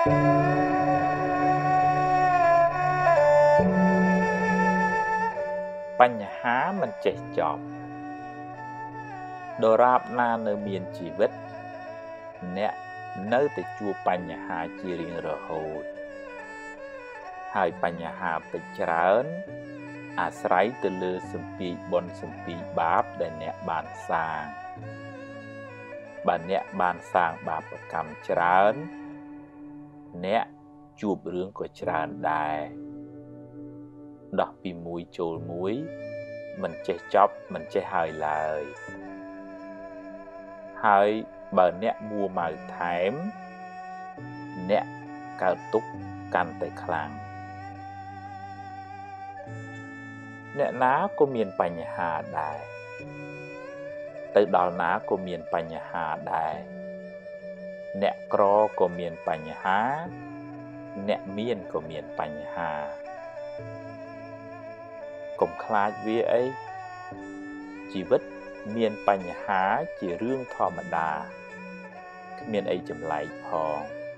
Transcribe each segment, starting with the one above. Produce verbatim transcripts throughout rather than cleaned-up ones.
បញ្ហាមិនចេះចប់ដរាបណានៅមានជីវិតអ្នកនៅតែជួបបញ្ហាជារៀងរហូតហើយបញ្ហាពេចច្រើនអាស្រ័យទៅលើសម្ពាធបុណ្យសម្ពាធបាបដែលអ្នកបានសាងបើអ្នកបានសាងបាបកម្មច្រើនអ្នកជួបរឿងក៏ច្រើនដែរដោះពីមួយចូលមួយមិនចេះចប់មិនចេះហើយឡើយហើយបើអ្នកមួម៉ៅថែមអ្នកកើតទុក្ខកាន់តែខ្លាំងអ្នកណាក៏មានបញ្ហាដែរទៅដល់ណាក៏មានបញ្ហាដែរអ្នកក្រក៏មានបញ្ហាអ្នកមានក៏មានបញ្ហាកុំខ្លាចវាអីជីវិតមានបញ្ហាជារឿងធម្មតាគ្មានអីចម្លែកផង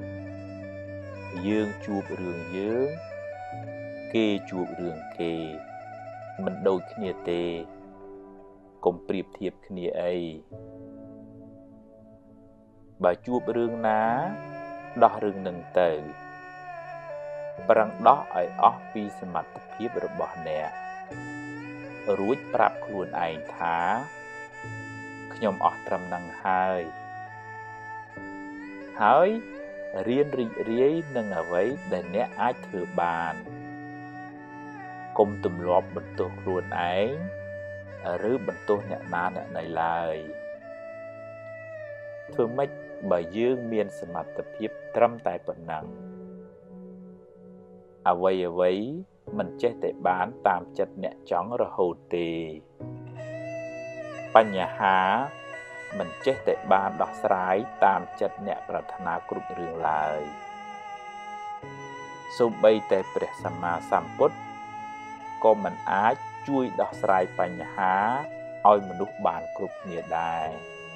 យើងជួបរឿងយើងគេជួបរឿងគេមិនដូចគ្នាទេកុំប្រៀបធៀបគ្នាអីបើជួបរឿងណាដោះរឿងនឹងទៅប្រឹងដោះឲ្យអស់ពីសមត្ថភាពរបស់អ្នករួចប្រាប់ខ្លួនឯងថាខ្ញុំអស់ត្រឹមនឹងហើយហើយរៀនរីករាយនឹងអ្វីដែលអ្នកអាចធ្វើបានកុំទម្លាប់បន្ទោសខ្លួនឯងឬបន្ទោសអ្នកណាអ្នកណីឡើយធ្វើម៉េចបើយើងមានសមត្ថភាពត្រឹមតែប៉ុណ្ណឹងអ្វីអ្វីមិនចេះតែបានតាមចិត្តអ្នកចង់រហូតទេបញ្ហាមិនចេះតែបានដោះស្រាយតាមចិត្តអ្នកប្រាថ្នាគ្រប់រឿងឡើយសូម្បីតែព្រះសម្មាសម្ពុទ្ធក៏មិនអាចជួយដោះស្រាយបញ្ហាឲ្យមនុស្សបានគ្រប់គ្នាដែរ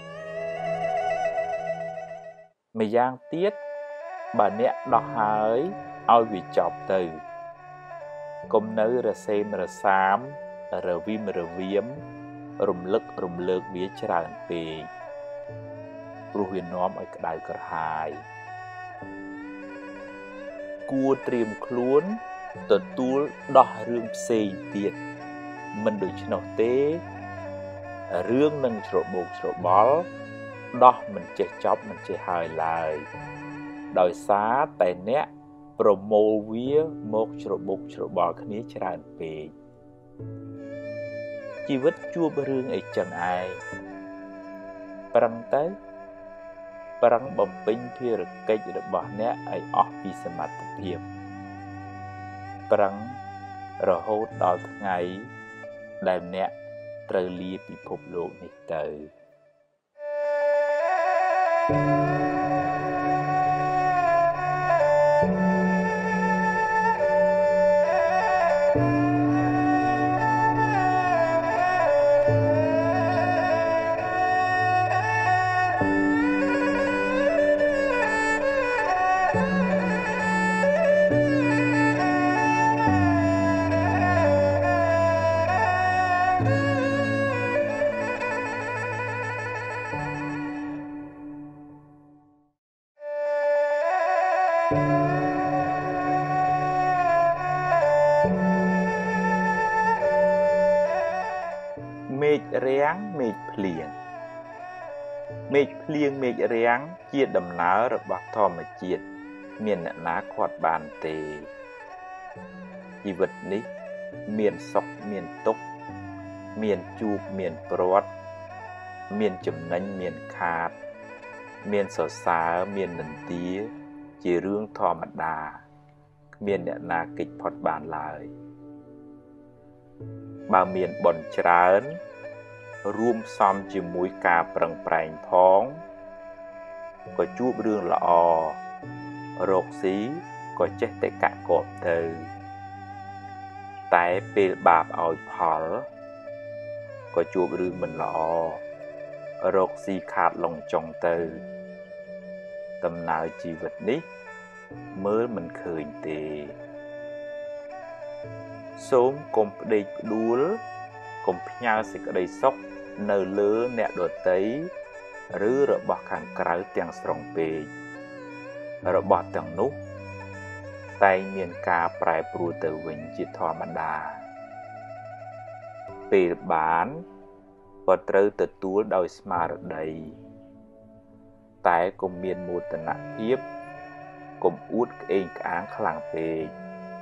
ម្យ៉ាងទៀតបើអ្នកដោះហើយឲ្យវាចប់ទៅកុំនៅរសេមរសាមរវិមរវាមរំលឹករំលើកវាច្រើនពេកព្រោះវានាំឲ្យក្តៅក្រហាយគួរត្រៀមខ្លួនទទួលដោះរឿងផ្សេងទៀតមិនដូច្នោះទេរឿងនឹងច្របូកច្របល់ដោះមិនចេះចប់មិនចេះហើយឡើយដោយសារតែអ្នកប្រមូលវាមកច្របូកច្របល់គ្នាច្រើនពេកជីវិតជួបរឿងអីចឹងឯងប្រឹងទៅប្រឹងបំពេញភារកិច្ចរបស់អ្នកឲ្យអស់ពីសមត្ថភាពប្រឹងរហូតដល់ថ្ងៃដែលអ្នកត្រូវលាពិភពលោកនេះទៅមេឃរាំងមេឃភ្លៀងមេឃភ្លៀងមេឃរាំងជាដំណើររបស់ធម្មជាតិមានអ្នកណាខាត់បានទេជីវិតនេះមានសុខមានទុក្ខមានជួបមានព្រាត់មានចំណេញមានខាតមានសរសើរមាននិន្ទាជារឿងធម្មតាគ្មានអ្នកណាគេចផុតបានឡើយបើមានបុណ្យច្រើនរួមផ្សំជាមួយការប្រឹងប្រែងផងក៏ជួបរឿងល្អរកស៊ីក៏ចេះតែកាក់កបទៅតែពេលបាបឲ្យផលក៏ជួបរឿងមិនល្អរកស៊ីខាតឡុងចុងទៅដំណើរជីវិតនេះមើលមិនឃើញទេសូមកុំផ្ដេកផ្ដួលកុំផ្ញើសេចក្តីសុខនៅលើអ្នកដទៃឬរបស់ខាងក្រៅទាំងស្រុងពេករបស់ទាំងនោះតែងមានការប្រែប្រួលទៅវិញជាធម្មតាពេលបានក៏ត្រូវទទួលដោយស្មារតីតែកុំមានមោទនភាពកុំអួតក្អេងក្អាងខ្លាំងពេក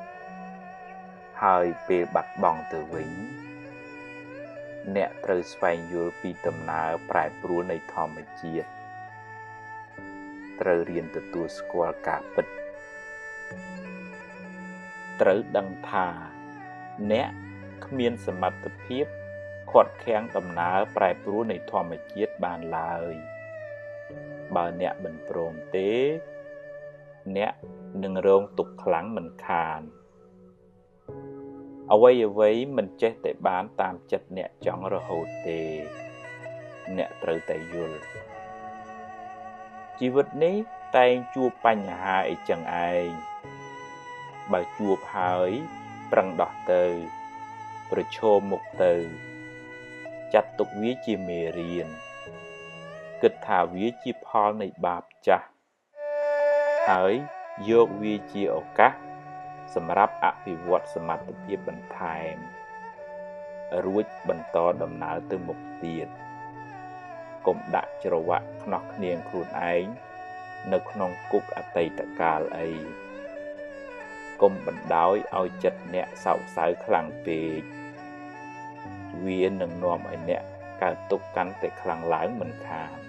ហើយពេលបាត់បង់ទៅវិញអ្នកត្រូវស្វែងយល់ពីដំណើរប្រែប្រួលនៃធម្មជាតិត្រូវរៀនទទួលស្គាល់ការពិតត្រូវដឹងថាអ្នកគ្មានសមត្ថភាពខាត់ខាំងដំណើរប្រែប្រួលនៃធម្មជាតិបានឡើយបើអ្នកមិនព្រមទេអ្នកនឹងរងទុក្ខខ្លាំងមិនខានអ្វីអ្វីមិនចេះតែបានតាមចិត្តអ្នកចង់រហូតទេអ្នកត្រូវតែយល់ជីវិតនេះតែងជួបបញ្ហាអីចឹងឯងបើជួបហើយប្រឹងដោះទៅប្រឈមមុខទៅចាត់ទុកវាជាមេរៀនគិតថាវាជាផលនៃបាបចាស់ហើយយកវាជាឱកាសសម្រាប់អភិវឌ្ឍសមត្ថភាពបន្ថែមរួចបន្តដំណើរទៅមុខទៀតកុំដាក់ច្រវាក់ខ្នោះគ្នាងខ្លួនឯងនៅក្នុងគុកអតីតកាលអីកុំបណ្ដោយឲ្យចិត្តអ្នកសោកសៅខ្លាំងពេកវានឹងនាំឲ្យអ្នកកើតទុក្ខកាន់តែខ្លាំងឡើងមិនខាន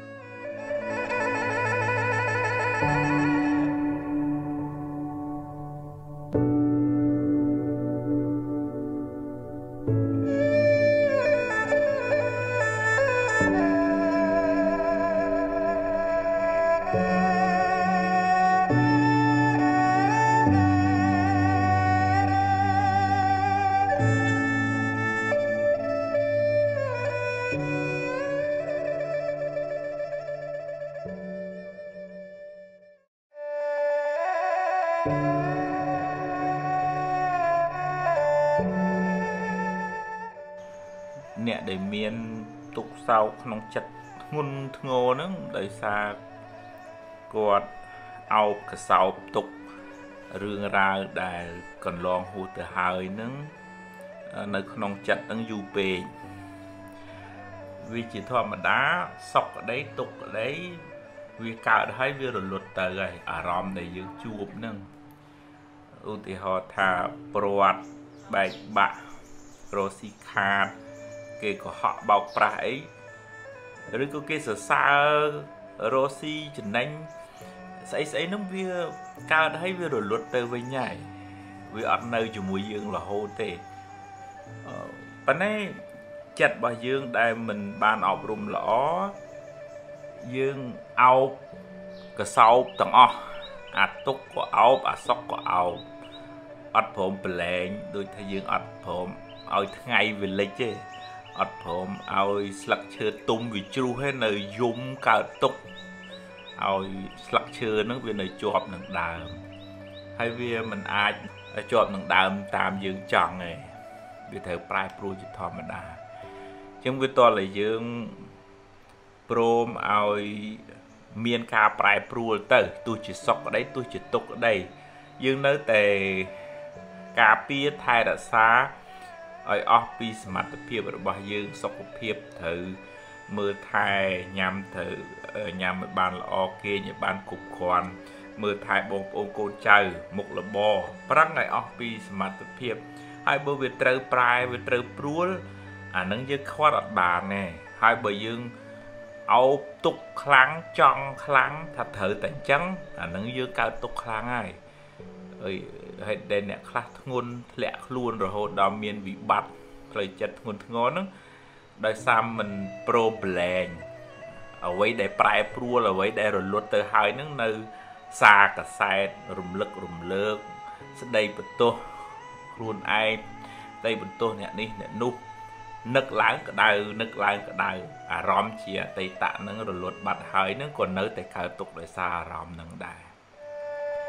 អ្នកដែលមានទុក្ខសោកក្នុងចិត្តធ្ងន់ធ្ងរហ្នឹងដោយសារគាត់អោបកសោបទុក្ខរឿងរ៉ាវដែលកន្លងហួសទៅហើយហ្នឹងនៅក្នុងចិត្តហ្នឹងយូរពេកវាជាធម្មតាសុខក្តីទុក្ខក្តីវាកើតហើយវារលត់ទៅហើយអារម្មណ៍ដែលយើងជួបហ្នឹងឧទាហរណ៍ថាព្រាត់បែកបាក់រស់ស៊ីខាតគេកុហកបោកប្រាស់អីឬក៏គេសរសើររស់ស៊ីចំណេញស្អីស្អីហ្នឹងវាកើតហើយវារលត់ទៅវិញហើយវាអត់នៅជាមួយយើងរហូតទេប៉ុន្តែចិត្តរបស់យើងដែលមិនបានអប់រំល្អយើងអោបកសោបទាំងអស់អាទុកក៏អោបអាសុកក៏អោបអត់ព្រមប្រឡែងដូចថាយើងអត់ព្រមឲ្យថ្ងៃវាលិចទេអត់ព្រមឲ្យស្លឹកឈើទុំវាជ្រុះទេនៅយំកើតទុកឲ្យស្លឹកឈើហ្នឹងវានៅជាប់នឹងដើមហើយវាមិនអាចជាប់នឹងដើមតាមយើងចង់ទេវាត្រូវប្រែប្រួលជាធម្មតាអញ្ចឹងវាតលតែយើងព្រមឲ្យមានការប្រែប្រួលទៅទោះជាសុខក្តីទោះជាទុក្ខក្តីយើងនៅតែការពារថែរក្សាឲ្យអស់ពីសមត្ថភាពរបស់យើងសុខភាពត្រូវមើលថែញ៉ាំត្រូវញ៉ាំឲ្យបានល្អគេងឲ្យបានគ្រប់គ្រាន់មើលថែបងប្អូនកូនចៅមុខលបប្រឹងឲ្យអស់ពីសមត្ថភាពហើយបើវាត្រូវប្រែវាត្រូវព្រួលអានឹងយើងខ្វាត់អត់បានទេហើយបើយើងអោបទុកខ្លាំងចង់ខ្លាំងថាត្រូវតែអញ្ចឹងអានឹងយើងកើតទុកខ្លាំងហើយអីហើយដែលអ្នកខ្លះធ្ងន់ធ្លាក់ខ្លួនរហូតដល់មានវិបត្តិផ្លូវចិត្តធ្ងន់ធ្ងរហ្នឹងដោយសារមិនព្រមប្រឡែងអ្វីដែលប្រែប្រួលអ្វីដែលរលត់ទៅហើយហ្នឹងនៅសារកសែតរំលឹករំលើកស្ដីបន្ទោសខ្លួនឯងស្ដីបន្ទោសអ្នកនេះអ្នកនោះនឹកឡើងក្តៅនឹកឡើងក្តៅអារម្មណ៍ជាអតីតហ្នឹងរលត់បាត់ហើយហ្នឹងក៏នៅតែកើតទុកដោយសារអារម្មណ៍ហ្នឹងដែរ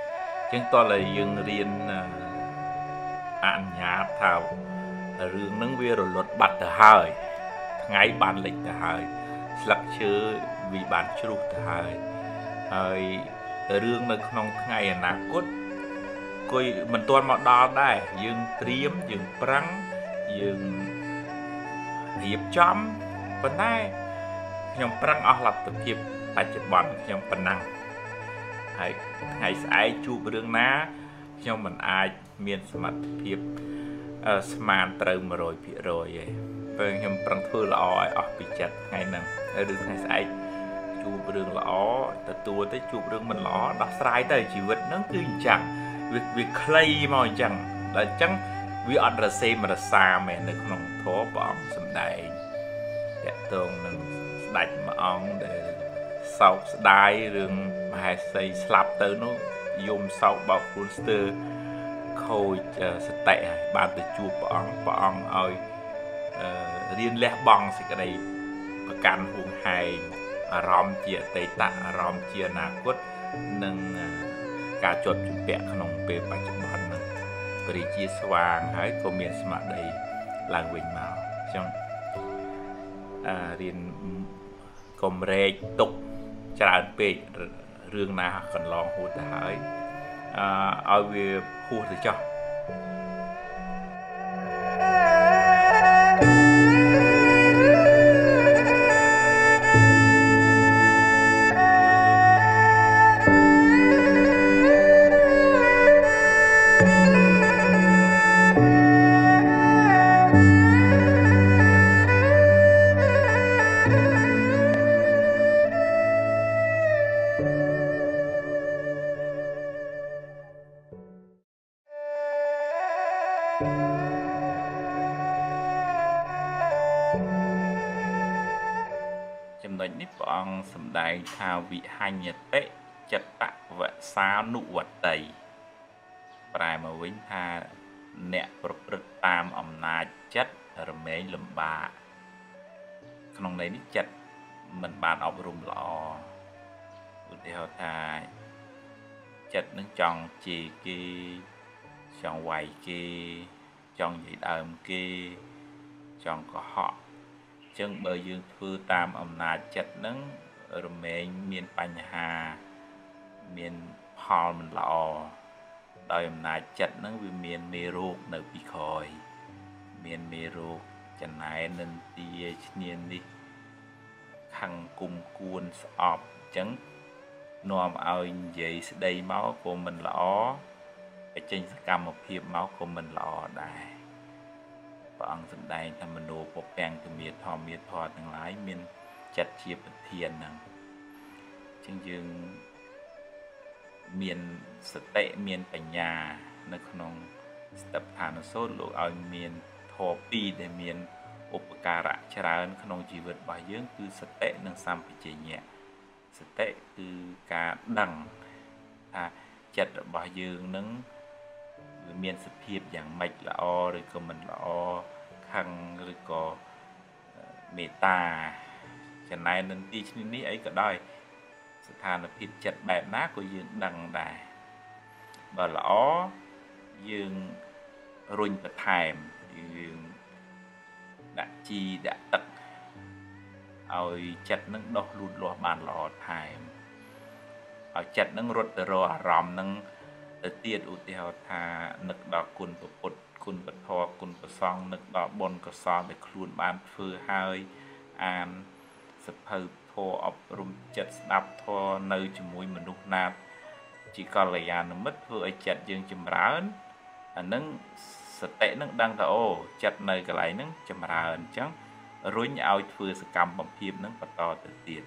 ចឹងតើយើងរៀនអនុញ្ញាតថារឿងហ្នឹងវារលត់បាត់ទៅហើយថ្ងៃបានលិចទៅហើយស្លឹកឈើវាបានជ្រុះទៅហើយហើយរឿងនៅក្នុងថ្ងៃអនាគតគួយមិនទាន់មកដល់ដែរយើងត្រៀមយើងប្រឹងយើងរៀបចំប៉ុន្តែខ្ញុំប្រឹងអស់លទ្ធភាពបច្ចុប្បន្នខ្ញុំប៉ុណ្ណឹងហើយថ្ងៃស្អែកជួបរឿងណាខ្ញុំមិនអាចមានសមត្ថភាពស្មានត្រូវ một trăm phần trăm ទេពេលខ្ញុំប្រឹងធ្វើល្អឲ្យអស់ពីចិត្តថ្ងៃហ្នឹងហើយរឿងថ្ងៃស្អែកជួបរឿងល្អទទួលទៅជួបរឿងមិនល្អដោះស្រាយទៅជីវិតហ្នឹងគឺអញ្ចឹងវាវាខ្លីមកអញ្ចឹងដល់អញ្ចឹងវាអត់រសេមរសាមែននៅក្នុងធម៌ព្រះអង្គសម្ដែងតកតងនឹងស្ដេចមួយអង្គដែលសោកស្ដាយរឿងមហេសីស្លាប់ទៅនោះយំសោកបោកខ្លួនស្ទើរខូចសតិហើយបានទៅជួបព្រះអង្គព្រះអង្គឲ្យរៀនលះបង់សេចក្តីប្រកាន់ហួងហែងអារម្មណ៍ជាអតីតអារម្មណ៍ជាអនាគតនិងការជាប់ជំពាក់ក្នុងពេលបច្ចុប្បន្នហ្នឹងព្រះរាជាស្វាងហើយក៏មានស្មារតីឡើងវិញមកអញ្ចឹងអារៀនកុំរែកទុកច្រើនពេករឿងណាកន្លងហួសទៅហើយអឺឲ្យវាហួសទៅចោះចំណុចនេះព្រះអង្គសម្ដែងថាវិហញ្ញតិចិត្តវសានុវតីប្រែមកវិញថាអ្នកប្រព្រឹត្តតាមអំណាចចិត្តរមែងលំបាកក្នុងន័យនេះចិត្តមិនបានអប់រំល្អឧទាហរណ៍ថាចិត្តនឹងចង់ជេរគេចង់វាយគេចង់និយាយដើមគេចង់កុហកចឹងបើយើងធ្វើតាមអំណាចចិត្តហ្នឹងរមែងមានបញ្ហាមានផលមិនល្អដោយអំណាចចិត្តហ្នឹងវាមានមេរោគនៅពីក្រោយមានមេរោគចំណែននិន្ទាឈ្នានេះខឹងគុំគួនស្អប់ចឹងនាំឲ្យនិយាយស្ដីមកក៏មិនល្អបញ្ចេញសកម្មភាពមកក៏មិនល្អដែរព្រះអង្គសម្ដែងថាមនោពពាំងទមាធម្មាធម៌ទាំងឡាយមានចិត្តជាប្រធានហ្នឹងអញ្ចឹងយើងមានសតិមានបញ្ញានៅក្នុងស្តេបឋានសូត្រលោកឲ្យមានធម៌ពីរដែលមានឧបការៈច្រើនក្នុងជីវិតរបស់យើងគឺសតិនិងសម្បជញ្ញៈសតិគឺការដឹងថាចិត្តរបស់យើងនឹងវាមានសភាពយ៉ាងម៉េចល្អឬក៏មិនល្អខឹងឬក៏មេត្តាចំណែននឹងទីឈ្នានេះអីក៏ដោយស្ថានភាពចិត្តបែបណាក៏យើងដឹងដែរបើល្អយើងរុញបន្ថែមយើងដាក់ជីដាក់ទឹកឲ្យចិត្តនឹងដុះលូតលាស់បានល្អថែមឲ្យចិត្តនឹងរត់ទៅរកអារម្មណ៍នឹងទៅទៀតឧទាហរណ៍ថានឹកដល់គុណពុទ្ធគុណពធគុណប្រសង្ឃនឹកដល់បុណ្យកុសលដែលខ្លួនបានធ្វើហើយអានសភៅធម៌អប់រំចិត្តស្ដាប់ធម៌នៅជាមួយមនុស្សណាជាកល្យាណមិត្តធ្វើឲ្យចិត្តយើងចម្រើនអានឹងសតិនឹងដឹងថាអូចិត្តនៅកន្លែងហ្នឹងចម្រើនអញ្ចឹងរុញឲ្យធ្វើសកម្មភាពហ្នឹងបន្តទៅទៀត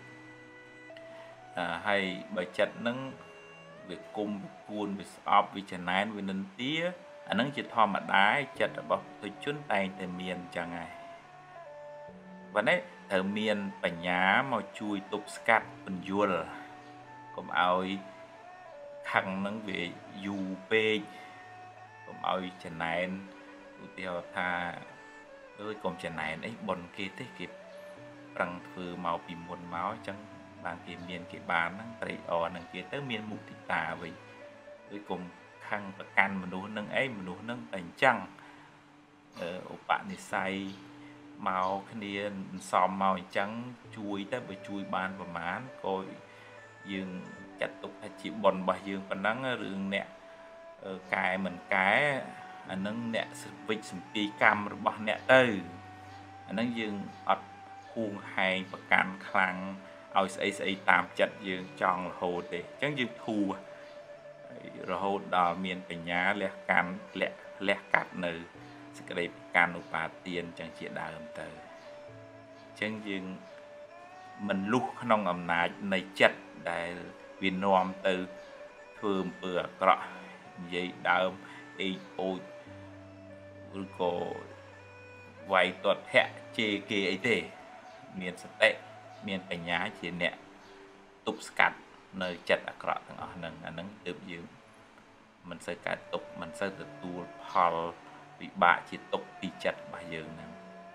ហើយបើចិត្តហ្នឹងវាគុំវាគួនវាស្អប់វាចំណែនវានិន្ទាអានឹងជាធម្មតាចិត្តរបស់ពុទ្ធជនតែងតែមានអញ្ចឹងហើយបើនេះត្រូវមានបញ្ញាមកជួយទប់ស្កាត់ពន្យល់កុំឲ្យខឹងនឹងវាយូរពេកកុំឲ្យចំណែនឧទាហរណ៍ថាអើយកុំចំណែនអីប៉ុនគេទេគេប្រឹងធ្វើមកពីមុនមកអញ្ចឹងបានគេមានគេបានហ្នឹងត្រេកអរនឹងគេទៅមានមុទិតាវិញคือกลุ่มข้างประกันมนุษย์นั่งไอ้มนุษย์นั่งแต่งจังเอออุปนิสัยเมาคเนียนซ้อมเมาจังช่วยแต่ไปช่วยบานประมาณก็ยืงจัดตุกจีบอลบ่ยืงปนังเรื่องเนี่ยกายเหมือนกายอันนั้นเนี่ยสวิตสปีกรรมระบาดเนี่ยเอออันนั้นยืงอัดคูงไฮประกันคลังเอาใส่ใส่ตามจัดยืงจองโหดเลยจังยืงทูเราโหดดอเมียนปัญญาเลี้ยการเลี้ยเลี้ยกัดเนื้อสกเรปการอุปาเตียนจังเจียดาลำเตอจังยืงมันลุกขนองอำนาจในจัดได้วินอมเตอเพิ่มเปลือกกระยี่ดาวไอโอหรือก็ไวตัวแทะเจเกไอเตเมียนสเตเมียนปัญญาเจียนเนี่ยตุบสกัดในจัดอักระทั้งอันนั้นอันนั้นเติบยืมมันใส่การตุบมันใส่ตัวพอลวิบะจิตตุบปีจัดบายืมนั้น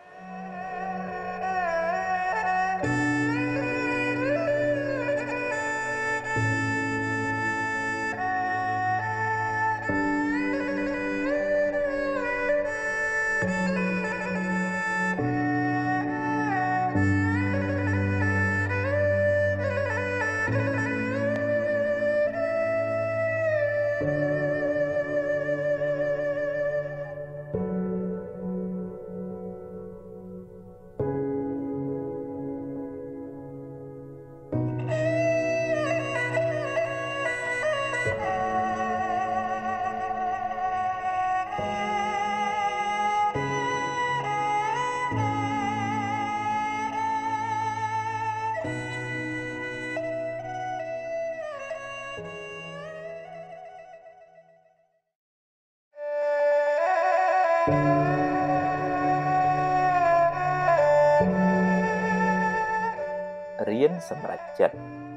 เรียนสำหรับจัด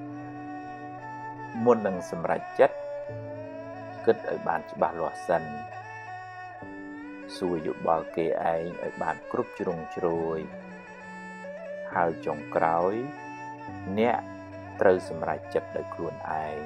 มุนหนึ่งสำหรับจัดគិតឲ្យបានច្បាស់លាស់សិនសួរយោបល់គេឯងឲ្យបានគ្រប់ជ្រុងជ្រោយហើយចុងក្រោយអ្នកត្រូវសម្រេចចិត្តដោយខ្លួនឯង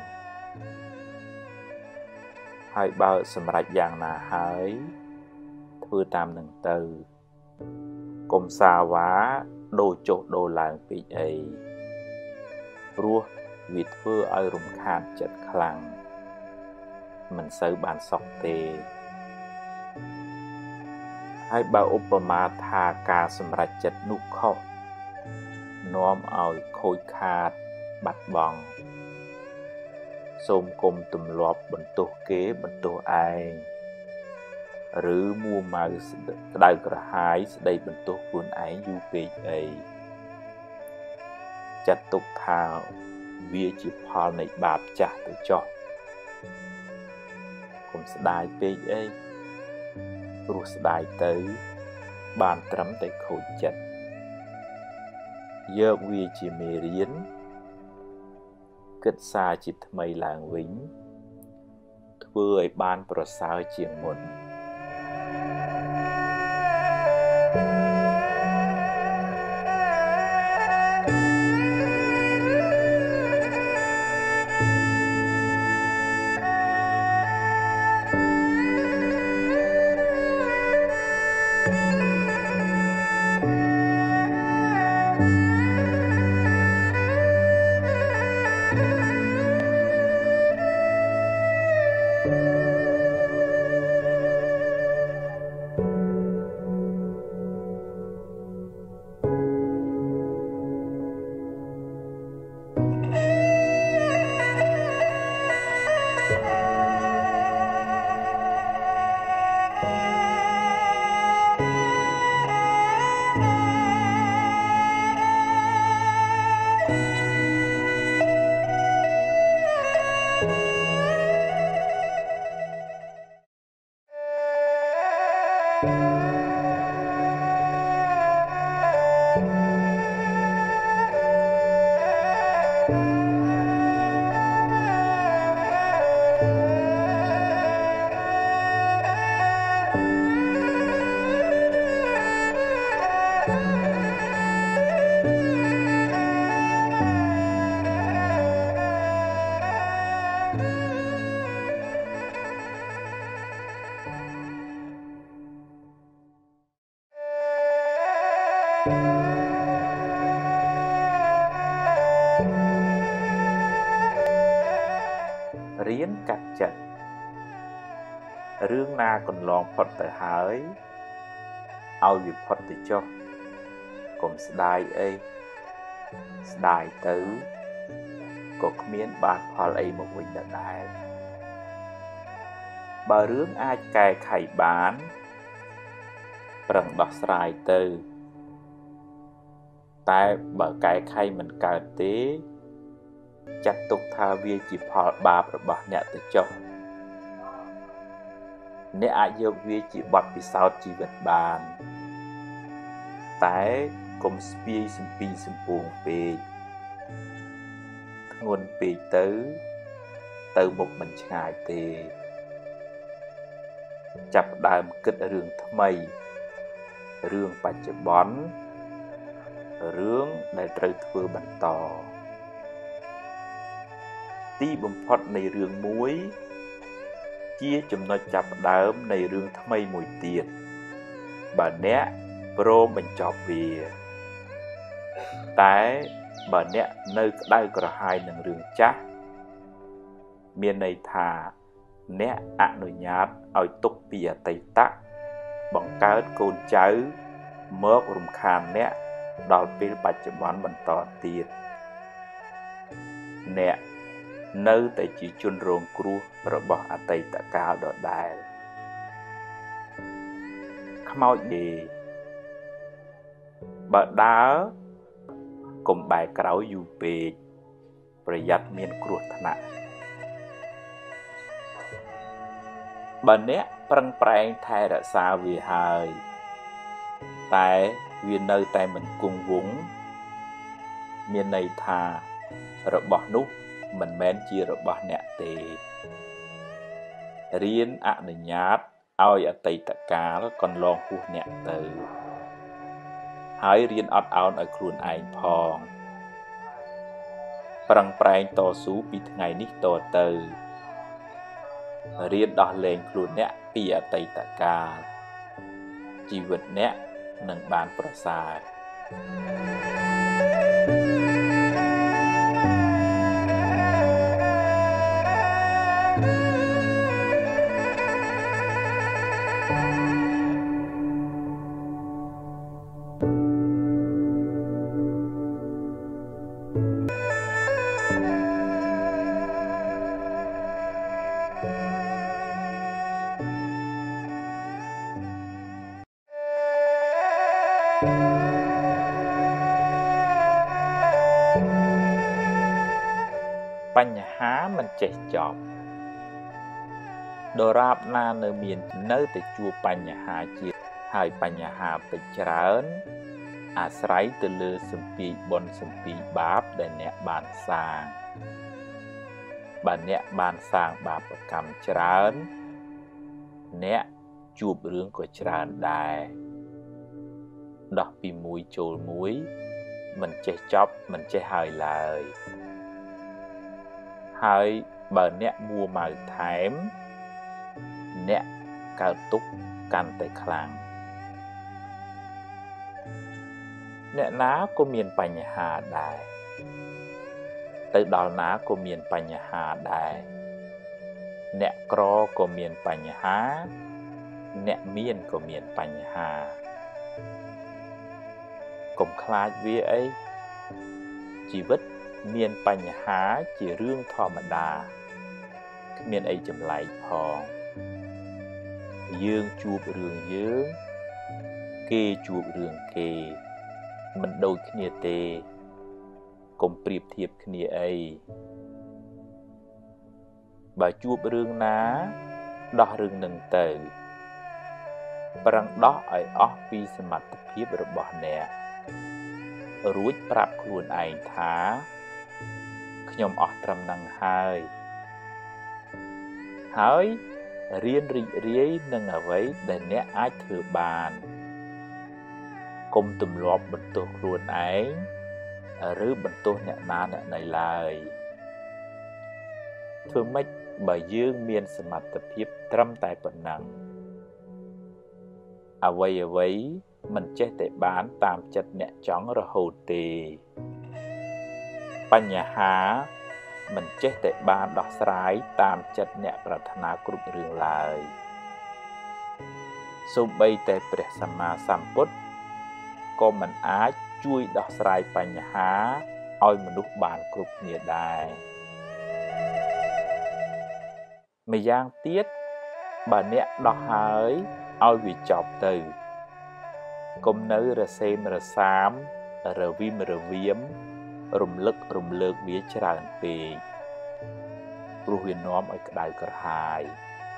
ហើយបើសម្រេចយ៉ាងណាហើយធ្វើតាមនឹងទៅកុំសាវ៉ាដូរចុះដូរឡើងពេកអីព្រោះវាធ្វើឲ្យរំខានចិត្តខ្លាំងមិនសូវបានសុខទេហើយបើឧបមាថាការសម្រេចចិត្តនោះខុសនាំឲ្យខូចខាតបាត់បង់សូមគុំទម្លាប់បន្ទោសគេបន្ទោសឯងឬមួម៉ៅក្តៅក្រហាយស្ដីបន្ទោសខ្លួនឯងយូរពេកអីចាត់ទុកថាវាជាផលនៃបាបចាស់ទៅចុះកុំស្ដាយពេកអីព្រោះស្ដាយទៅបានត្រឹមតែខូចចិត្តយកវាជាមេរៀនគិតសារជាថ្មីឡើងវិញធ្វើឲ្យបានប្រសើរជាងមុនរៀនកាត់ចិត្តរឿងណាកន្លងផុតទៅហើយឲ្យវាផុតទៅចុះកុំស្ដាយអីស្ដាយទៅក៏គ្មានបានផលអីមកវិញដែរបើរឿងអាចកែខៃបានប្រឹងដោះស្រាយទៅតែបើកែខៃមិនកើតទេចាត់ទុកថាវាជាផលបាបរបស់អ្នកទៅចុះអ្នកអាចយកវាជាបទពិសោធន៍ជីវិតបានតែកុំស្ពាយសំពីសំពួងពេកធ្ងន់ពេកទៅទៅមុខមិនឆ្ងាយទេចាប់ដើមគិតរឿងថ្មីរឿងបច្ចុប្បន្នរឿងដែលត្រូវធ្វើបន្តទីបំផុតនៃរឿងមួយជាចំណុចចាប់ផ្ដើមនៃរឿងថ្មីមួយទៀតបើអ្នកព្រមបញ្ចប់វាតែបើអ្នកនៅក្តៅក្រហាយនឹងរឿងចាស់មានន័យថាអ្នកអនុញ្ញាតឲ្យទុកពីអតីតបង្កើតកូនចៅមករំខានអ្នកដល់ពេលបច្ចុប្បន្នបន្តទៀតអ្នកនៅតែជាជនរងគ្រោះរបស់អតីតកាលដដែលខ្មោចដេបើដើរកុំបែរក្រោយយូរពេកប្រយ័ត្នមានគ្រោះថ្នាក់បើអ្នកប្រឹងប្រែងថែរក្សាវាហើយតែវានៅតែមិនគង់វង្សមានន័យថារបស់នោះមិនមែនជារបស់អ្នកទេរៀនអនុញ្ញាតឲ្យអតីតកាលកន្លងហួសអ្នកទៅហើយរៀនអត់ឱនឲ្យខ្លួនឯងផងប្រឹងប្រែងតស៊ូពីថ្ងៃនេះតទៅរៀនដោះលែងខ្លួនអ្នកពីអតីតកាលជីវិតអ្នកនឹងបានប្រសើរបញ្ហាមិនចេះចប់ដរាបណានៅមាននៅតែជួបបញ្ហាជាតិហើយបញ្ហាពេចច្រើនអាស្រ័យទៅលើសម្ពាយបុណ្យសម្ពាយបាបដែលអ្នកបានសាងបើអ្នកបានសាងបាបកម្មច្រើនអ្នកជួបរឿងក៏ច្រើនដែរដោះពីមួយចូលមួយមិនចេះចប់មិនចេះហើយឡើយហើយបើអ្នកមួម៉ៅថែមអ្នកកើតទុក្ខកាន់តែខ្លាំងអ្នកណាក៏មានបញ្ហាដែរទៅដល់ណាក៏មានបញ្ហាដែរអ្នកក្រក៏មានបញ្ហាអ្នកមានក៏មានបញ្ហាកុំខ្លាចវាអីជីវិតមានបញ្ហាជារឿងធម្មតាគ្មានអីចម្លែកផងយើងជួបរឿងយើងគេជួបរឿងគេមិនដូចគ្នាទេកុំប្រៀបធៀបគ្នាអីបើជួបរឿងណាដោះរឿងនឹងទៅប្រឹងដោះឲ្យអស់ពីសមត្ថភាពរបស់អ្នករួចប្រាប់ខ្លួនឯងថាខ្ញុំអស់ត្រឹមនឹងហើយហើយរៀនរីករាយនឹងអ្វីដែលអ្នកអាចធ្វើបានកុំទម្លាប់បន្ទោសខ្លួនឯងឬបន្ទោសអ្នកណាអ្នកណីឡើយធ្វើម៉េចបើយើងមានសមត្ថភាពត្រឹមតែប៉ុណ្ណឹងអ្វីអ្វី mìnhចេះតែបានតាមចិត្តអ្នកចង់រហូតទេបញ្ហាមិនចេះតែបានដោះស្រាយតាមចិត្តអ្នកប្រាថ្នាគ្រប់រឿងឡើយសូម្បីតែព្រះសម្មាសម្ពុទ្ធក៏មិនអាចជួយដោះស្រាយបញ្ហាឲ្យមនុស្សបានគ្រប់គ្នាដែរម្យ៉ាងទៀតបើអ្នកដោះហើយឲ្យវាចប់ទៅកុំនៅរសេមរសាមរវិមរវាមរំលឹករំលើកវាច្រើនពេកព្រោះវានាំឲ្យក្តៅក្រហាយ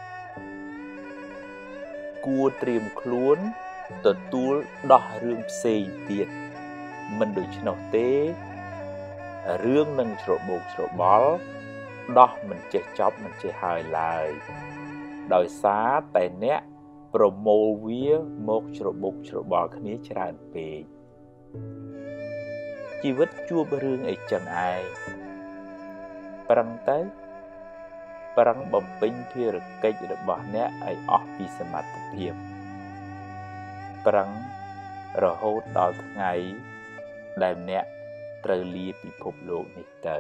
គួរត្រៀមខ្លួនទទួលដោះរឿងផ្សេងទៀតមិនដូច្នោះទេរឿងនឹងច្របូកច្របល់ដោះមិនចេះចប់មិនចេះហើយឡើយដោយសារតែអ្នកប្រមូលវាមកច្របូកច្របល់គ្នាច្រើនពេកជីវិតជួបរឿងអីចឹងឯងប្រឹងទៅប្រឹងបំពេញភារកិច្ចរបស់អ្នកឲ្យអស់ពីសមត្ថភាពប្រឹងរហូតដល់ថ្ងៃដែលអ្នកត្រូវលាពិភពលោកនេះទៅ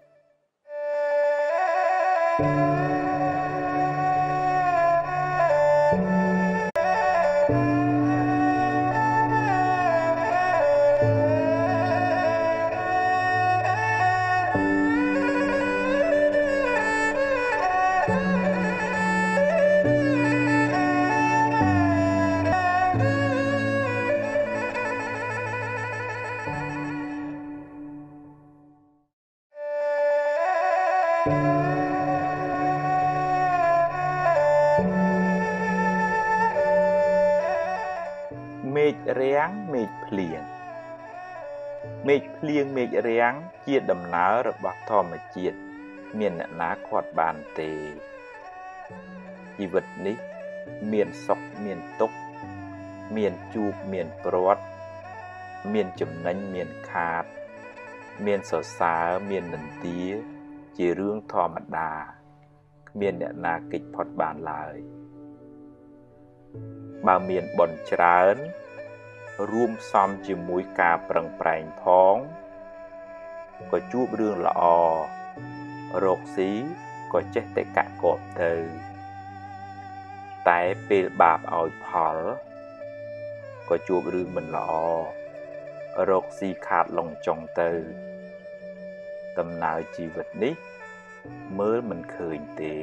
មេឃរាំងមេឃភ្លៀងមេឃភ្លៀងមេឃរាំងជាដំណើររបស់ធម្មជាតិមានអ្នកណាខាត់បានទេជីវិតនេះមានសុខមានទុក្ខមានជួបមានព្រាត់មានចំណេញមានខាតមានសរសើរមាននន្ទាជារឿងធម្មតាគ្មានអ្នកណាគេចផុតបានឡើយបើមានបុណ្យច្រើនរួមផ្សំជាមួយការប្រឹងប្រែងផងក៏ជួបរឿងល្អរកស៊ីក៏ចេះតែកាក់កបទៅតែពេលបាបឲ្យផលក៏ជួបរឿងមិនល្អរកស៊ីខាតឡុងចុងទៅដំណើរជីវិតនេះមើលមិនឃើញទេ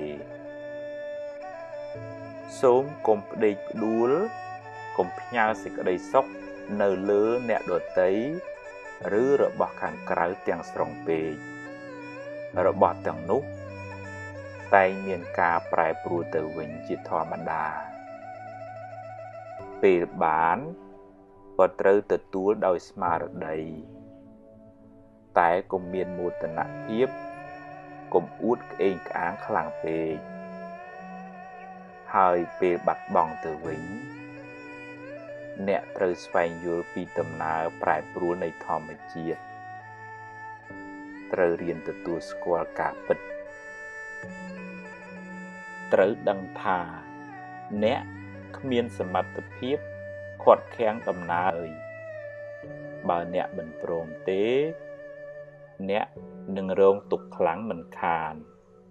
សូមកុំផ្ដេកផ្ដួលកុំផ្ញើសេចក្តីសុខនៅលើអ្នកដទៃឬរបស់ខាងក្រៅទាំងស្រុងពេករបស់ទាំងនោះតែងមានការប្រែប្រួលទៅវិញជាធម្មតាពេលបានក៏ត្រូវទទួលដោយស្មារតីតែកុំមានមោទនភាពកុំអួតក្អេងក្អាងខ្លាំងពេកហើយពេលបាត់បង់ទៅវិញអ្នកត្រូវស្វែងយល់ពីដំណើរប្រែប្រួលនៃធម្មជាតិត្រូវរៀនទទួលស្គាល់ការពិតត្រូវដឹងថាអ្នកគ្មានសមត្ថភាពខាត់ខាំងដំណើរបើអ្នកមិនព្រមទេអ្នកនឹងរងទុក្ខខ្លាំងមិនខាន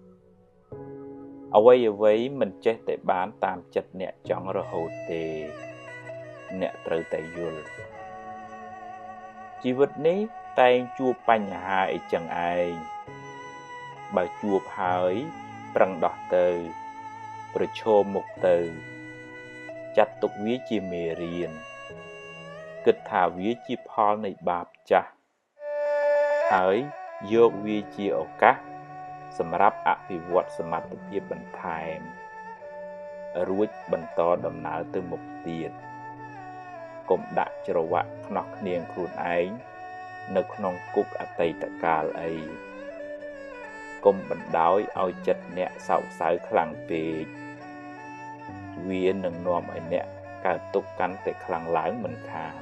អ្វីអ្វីមិនចេះតែបានតាមចិត្តអ្នកចង់រហូតទេអ្នកត្រូវតែយល់ជីវិតនេះតែងជួបបញ្ហាអីចឹងឯងបើជួបហើយប្រឹងដោះទៅប្រឈមមុខទៅចាត់ទុកវាជាមេរៀនគិតថាវាជាផលនៃបាបចាស់ហើយយកវាជាឱកាសសម្រាប់អភិវឌ្ឍសមត្ថភាពបន្ថែមរួចបន្តដំណើរទៅមុខទៀតកុំដាក់ច្រវាក់ខ្នោះគ្នាងខ្លួនឯងនៅក្នុងគុកអតីតកាលអីកុំបណ្ដោយឲ្យចិត្តអ្នកសោកសៅខ្លាំងពេកវានឹងនាំឲ្យអ្នកកើតទុក្ខកាន់តែខ្លាំងឡើងមិនខាន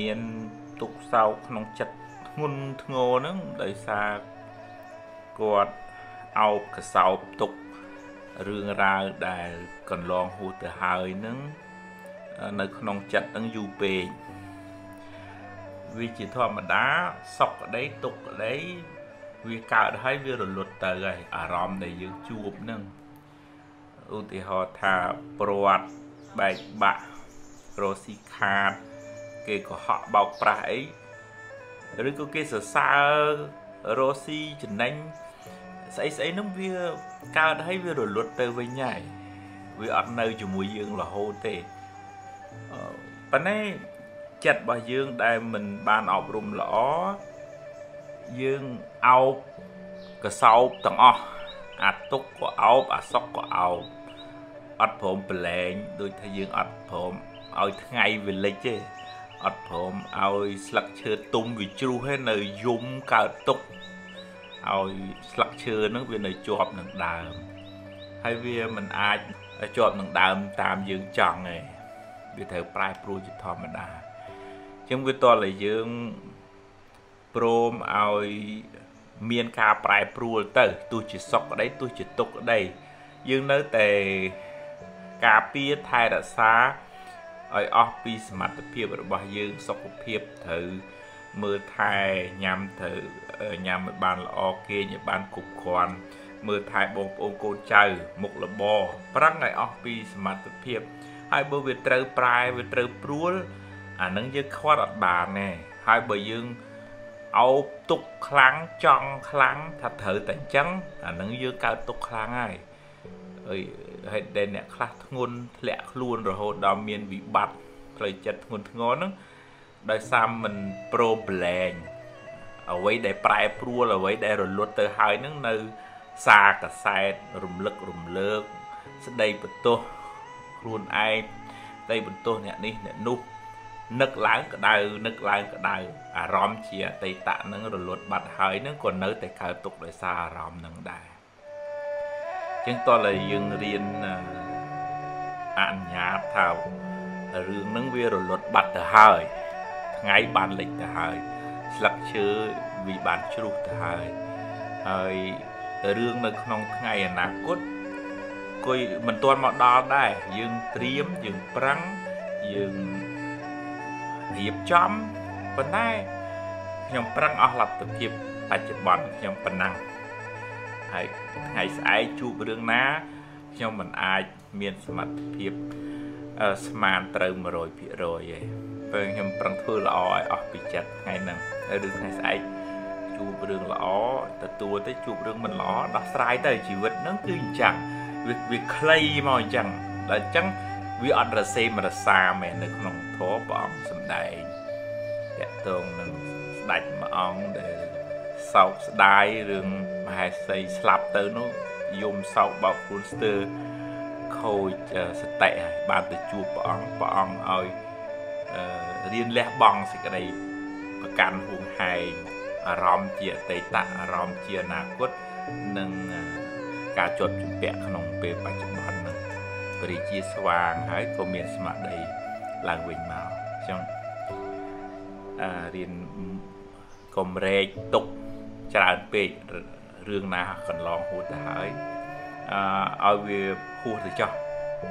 មានទុកសោកក្នុងចិត្តធ្ងន់ធ្ងរហ្នឹងដោយសារគាត់អោបកសោបទុករឿងរ៉ាវដែលកន្លងហួសទៅហើយហ្នឹងនៅក្នុងចិត្តហ្នឹងយូរពេកវាជាធម្មតាសុខក្តីទុក្ខក្តីវាកើតហើយវារលត់ទៅហើយអារម្មណ៍ដែលយើងជួបហ្នឹងឧទាហរណ៍ថាព្រាត់បែកបាក់រស់ស៊ីខាតគេកុហកបោកប្រាស់អីឬក៏គេសរសើររស់ស៊ីចំណេញស្អីស្អីហ្នឹងវាកើតហើយវារលត់ទៅវិញហើយវាអត់នៅជាមួយយើងរហូតទេប៉ុន្តែចិត្តរបស់យើងដែលមិនបានអប់រំល្អយើងអោបកសោបទាំងអស់អាទុកក៏អោបអាសុកក៏អោបអត់ព្រមប្រឡែងដូចថាយើងអត់ព្រមឲ្យថ្ងៃវាលិចទេអត់ព្រមឲ្យស្លឹកឈើទុំវាជ្រុះទេនៅយំកើតទុកឲ្យស្លឹកឈើហ្នឹងវានៅជាប់នឹងដើមហើយវាមិនអាចជាប់នឹងដើមតាមយើងចង់ទេវាត្រូវប្រែប្រួលជាធម្មតាអញ្ចឹងវាតើយើងព្រមឲ្យមានការប្រែប្រួលទៅទោះជាសុខក្តីទោះជាទុក្ខក្តីយើងនៅតែការពារថែរក្សាឲ្យអស់ពីសមត្ថភាពរបស់យើងសុខភាពត្រូវមើលថែញ៉ាំត្រូវញ៉ាំឲ្យបានល្អគេងឲ្យបានគ្រប់គ្រាន់មើលថែបងប្អូនកូនចៅមុខរបរប្រឹងឲ្យអស់ពីសមត្ថភាពហើយបើវាត្រូវប្រែវាត្រូវព្រួលអានឹងយើងខ្វាត់អត់បានទេហើយបើយើងអោបទុកខ្លាំងចង់ខ្លាំងថាត្រូវតែអញ្ចឹងអានឹងយើងកើតទុកខ្លាំងហើយអើយហេតុដែលអ្នកខ្លះធ្ងន់ធ្លាក់ខ្លួនរហូតដល់មានវិបត្តិផ្លូវចិត្តធ្ងន់ធ្ងរហ្នឹងដោយសារមិនព្រមប្រឡែងអ្វីដែលប្រែប្រួលអ្វីដែលរលត់ទៅហើយហ្នឹងនៅសារកសែតរំលឹករំលើកស្ដីបន្ទោសខ្លួនឯងស្ដីបន្ទោសអ្នកនេះអ្នកនោះនឹកឡើងក្តៅនឹកឡើងក្តៅអារម្មណ៍ជាអតីតហ្នឹងរលត់បាត់ហើយហ្នឹងក៏នៅតែកើតទុកដោយសារអារម្មណ៍ហ្នឹងដែរជាងតើយើងរៀនអនុញ្ញាតថារឿងហ្នឹងវារលត់បាត់ទៅហើយថ្ងៃបានលិចទៅហើយស្លឹកឈើវាបានជ្រុះទៅហើយហើយរឿងនៅក្នុងថ្ងៃអនាគតគួយមិនទាន់មកដល់ដែរយើងត្រៀមយើងប្រឹងយើងរៀបចំប៉ុន្តែខ្ញុំប្រឹងអស់លទ្ធភាពបច្ចុប្បន្នខ្ញុំប៉ុណ្ណឹងហើយថ្ងៃស្អែកជួបរឿងណាខ្ញុំមិនអាចមានសមត្ថភាពស្មានត្រូវ một trăm phần trăm ទេពេលខ្ញុំប្រឹងធ្វើល្អឲ្យអស់ពីចិត្តថ្ងៃហ្នឹងហើយឬថ្ងៃស្អែកជួបរឿងល្អទទួលទៅជួបរឿងមិនល្អដោះស្រាយទៅជីវិតហ្នឹងគឺអញ្ចឹងវាវាខ្លីមកអញ្ចឹងដល់អញ្ចឹងវាអត់រសេមរសាមែននៅក្នុងធម៌ព្រះអង្គសម្ដែងតកតងនឹងស្ដេចមួយអង្គដែលសោកស្ដាយរឿងមហេសីស្លាប់ទៅនោះយំសោកបោកខ្លួនស្ទើរខូចសតិហើយបានទៅជួបព្រះអង្គព្រះអង្គឲ្យរៀនលះបង់សេចក្តីប្រកាន់ហួងហែងអារម្មណ៍ជាអតីតអារម្មណ៍ជាអនាគតនិងការជាប់ជំពាក់ក្នុងពេលបច្ចុប្បន្នហ្នឹងព្រះរាជាស្វាងហើយក៏មានស្មារតីឡើងវិញមកអញ្ចឹងអឺរៀនកុំរែកទុកច្រើនពេករឿងណាកន្លងហួសទៅហើយអឺឲ្យវាហួសទៅចោះ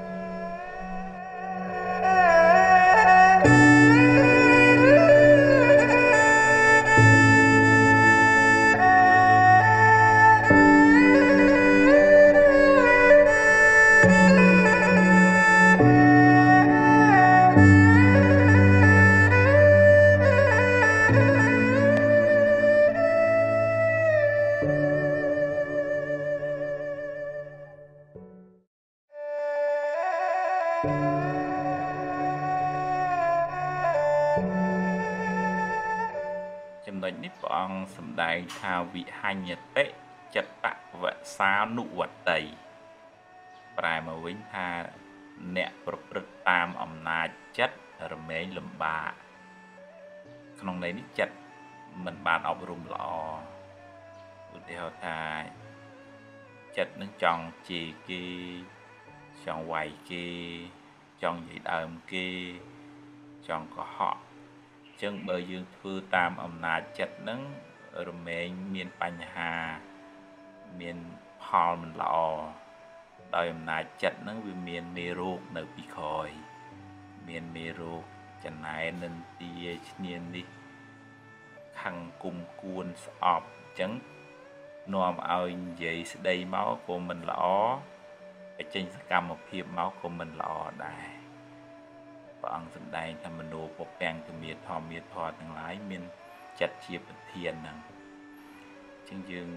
ចំណុចនេះព្រះអង្គសម្ដែងថាវិហញ្ញតិចិត្តវសានុវតីប្រែមកវិញថាអ្នកប្រព្រឹត្តតាមអំណាចចិត្តរមែងលំបាកក្នុងន័យនេះចិត្តមិនបានអប់រំល្អឧទាហរណ៍ថាចិត្តនឹងចង់ជេរគេចង់វាយគេចង់និយាយដើមគេចង់កុហកចឹងបើយើងធ្វើតាមអំណាចចិត្តហ្នឹងរមែងមានបញ្ហាមានផលមិនល្អដោយអំណាចចិត្តហ្នឹងវាមានមេរោគនៅពីក្រោយមានមេរោគចំណែននិន្ទាឈ្នាននេះខាងគុំគួនស្អប់អញ្ចឹងនាំឲ្យនិយាយស្ដីមកក៏មិនល្អបញ្ចេញសកម្មភាពមកក៏មិនល្អដែរព្រះអង្គសម្ដែងថាមโนពពាំងទមាធម្មាធរទាំងឡាយមានចិត្តជាប្រធានហ្នឹងអញ្ចឹងយើង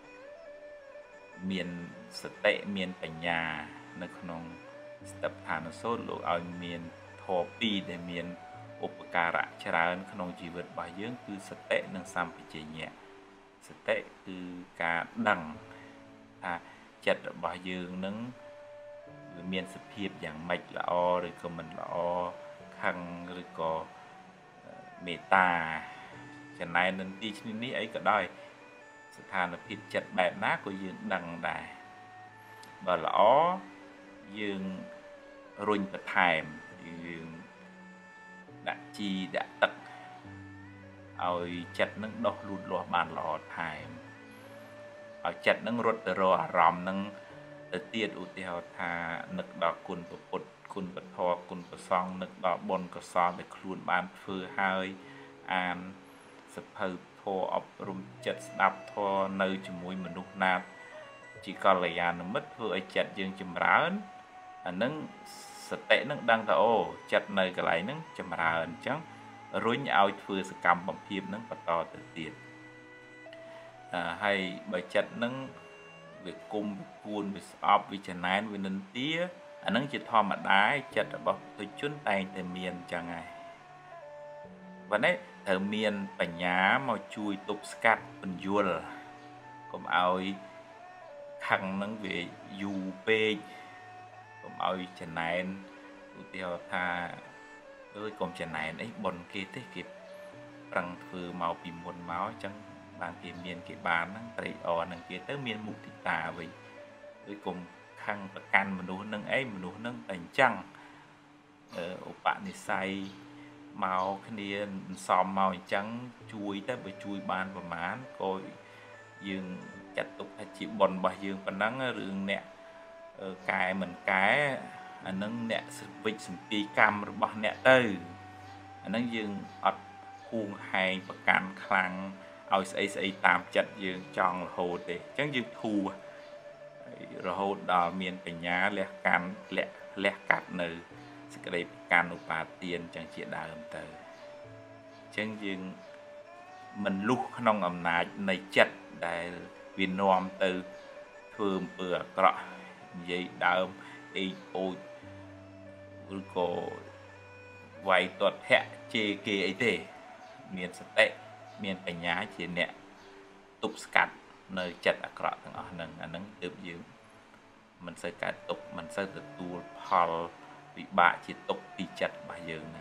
មានសតិមានបញ្ញានៅក្នុងស្តិដ្ឋានសូត្រលោកឲ្យមានធម៌ពីរដែលមានឧបការៈច្រើនក្នុងជីវិតរបស់យើងគឺសតិនិងសម្បជញ្ញៈសតិគឺការដឹងថាចិត្តរបស់យើងនឹងវាមានសភាពយ៉ាងម៉េចល្អឬក៏មិនល្អខឹងឬក៏មេត្តាចំណែននឹងទីឈ្នានេះអីក៏ដោយស្ថានភាពចិត្តបែបណាក៏យើងដឹងដែរបើល្អយើងរុញបន្ថែមយើងដាក់ជីដាក់ទឹកឲ្យចិត្តនឹងដុះលូតលាស់បានល្អថែមឲ្យចិត្តនឹងរត់ទៅរកអារម្មណ៍នឹងទៅទៀតឧទាហរណ៍ថានឹកដល់គុណពុទ្ធគុណពធគុណប្រសង្ឃនឹកដល់បុណ្យកុសលដែលខ្លួនបានធ្វើហើយអានសភៅធម៌អប់រំចិត្តស្ដាប់ធម៌នៅជាមួយមនុស្សណាជាកល្យាណមិត្តធ្វើឲ្យចិត្តយើងចម្រើនអានឹងសតិនឹងដឹងថាអូចិត្តនៅកន្លែងហ្នឹងចម្រើនអញ្ចឹងរុញឲ្យធ្វើសកម្មភាពហ្នឹងបន្តទៅទៀតអឺហើយបើចិត្តហ្នឹងវាគុំវាគួនវាស្អប់វាចំណែនវានិន្ទាអាហ្នឹងជាធម្មតាចិត្តរបស់ពុទ្ធជនតែងតែមានអញ្ចឹងហើយប៉ុន្តែត្រូវមានបញ្ញាមកជួយទប់ស្កាត់ពន្យល់កុំឲ្យខឹងហ្នឹងវាយូរពេកកុំឲ្យចំណែនឧទាហរណ៍ថាអើយកុំចំណែនអីប៉ុនគេទេគេប្រឹងធ្វើមកពីមុនមកអញ្ចឹងបានគេមានគេបានហ្នឹងត្រេកអរនឹងគេទៅមានមុទិតាវិញឬកុំខឹងប្រកាន់មនុស្សនឹងអីមនុស្សនឹងតែអញ្ចឹងអឺឧបនិស្ស័យមកគ្នាសំមកអញ្ចឹងជួយទៅបើជួយបានប្រមាណក៏យើងចាត់ទុកថាជាបុណ្យរបស់យើងប៉ុណ្ណឹងរឿងអ្នកកែមិនកែអានឹងអ្នកវិច្ចសម្ពីកម្មរបស់អ្នកទៅអានឹងយើងអត់ហួងហែងប្រកាន់ខ្លាំងឲ្យស្អីស្អីតាមចិត្តយើងចង់រហូតទេអញ្ចឹងយើងធូររហូតដល់មានបញ្ញាលះកាន់លះលះកាត់នៅសេចក្តីប្រកាន់ឧបាទានអញ្ចឹងជាដើមទៅអញ្ចឹងយើងមិនលុះក្នុងអំណាចនៃចិត្តដែលវានាំទៅធ្វើអំពើអាក្រក់និយាយដើមអេអូចឬក៏វាយទាត់ធាក់ជេរគេអីទេមានសតិមានបញ្ញាជាអ្នកទប់ស្កាត់នៅចិត្តអាក្រក់ទាំងអស់ហ្នឹងអាហ្នឹងទើបយើងមិនសូវកើតទុកមិនសូវទទួលផលវិបាកជាទុកពីចិត្តរបស់យើងហ្នឹង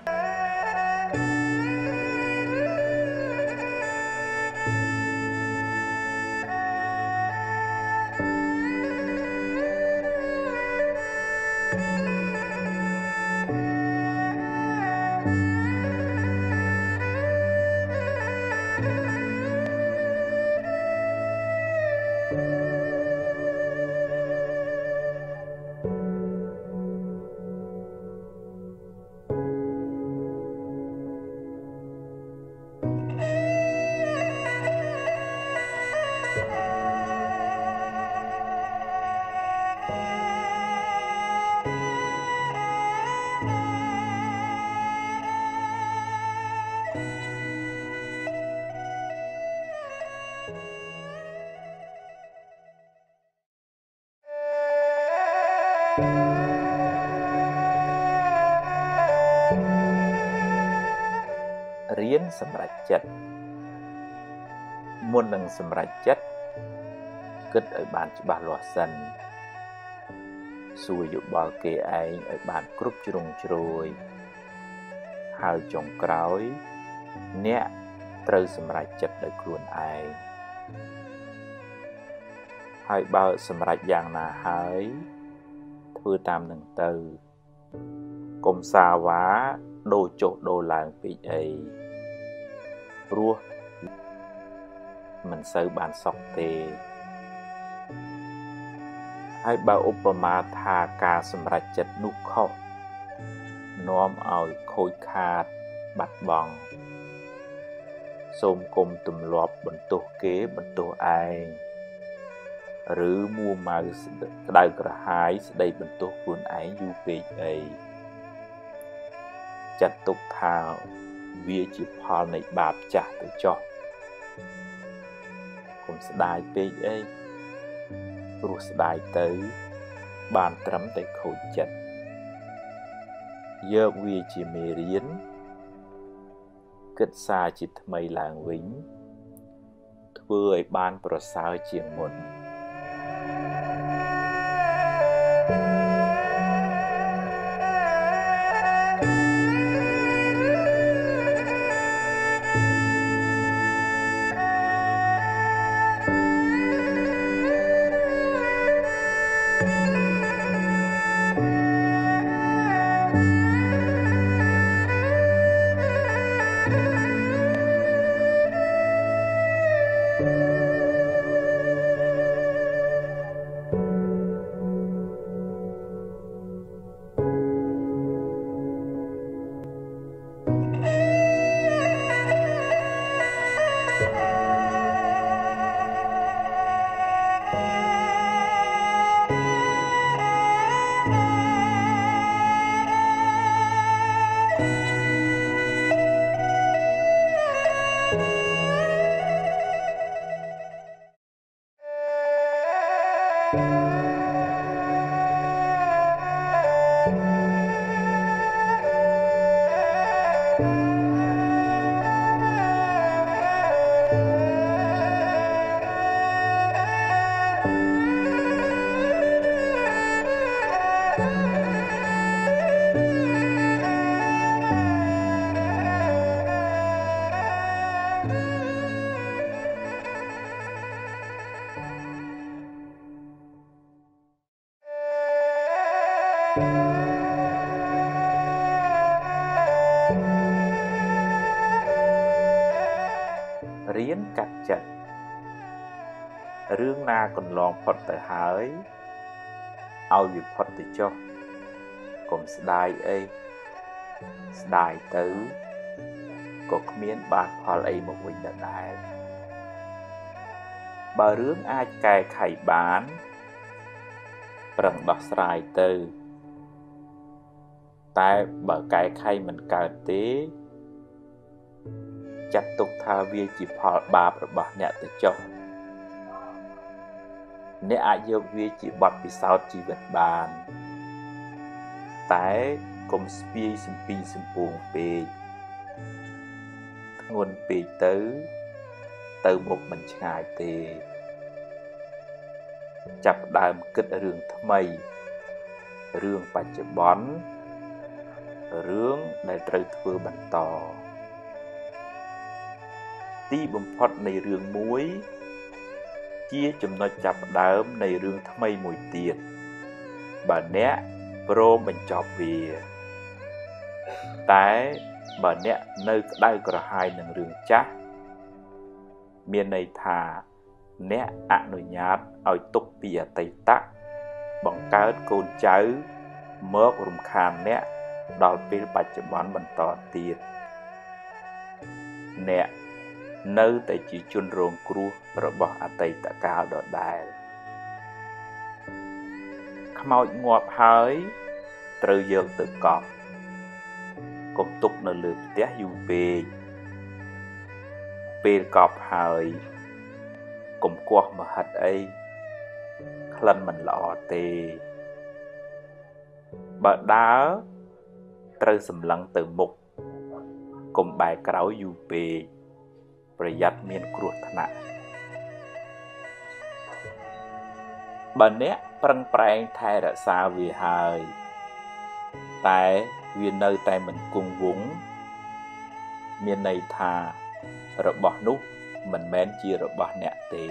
រៀនសម្រេចចិត្តមុននឹងសម្រេចចិត្តគិតឲ្យបានច្បាស់លាស់សិនសួរយោបល់គេឯងឲ្យបានគ្រប់ជ្រុងជ្រោយហើយចុងក្រោយអ្នកត្រូវសម្រេចចិត្តដោយខ្លួនឯងហើយបើសម្រេចយ៉ាងណាហើយធ្វើតាមនឹងទៅកុំសាវ៉ាដូរចុះដូរឡើងពេកអីព្រោះមិនសូវបានសុខទេហើយបើឧបមាថាការសម្រេចចិត្តនោះខុសនាំឲ្យខូចខាតបាត់បង់សូមគុំទម្លាប់បន្ទោសគេបន្ទោសឯងឬមួម៉ៅក្តៅក្រហាយស្ដីបន្ទោសខ្លួនឯងយូរពេកអីចាត់ទុកថាវាជាផលនៃបាបចាស់ទៅចុះកុំស្ដាយពេកអីព្រោះស្ដាយទៅបានត្រឹមតែខូចចិត្តយកវាជាមេរៀនគិតសារជាថ្មីឡើងវិញធ្វើឲ្យបានប្រសើរជាងមុនរៀនកាត់ចិត្តរឿងណាកន្លងផុតទៅហើយឲ្យវាផុតទៅចុះកុំស្ដាយអីស្ដាយទៅក៏គ្មានបានផលអីមកវិញដែរបើរឿងអាចកែខៃបានប្រឹងដោះស្រាយទៅតែបើកែខៃមិនកើតទេចាត់ទុកថាវាជាផលបាបរបស់អ្នកទៅចុះអ្នកអាចយកវាជាបទពិសោធន៍ជីវិតបានតែកុំស្ពាយសំពីសំពួងពេកធ្ងន់ពេកទៅទៅមុខមិនឆ្ងាយទេចាប់ផ្ដើមគិតរឿងថ្មីរឿងបច្ចុប្បន្នរឿងដែលត្រូវធ្វើបន្តទីបំផុតនៃរឿងមួយជាចំណុចចាប់ផ្ដើមនៃរឿងថ្មីមួយទៀតបើអ្នកព្រមបញ្ចប់វាតែបើអ្នកនៅក្តៅក្រហាយនឹងរឿងចាស់មានន័យថាអ្នកអនុញ្ញាតឲ្យទុកពីអតីតបង្កើតកូនចៅមករំខានអ្នកដល់ពេលបច្ចុប្បន្នបន្តទៀតអ្នកនៅតែជាជនរងគ្រោះរបស់អតីតកាលដដែលខ្មោចងាប់ហើយត្រូវយកទៅកប់កុំទុកនៅលើផ្ទះយូរពេកពេលកប់ហើយកុំគោះមហិតអីក្លិនមិនល្អទេបើដើរត្រូវសម្លឹងទៅមុខកុំបែរក្រោយយូរពេកប្រយ័ត្នមានគ្រោះថ្នាក់បើអ្នកប្រឹងប្រែងថែរក្សាវាហើយតែវានៅតែមិនគង់វង្សមានន័យថារបស់នោះមិនមែនជារបស់អ្នកទេ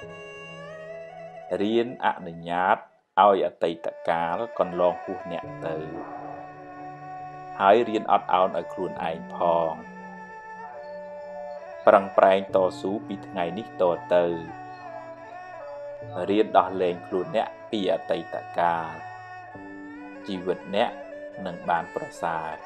រៀនអនុញ្ញាតឲ្យអតីតកាលកន្លងហួសអ្នកទៅហើយរៀនអត់ឱនឲ្យខ្លួនឯងផងប្រឹងប្រែងតស៊ូពីថ្ងៃនេះតទៅរៀនដោះលែងខ្លួនអ្នកពីអតីតកាលជីវិតអ្នកនឹងបានប្រសើរ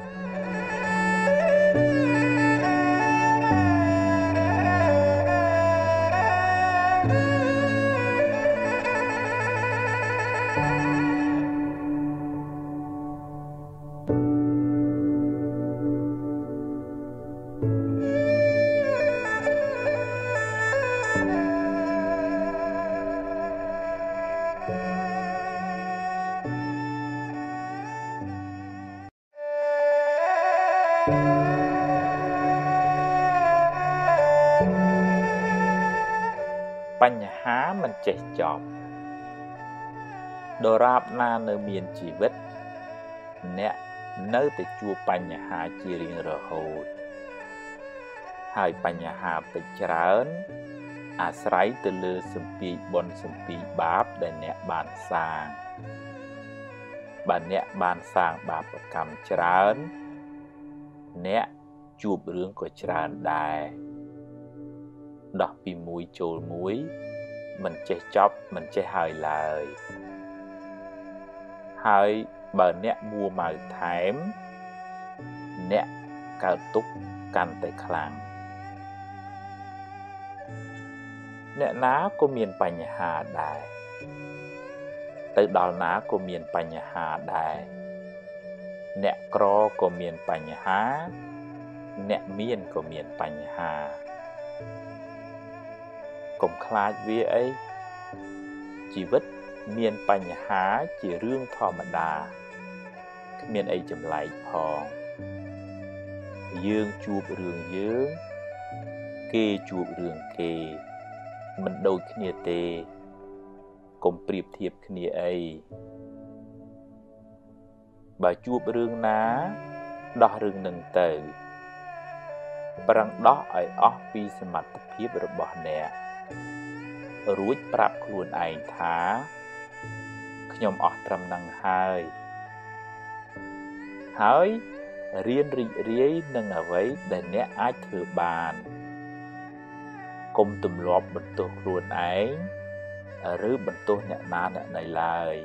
បញ្ហាមិនចេះចប់ដរាបណានៅមានជីវិតអ្នកនៅតែជួបបញ្ហាជារៀងរហូតហើយបញ្ហាពេចច្រើនអាស្រ័យទៅលើសម្ពាធបុណ្យសម្ពាធបាបដែលអ្នកបានសាងបើអ្នកបានសាងបាបកម្មច្រើនអ្នកជួបរឿងក៏ច្រើនដែរដោះពីមួយចូលមួយមិនចេះចប់មិនចេះហើយឡើយហើយបើអ្នកមួម៉ៅថែមអ្នកកើតទុក្ខកាន់តែខ្លាំងអ្នកណាក៏មានបញ្ហាដែរទៅដល់ណាក៏មានបញ្ហាដែរអ្នកក្រក៏មានបញ្ហាអ្នកមានក៏មានបញ្ហាកុំខ្លាចវាអីជីវិតមានបញ្ហាជារឿងធម្មតាគ្មានអីចម្លែកផងយើងជួបរឿងយើងគេជួបរឿងគេមិនដូចគ្នាទេកុំប្រៀបធៀបគ្នាអីបើជួបរឿងណាដោះរឿងនឹងទៅប្រឹងដោះឲ្យអស់ពីសមត្ថភាពរបស់អ្នករួចប្រាប់ខ្លួនឯងថាខ្ញុំអស់ត្រឹមនឹងហើយហើយរៀនរីករាយនឹងអ្វីដែលអ្នកអាចធ្វើបានកុំទម្លាប់បន្ទោសខ្លួនឯងឬបន្ទោសអ្នកណាអ្នកណីឡើយ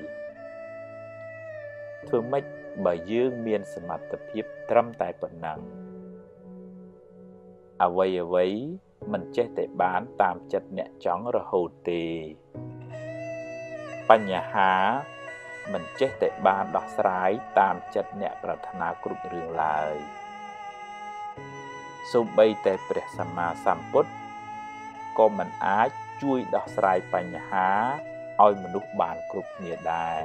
ធ្វើម៉េចបើយើងមានសមត្ថភាពត្រឹមតែប៉ុណ្ណឹងអ្វីអ្វីមិនចេះតែបានតាមចិត្តអ្នកចង់រហូតទេបញ្ហាមិនចេះតែបានដោះស្រាយតាមចិត្តអ្នកប្រាថ្នាគ្រប់រឿងឡើយសូម្បីតែព្រះសម្មាសម្ពុទ្ធក៏មិនអាចជួយដោះស្រាយបញ្ហាឲ្យមនុស្សបានគ្រប់គ្នាដែរ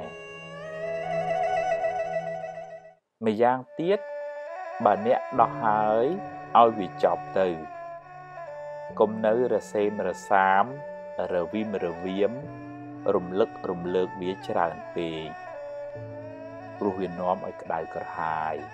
ម្យ៉ាងទៀតបើអ្នកដោះហើយឲ្យវាចប់ទៅកុំនៅរសេមរសាមរវិមរវៀមរំលឹករំលើកវាច្រើនពេកព្រោះវានាំឲ្យក្តៅក្រហាយ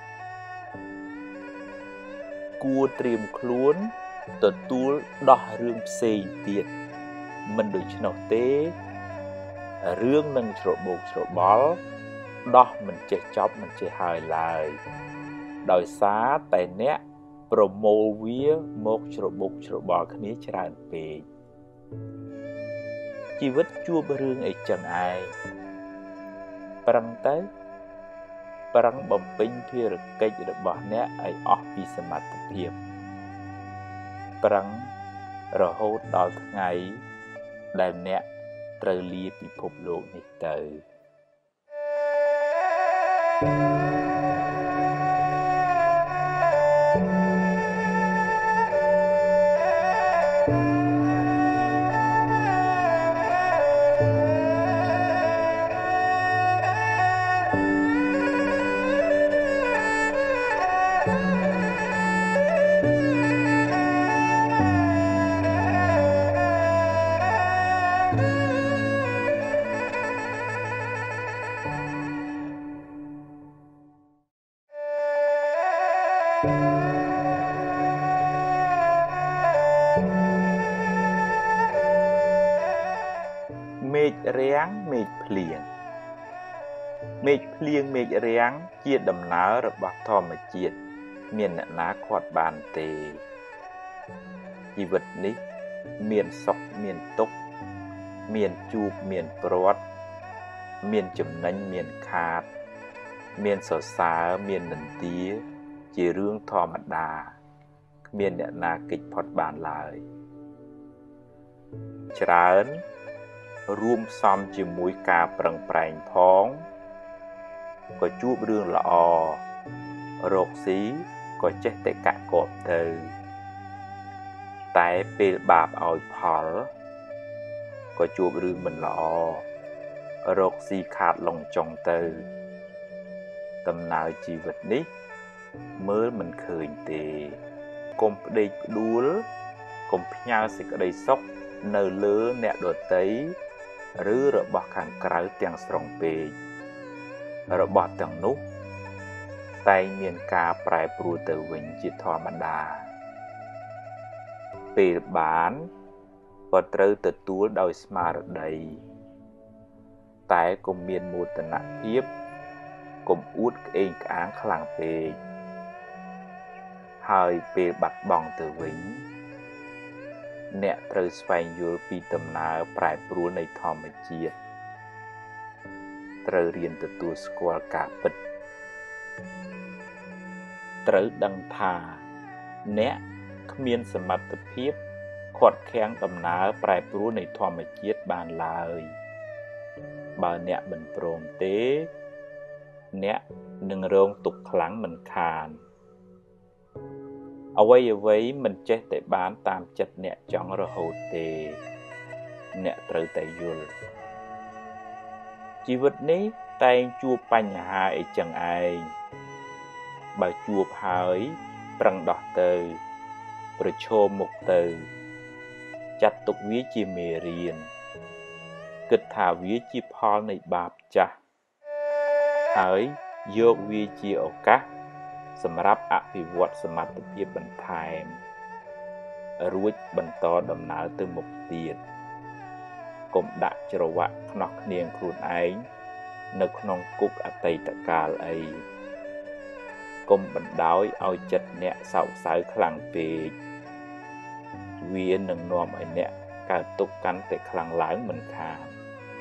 គួរត្រៀមខ្លួនទទួលដោះរឿងផ្សេងទៀតមិនដូច្នោះទេរឿងនឹងច្របូកច្របល់ដោះមិនចេះចប់មិនចេះហើយឡើយដោយសារតែអ្នកប្រមូលវាមកច្របូកច្របល់គ្នាច្រើនពេកជីវិតជួបរឿងអីចឹងឯងប្រឹងទៅប្រឹងបំពេញភារកិច្ចរបស់អ្នកឲ្យអស់ពីសមត្ថភាពប្រឹងរហូតដល់ថ្ងៃដែលអ្នកត្រូវលាពិភពលោកនេះទៅមេឃរាំងមេឃភ្លៀងមេឃភ្លៀងមេឃរាំងជាដំណើររបស់ធម្មជាតិមានអ្នកណាខាត់បានទេជីវិតនេះមានសុខមានទុក្ខមានជួបមានព្រាត់មានចំណេញមានខាតមានសរសើរមាននន្ទាជារឿងធម្មតាគ្មានអ្នកណាគេចផុតបានឡើយច្រើនរួមផ្សំជាមួយការប្រឹងប្រែងផងក៏ជួបរឿងល្អរកស៊ីក៏ចេះតែកាក់កបទៅតែពេលបាបឲ្យផលក៏ជួបរឿងមិនល្អរកស៊ីខាតឡងចុងទៅដំណើរជីវិតនេះមើលមិនឃើញទេកុំផ្ដេកផ្ដួលកុំផ្ញើសេចក្តីសុខនៅលើអ្នកដទៃឬរបស់ខាងក្រៅទាំងស្រុងពេករបស់ទាំងនោះតែងមានការប្រែប្រួលទៅវិញជាធម្មតាពេលបានក៏ត្រូវទទួលដោយស្មារតីតែកុំមានមោទនភាពកុំអួតក្អេងក្អាងខ្លាំងពេកហើយពេលបាត់បង់ទៅវិញអ្នកត្រូវស្វែងយល់ពីដំណើរប្រែប្រួលនៃធម្មជាតិត្រូវរៀនទទួលស្គាល់ការពិតត្រូវដឹងថាអ្នកគ្មានសមត្ថភាពខាត់ខាំងដំណើរប្រែប្រួលនៃធម្មជាតិបានឡើយបើអ្នកមិនព្រមទេអ្នកនឹងរងទុក្ខខ្លាំងមិនខានអ្វីអ្វីមិនចេះតែបានតាមចិត្តអ្នកចង់រហូតទេអ្នកត្រូវតែយល់ជីវិតនេះតែងជួបបញ្ហាអីចឹងឯងបើជួបហើយប្រឹងដោះទៅប្រឈមមុខទៅចាត់ទុកវាជាមេរៀនគិតថាវាជាផលនៃបាបចាស់ហើយយកវាជាឱកាសសម្រាប់អភិវឌ្ឍសមត្ថភាពបន្ថែមរួចបន្តដំណើរទៅមុខទៀតកុំដាក់ច្រវាក់ខ្នោះគ្នាងខ្លួនឯងនៅក្នុងគុកអតីតកាលអីកុំបណ្ដោយឲ្យចិត្តអ្នកសោកសៅខ្លាំងពេកវានឹងនាំឲ្យអ្នកកើតទុក្ខកាន់តែខ្លាំងឡើងមិនខាន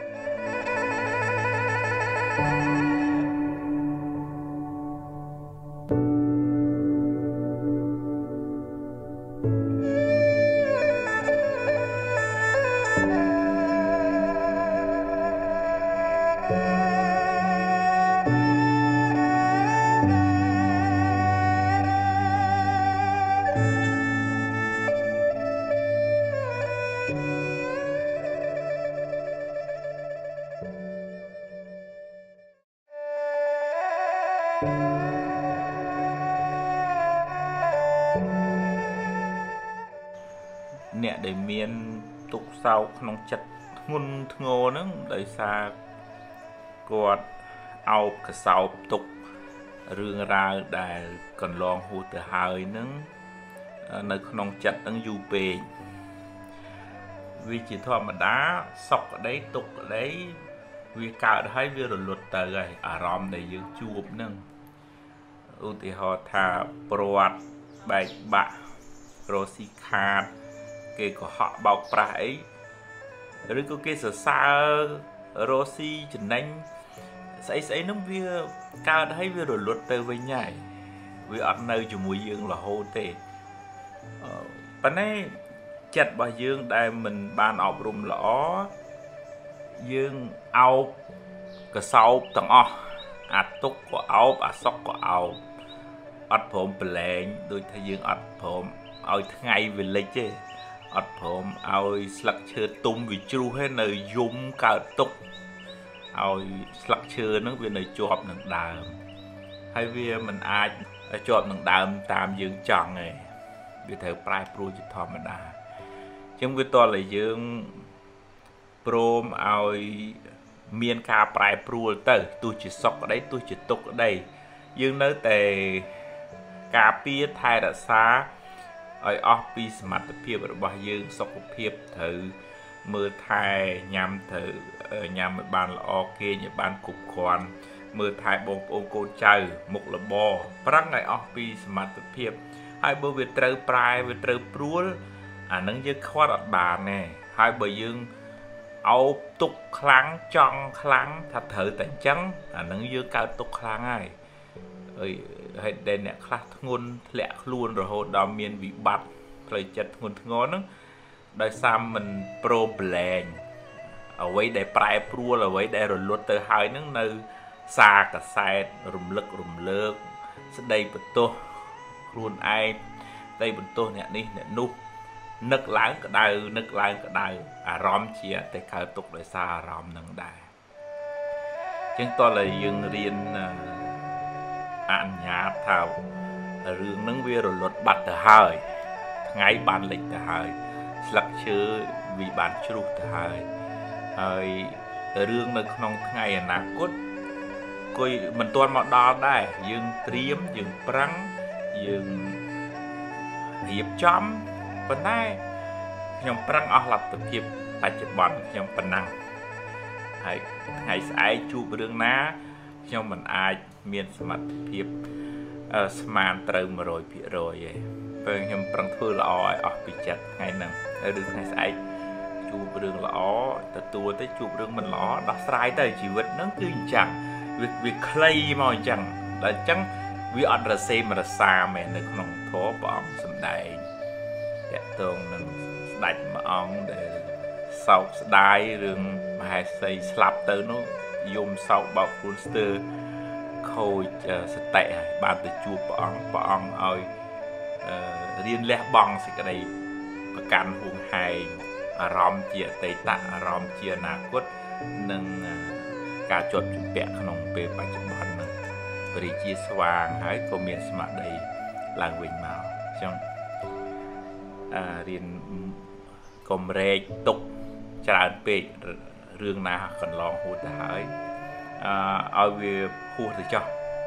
អ្នកដែលមានទុក្ខសោកក្នុងចិត្តធ្ងន់ធ្ងរហ្នឹងដោយសារគាត់អោបកសោបទុក្ខរឿងរ៉ាវដែលកន្លងហួសទៅហើយហ្នឹងនៅក្នុងចិត្តហ្នឹងយូរពេកវាជាធម្មតាសុខក្តីទុក្ខក្តីវាកើតហើយវារលត់ទៅហើយអារម្មណ៍ដែលយើងជួបហ្នឹងឧទាហរណ៍ថាព្រាត់បែកបាក់រស់ស៊ីខាតគេកុហកបោកប្រាស់អីឬក៏គេសរសើររស់ស៊ីចំណេញស្អីស្អីហ្នឹងវាកើតហើយវារលត់ទៅវិញហើយវាអត់នៅជាមួយយើងរហូតទេប៉ុន្តែចិត្តរបស់យើងដែលមិនបានអប់រំល្អយើងអោបកសោបទាំងអស់អាទុកក៏អោបអាសុកក៏អោបអត់ព្រមប្រឡែងដូចថាយើងអត់ព្រមឲ្យថ្ងៃវាលិចទេអត់ព្រមឲ្យស្លឹកឈើទុំវាជ្រុះទេនៅយំកើតទុកឲ្យស្លឹកឈើហ្នឹងវានៅជាប់នឹងដើមហើយវាមិនអាចជាប់នឹងដើមតាមយើងចង់ទេវាត្រូវប្រែប្រួលជាធម្មតាអញ្ចឹងវាតលតែយើងព្រមឲ្យមានការប្រែប្រួលទៅទោះជាសុខក្តីទោះជាទុក្ខក្តីយើងនៅតែការពារថែរក្សាឲ្យអស់ពីសមត្ថភាពរបស់យើងសុខភាពត្រូវមើលថែញ៉ាំត្រូវញ៉ាំឲ្យបានល្អគេឲ្យបានគ្រប់គ្រាន់មើលថែបងប្អូនកូនចៅមុខរបរប្រឹងឲ្យអស់ពីសមត្ថភាពហើយបើវាត្រូវប្រែវាត្រូវព្រួលអានឹងយើងខ្វាត់អត់បានទេហើយបើយើងអោបទុកខ្លាំងចង់ខ្លាំងថាត្រូវតែអញ្ចឹងអានឹងយើងកើតទុកខ្លាំងហើយអើយហើយដែលអ្នកខ្លះធ្ងន់ធ្លាក់ខ្លួនរហូតដល់មានវិបត្តិផ្លូវចិត្តធ្ងន់ធ្ងរហ្នឹងដោយសារមិនព្រមប្រឡែងអ្វីដែលប្រែព្រួលអ្វីដែលរលត់ទៅហើយហ្នឹងនៅសារកសែតរំលឹករំលើកស្ដីបន្ទោសខ្លួនឯងស្ដីបន្ទោសអ្នកនេះអ្នកនោះនឹកឡើងក្តៅនឹកឡើងក្តៅអារម្មណ៍ជាតែកើតទុកដោយសារអារម្មណ៍នឹងដែរជាងតើយើងរៀនអនុញ្ញាតថារឿងហ្នឹងវារលត់បាត់ទៅហើយថ្ងៃបានលិចទៅហើយស្លឹកឈើវាបានជ្រុះទៅហើយហើយរឿងនៅក្នុងថ្ងៃអនាគតគួយមិនទាន់មកដល់ដែរយើងត្រៀមយើងប្រឹងយើងរៀបចំប៉ុន្តែខ្ញុំប្រឹងអស់លទ្ធភាពបច្ចុប្បន្នខ្ញុំប៉ុណ្ណឹងហើយថ្ងៃស្អែកជួបរឿងណាខ្ញុំមិនអាចមានសមត្ថភាពស្មានត្រូវ một trăm phần trăm ទេពេលខ្ញុំប្រឹងធ្វើល្អឲ្យអស់ពីចិត្តថ្ងៃហ្នឹងហើយឬថ្ងៃស្អែកជួបរឿងល្អទទួលទៅជួបរឿងមិនល្អដោះស្រាយទៅជីវិតហ្នឹងគឺអញ្ចឹងវាវាខ្លីមកអញ្ចឹងដល់អញ្ចឹងវាអត់រសេមរសាមែននៅក្នុងធម៌ព្រះអង្គសម្ដែងតាក់ទងនឹងស្ដេចមួយអង្គដែលសោកស្ដាយរឿងមហេសីស្លាប់ទៅនោះយំសោកបោកខ្លួនស្ទើរខូចសតិហើយបានទៅជួបព្រះអង្គព្រះអង្គឲ្យរៀនលះបង់សេចក្តីប្រកាន់ហួងហែងអារម្មណ៍ជាអតីតអារម្មណ៍ជាអនាគតនិងការជាប់ជំពាក់ក្នុងពេលបច្ចុប្បន្នហ្នឹងព្រះរាជាស្វាងហើយក៏មានស្មារតីឡើងវិញមកអញ្ចឹងអឺរៀនកុំរែកទុកច្រើនពេករឿងណាកន្លងហួសទៅហើយអឺឲ្យវាហួសទៅចោះ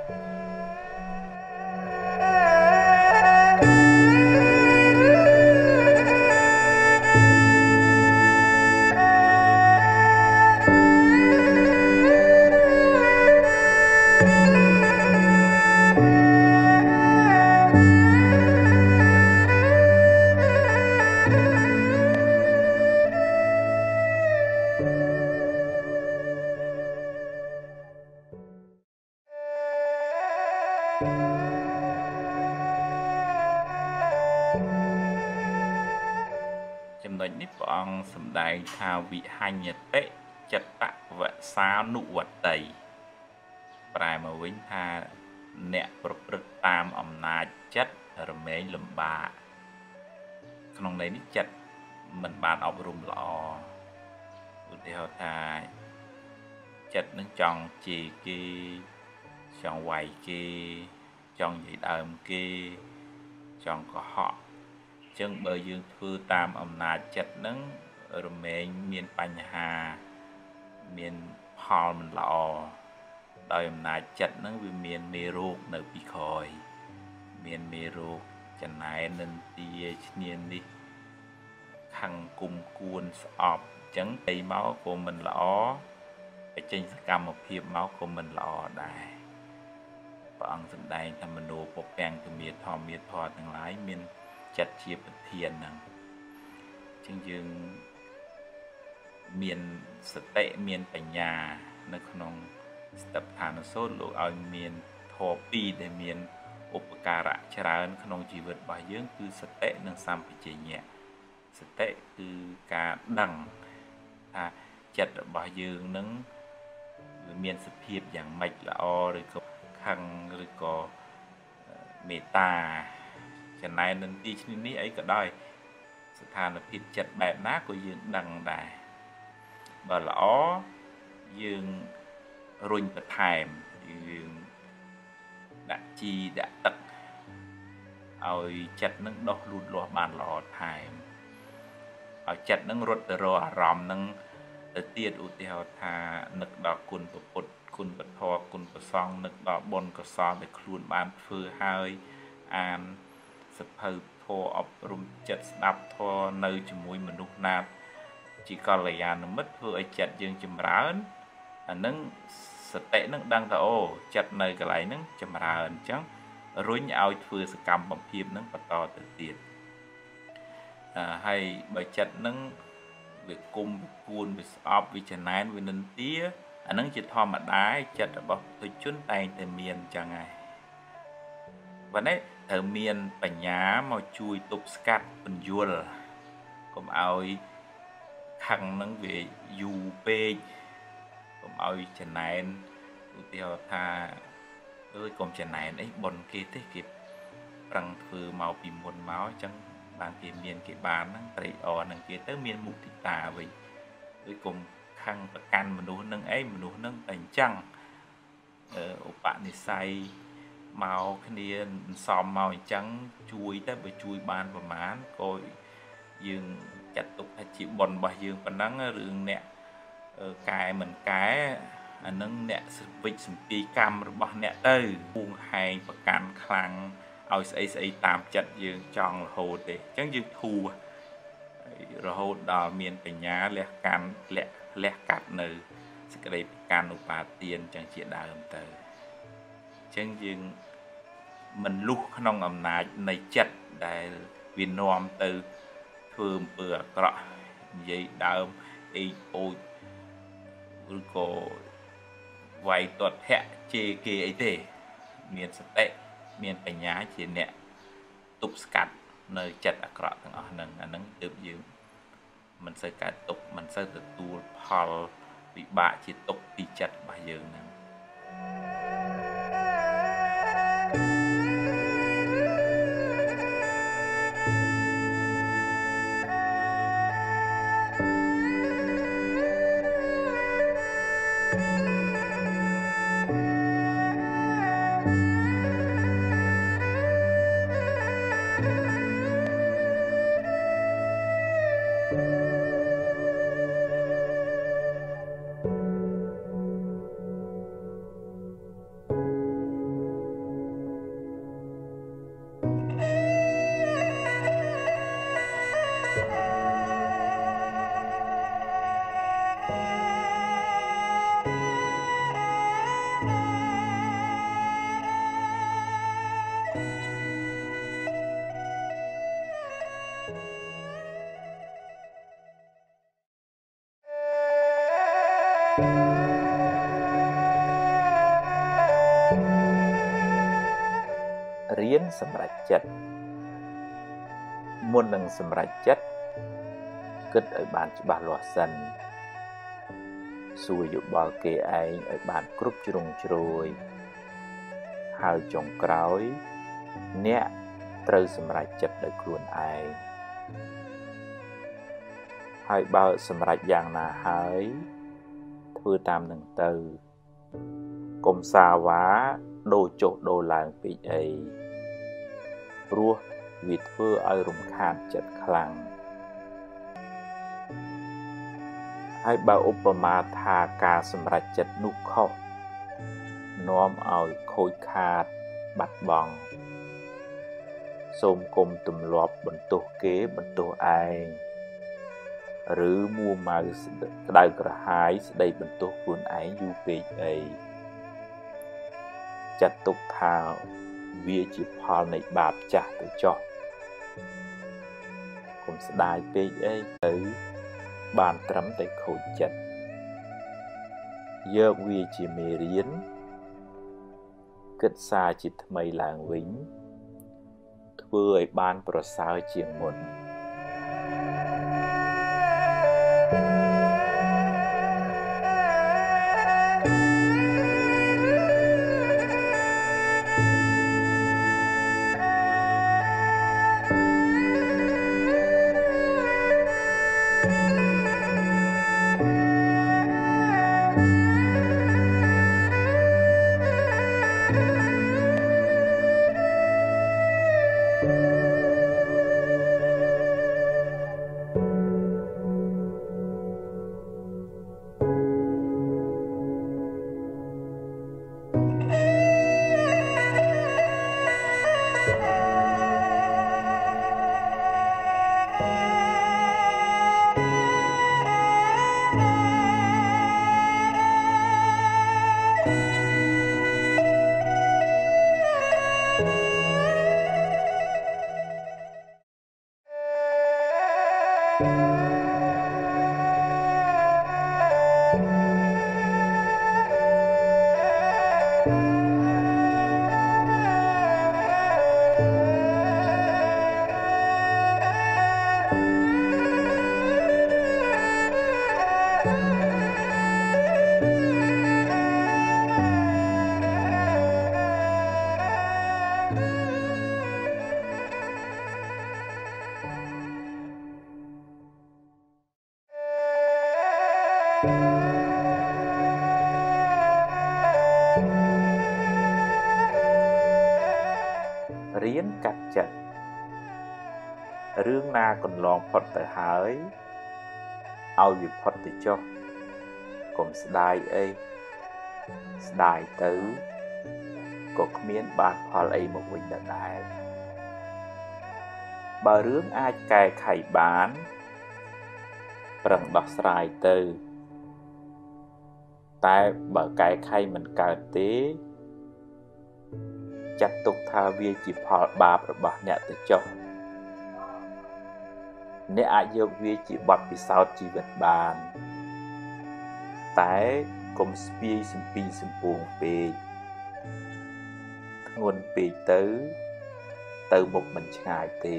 ចំណុចនេះព្រះអង្គសម្ដែងថាវិហញ្ញតិចិត្តវសានុវតីប្រែមកវិញថាអ្នកប្រព្រឹត្តតាមអំណាចចិត្តរមែងលំបាកក្នុងន័យនេះចិត្តមិនបានអប់រំល្អឧទាហរណ៍ថាចិត្តនឹងចង់ជេរគេចង់វាយគេចង់និយាយដើមគេចង់កុហកចឹងបើយើងធ្វើតាមអំណាចចិត្តហ្នឹងរមែងមានបញ្ហាមានផលមិនល្អដោយអំណាចចិត្តហ្នឹងវាមានមេរោគនៅពីក្រោយមានមេរោគចំណែននិន្ទាឈ្នានេះខឹងគុំគួនស្អប់ចឹងទៅមកក៏មិនល្អបញ្ចេញសកម្មភាពមកក៏មិនល្អដែរព្រះអង្គសម្ដែងថាមនោពពាំងទមាធម្មាធម៌ទាំងឡាយមានចិត្តជាប្រធានហ្នឹងចឹងយើងមានសតិមានបញ្ញានៅក្នុងស្តិដ្ឋានុសូត្រលោកឲ្យមានធម៌ពីរដែលមានឧបការៈច្រើនក្នុងជីវិតរបស់យើងគឺសតិនិងសម្បជញ្ញៈសតិគឺការដឹងថាចិត្តរបស់យើងនឹងវាមានសភាពយ៉ាងម៉េចល្អឬក៏ខឹងឬក៏មេត្តាចំណែននឹងទីឈ្នានេះអីក៏ដោយស្ថានភាពចិត្តបែបណាក៏យើងដឹងដែរបើល្អយើងរុញបន្ថែមយើងដាក់ជីដាក់ទឹកឲ្យចិត្តនឹងដុះលូតលាស់បានល្អថែមឲ្យចិត្តនឹងរត់ទៅរកអារម្មណ៍នឹងទៅទៀតឧទាហរណ៍ថានឹកដល់គុណពុទ្ធគុណពធគុណប្រសង្ឃនឹកដល់បុណ្យកុសលដែលខ្លួនបានធ្វើហើយអានសភៅធម៌អប់រំចិត្តស្ដាប់ធម៌នៅជាមួយមនុស្សណាជាកល្យាណមិត្តធ្វើឲ្យចិត្តយើងចម្រើនអានឹងសតិនឹងដឹងថាអូចិត្តនៅកន្លែងហ្នឹងចម្រើនអញ្ចឹងរុញឲ្យធ្វើសកម្មភាពនឹងបន្តទៅទៀតហើយបើចិត្តនឹងវាគុំវាគួនវាស្អប់វាចំណែនវានិន្ទាអានឹងជាធម្មតាចិត្តរបស់បុគ្គលជនតែងតែមានអញ្ចឹងហើយប៉ុន្តែត្រូវមានបញ្ញាមកជួយទប់ស្កាត់ពន្យល់កុំឲ្យខឹងនឹងវាយូរពេកកុំឲ្យចំណែនឧទាហរណ៍ថាអើយកុំចំណែនអីប៉ុនគេទេគេប្រឹងធ្វើមកពីមុនមកអញ្ចឹងបានគេមានគេបានហ្នឹងត្រេកអរនឹងគេទៅមានមុទិតាវិញដូចកុំខឹងប្រកាន់មនុស្សនឹងអីមនុស្សនឹងតែអញ្ចឹងឧបនិស្ស័យមកគ្នាសំមកអញ្ចឹងជួយទៅបើជួយបានប្រមាណក៏យើងចាត់ទុកថាជាបុណ្យរបស់យើងប៉ុណ្ណឹងរឿងអ្នកកែមិនកែអានឹងអ្នកវិច្ចសម្ពីកម្មរបស់អ្នកទៅពួងហែងប្រកាន់ខ្លាំងឲ្យស្អីស្អីតាមចិត្តយើងចង់រហូតទេអញ្ចឹងយើងធូររហូតដល់មានបញ្ញាលះកាន់លះលះកាត់នៅសេចក្តីប្រកាន់ឧបាទានអញ្ចឹងជាដើមទៅអញ្ចឹងយើងមិនលុះក្នុងអំណាចនៃចិត្តដែលវានាំទៅធ្វើអំពើអាក្រក់និយាយដើមអេអូចឬក៏វាយទាត់ធាក់ជេរគេអីទេមានសតិមានបញ្ញាជាអ្នកទប់ស្កាត់នៅចិត្តអាក្រក់ទាំងអស់ហ្នឹងអាហ្នឹងទើបយើងមិនសូវកើតទុកមិនសូវទទួលផលវិបាកជាទុកពីចិត្តរបស់យើងហ្នឹងរៀនសម្រេចចិត្តមុននឹងសម្រេចចិត្តគិតឲ្យបានច្បាស់លាស់សិនសួរយោបល់គេឯងឲ្យបានគ្រប់ជ្រុងជ្រោយហើយចុងក្រោយអ្នកត្រូវសម្រេចចិត្តដោយខ្លួនឯងហើយបើសម្រេចយ៉ាងណាហើយធ្វើតាមនឹងទៅកុំសាវ៉ាដូរចុះដូរឡើងពេកអីព្រោះវាធ្វើឲ្យរំខានចិត្តខ្លាំងហើយបើឧបមាថាការសម្រេចចិត្តនោះខុសនាំឲ្យខូចខាតបាត់បង់សូមគុំទម្លាប់បន្ទោសគេបន្ទោសឯងឬមួម៉ៅក្តៅក្រហាយស្ដីបន្ទោសខ្លួនឯងយូរពេកអីចាត់ទុកថាវាជាផលនៃបាបចាស់ទៅចុះកុំស្ដាយពេកអីទៅបានត្រឹមតែខូចចិត្តយកវាជាមេរៀនគិតសារជាថ្មីឡើងវិញធ្វើឲ្យបានប្រសើរជាងមុនរៀនកាត់ចិត្តរឿងណាកន្លងផុតទៅហើយឲ្យវាផុតទៅចុះកុំស្ដាយអីស្ដាយទៅក៏គ្មានបានផលអីមកវិញដែរបើរឿងអាចកែខៃបានប្រឹងដោះស្រាយទៅតែបើកែខៃមិនកើតទេចាត់ទុកថាវាជាផលបាបរបស់អ្នកទៅចុះអ្នកអាចយកវាជាបទពិសោធន៍ជីវិតបានតែកុំស្ពាយសំពីសំពួងពេកធ្ងន់ពេកទៅទៅមុខមិនឆ្ងាយទេ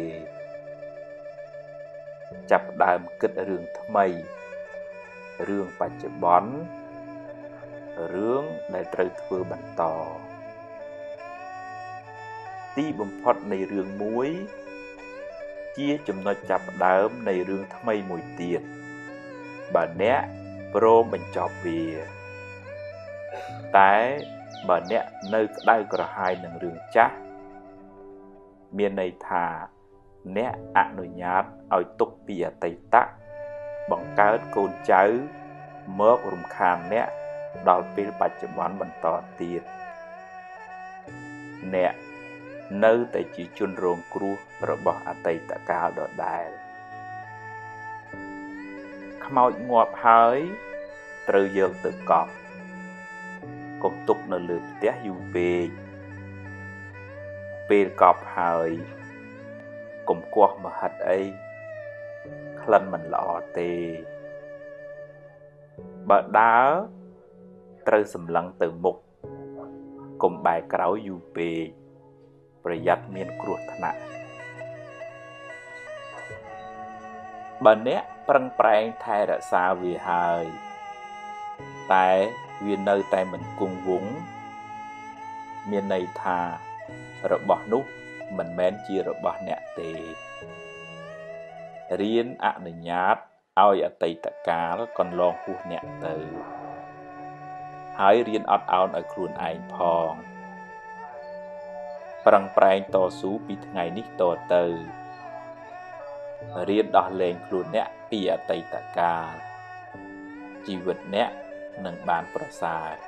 ចាប់ផ្ដើមគិតរឿងថ្មីរឿងបច្ចុប្បន្នរឿងដែលត្រូវធ្វើបន្តទីបំផុតនៃរឿងមួយជាចំណុចចាប់ផ្ដើមនៃរឿងថ្មីមួយទៀតបើអ្នកព្រមបញ្ចប់វាតែបើអ្នកនៅក្តៅក្រហាយនឹងរឿងចាស់មានន័យថាអ្នកអនុញ្ញាតឲ្យទុកពីអតីតបង្កើតកូនចៅមករំខានអ្នកដល់ពេលបច្ចុប្បន្នបន្តទៀតអ្នកនៅតែជាជនរងគ្រោះរបស់អតីតកាលដដែលខ្មោចងាប់ហើយត្រូវយកទៅកប់កុំទុកនៅលើផ្ទះយូរពេកពេលកប់ហើយកុំគោះមហិតអីក្លិនមិនល្អទេបើដើរត្រូវសម្លឹងទៅមុខកុំបែរក្រោយយូរពេកប្រយ័ត្នមានគ្រោះថ្នាក់បើអ្នកប្រឹងប្រែងថែរក្សាវាហើយតែវានៅតែមិនគង់វង្សមានន័យថារបស់នោះមិនមែនជារបស់អ្នកទេរៀនអនុញ្ញាតឲ្យអតីតកាលកន្លងហួសអ្នកទៅហើយរៀនអត់ឱនឲ្យខ្លួនឯងផងប្រឹងប្រែងតស៊ូពីថ្ងៃនេះតទៅរៀនដោះលែងខ្លួនអ្នកពីអតីតកាលជីវិតអ្នកនឹងបានប្រសើរ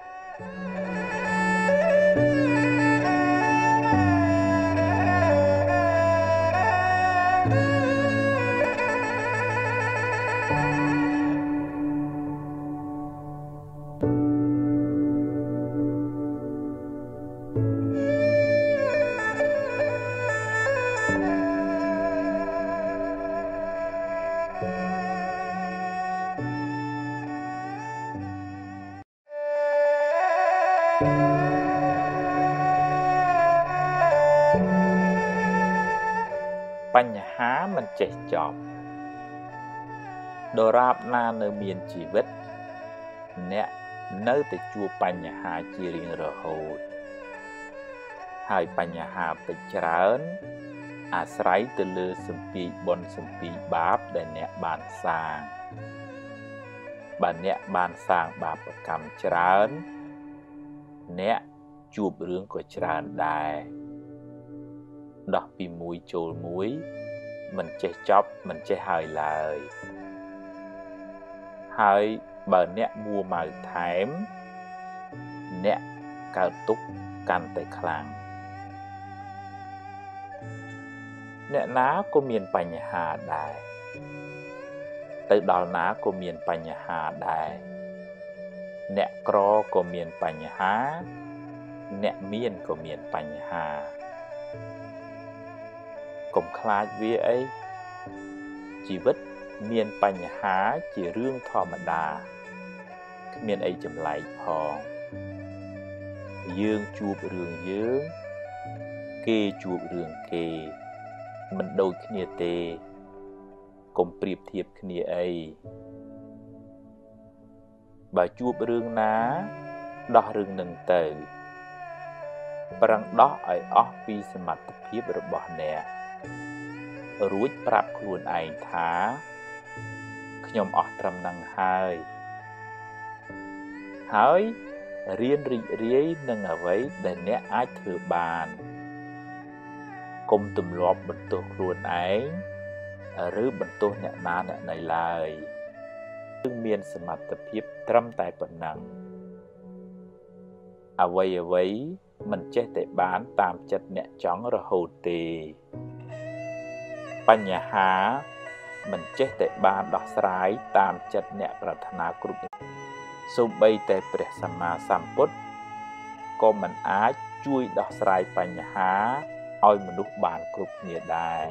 បញ្ហាមិនចេះចប់ដរាបណានៅមានជីវិតអ្នកនៅតែជួបបញ្ហាជារៀងរហូតហើយបញ្ហាពេចច្រើនអាស្រ័យទៅលើសម្ពាធបុណ្យសម្ពាធបាបដែលអ្នកបានសាងបើអ្នកបានសាងបាបកម្មច្រើនអ្នកជួបរឿងក៏ច្រើនដែរដោះពីមួយចូលមួយមិនចេះចប់មិនចេះហើយឡើយហើយបើអ្នកមួម៉ៅថែមអ្នកកើតទុក្ខកាន់តែខ្លាំងអ្នកណាក៏មានបញ្ហាដែរទៅដល់ណាក៏មានបញ្ហាដែរអ្នកក្រក៏មានបញ្ហាអ្នកមានក៏មានបញ្ហាកុំខ្លាចវាអីជីវិតមានបញ្ហាជារឿងធម្មតាគ្មានអីចម្លែកផងយើងជួបរឿងយើងគេជួបរឿងគេមិនដូចគ្នាទេកុំប្រៀបធៀបគ្នាអីបើជួបរឿងណាដោះរឿងនឹងទៅប្រឹងដោះឲ្យអស់ពីសមត្ថភាពរបស់អ្នករួចប្រាប់ខ្លួនឯងថាខ្ញុំអស់ត្រឹមនឹងហើយហើយរៀនរីករាយនឹងអ្វីដែលអ្នកអាចធ្វើបានកុំទម្លាប់បន្ទោសខ្លួនឯងឬបន្ទោសអ្នកណាអ្នកណីឡើយគឺមានសមត្ថភាពត្រឹមតែប៉ុណ្ណឹងអ្វីអ្វីមិនចេះតែបានតាមចិត្តអ្នកចង់រហូតទេបញ្ហាមិនចេះតែបានដោះស្រាយតាមចិត្តអ្នកប្រាថ្នាគ្រប់សូម្បីតែព្រះសម្មាសម្ពុទ្ធក៏មិនអាចជួយដោះស្រាយបញ្ហាឲ្យមនុស្សបានគ្រប់គ្នាដែរ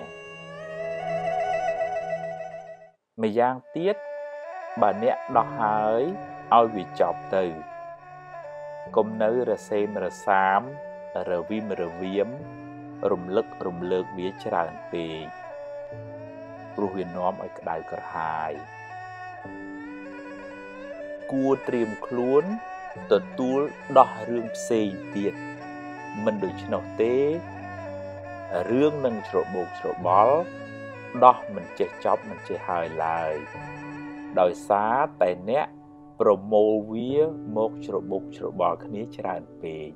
ម្យ៉ាងទៀតបើអ្នកដោះហើយឲ្យវាចប់ទៅកុំនៅរសេមរសាមរវិមរវាមរំលឹករំលើកវាច្រើនពេកព្រោះវានាំឲ្យក្តៅក្រហាយគួរត្រៀមខ្លួនទទួលដោះរឿងផ្សេងទៀតមិនដូច្នោះទេរឿងនឹងច្របូកច្របល់ដោះមិនចេះចប់មិនចេះហើយឡើយដោយសារតែអ្នកប្រមូលវាមកច្របូកច្របល់គ្នាច្រើនពេក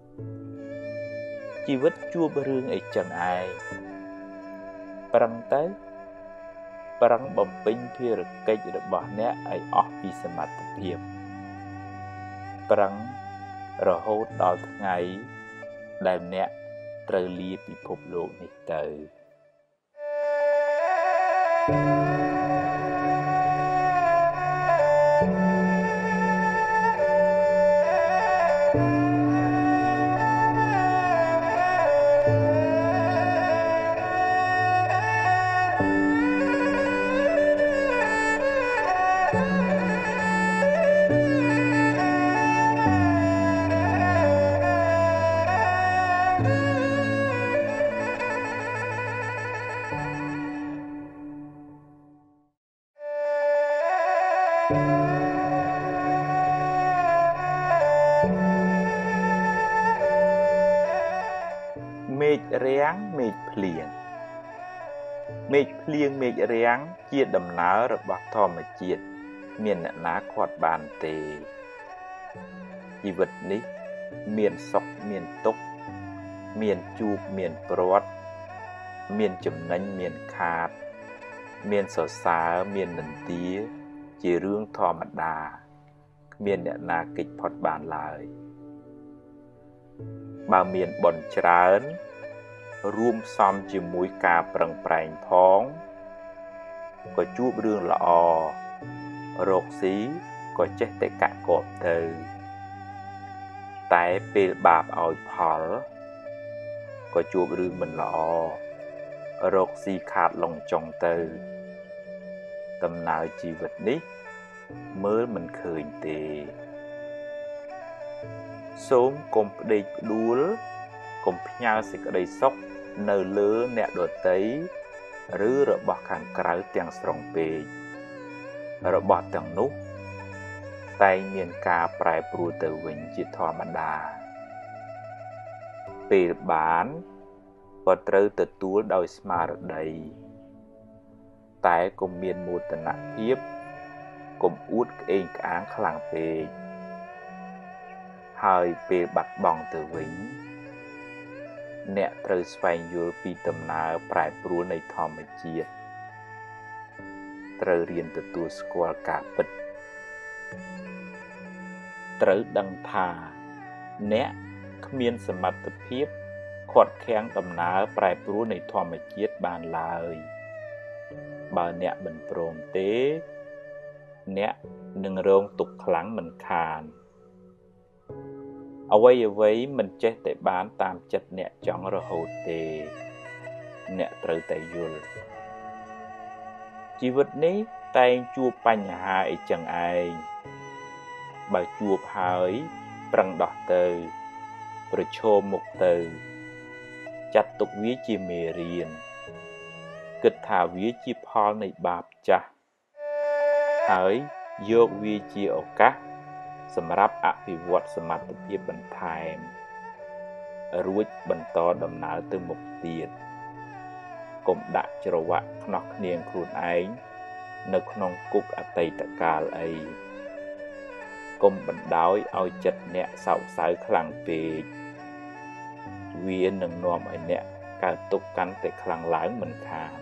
ជីវិតជួបរឿងអីចឹងឯងប្រឹងទៅប្រឹងបំពេញភារកិច្ចរបស់អ្នកឲ្យអស់ពីសមត្ថភាពប្រឹងរហូតដល់ថ្ងៃដែលអ្នកត្រូវលាពិភពលោកនេះទៅមេឃរាំងមេឃភ្លៀងមេឃភ្លៀងមេឃរាំងជាដំណើររបស់ធម្មជាតិមានអ្នកណាខាត់បានទេជីវិតនេះមានសុខមានទុក្ខមានជួបមានព្រាត់មានចំណេញមានខាតមានសរសើរមាននន្ទាជារឿងធម្មតាគ្មានអ្នកណាគេចផុតបានឡើយបើមានបុណ្យច្រើនរួមផ្សំជាមួយការប្រឹងប្រែងផងក៏ជួបរឿងល្អរកស៊ីក៏ចេះតែកាក់កបទៅតែពេលបាបឲ្យផលក៏ជួបរឿងមិនល្អរកស៊ីខាតឡុងចុងទៅដំណើរជីវិតនេះមើលមិនឃើញទេសូមកុំផ្ដេកផ្ដួលកុំផ្ញើសេចក្តីសុខនៅលើអ្នកដទៃឬរបស់ខាងក្រៅទាំងស្រុងពេករបស់ទាំងនោះតែងមានការប្រែប្រួលទៅវិញជាធម្មតាពេលបានក៏ត្រូវទទួលដោយស្មារតីតែកុំមានមោទនភាពកុំអួតក្អេងក្អាងខ្លាំងពេកហើយពេលបាត់បង់ទៅវិញអ្នកត្រូវស្វែងយល់ពីដំណើរប្រែប្រួលនៃធម្មជាតិត្រូវរៀនទទួលស្គាល់ការពិតត្រូវដឹងថាអ្នកគ្មានសមត្ថភាពខាត់ខាំងដំណើរប្រែប្រួលនៃធម្មជាតិបានឡើយបើអ្នកមិនព្រមទេអ្នកនឹងរងទុក្ខខ្លាំងមិនខានអ្វីអ្វីមិនចេះតែបានតាមចិត្តអ្នកចង់រហូតទេអ្នកត្រូវតែយល់ជីវិតនេះតែងជួបបញ្ហាអីចឹងឯងបើជួបហើយប្រឹងដោះទៅប្រឈមមុខទៅចាត់ទុកវាជាមេរៀនគិតថាវាជាផលនៃបាបចាស់ហើយយកវាជាឱកាសសម្រាប់អភិវឌ្ឍសមត្ថភាពបន្ថែមរួចបន្តដំណើរទៅមុខទៀតកុំដាក់ច្រវាក់ខ្នោះគ្នាងខ្លួនឯងនៅក្នុងគុកអតីតកាលអីកុំបណ្ដោយឲ្យចិត្តអ្នកសោកសៅខ្លាំងពេកវានឹងនាំឲ្យអ្នកកើតទុក្ខកាន់តែខ្លាំងឡើងមិនខាន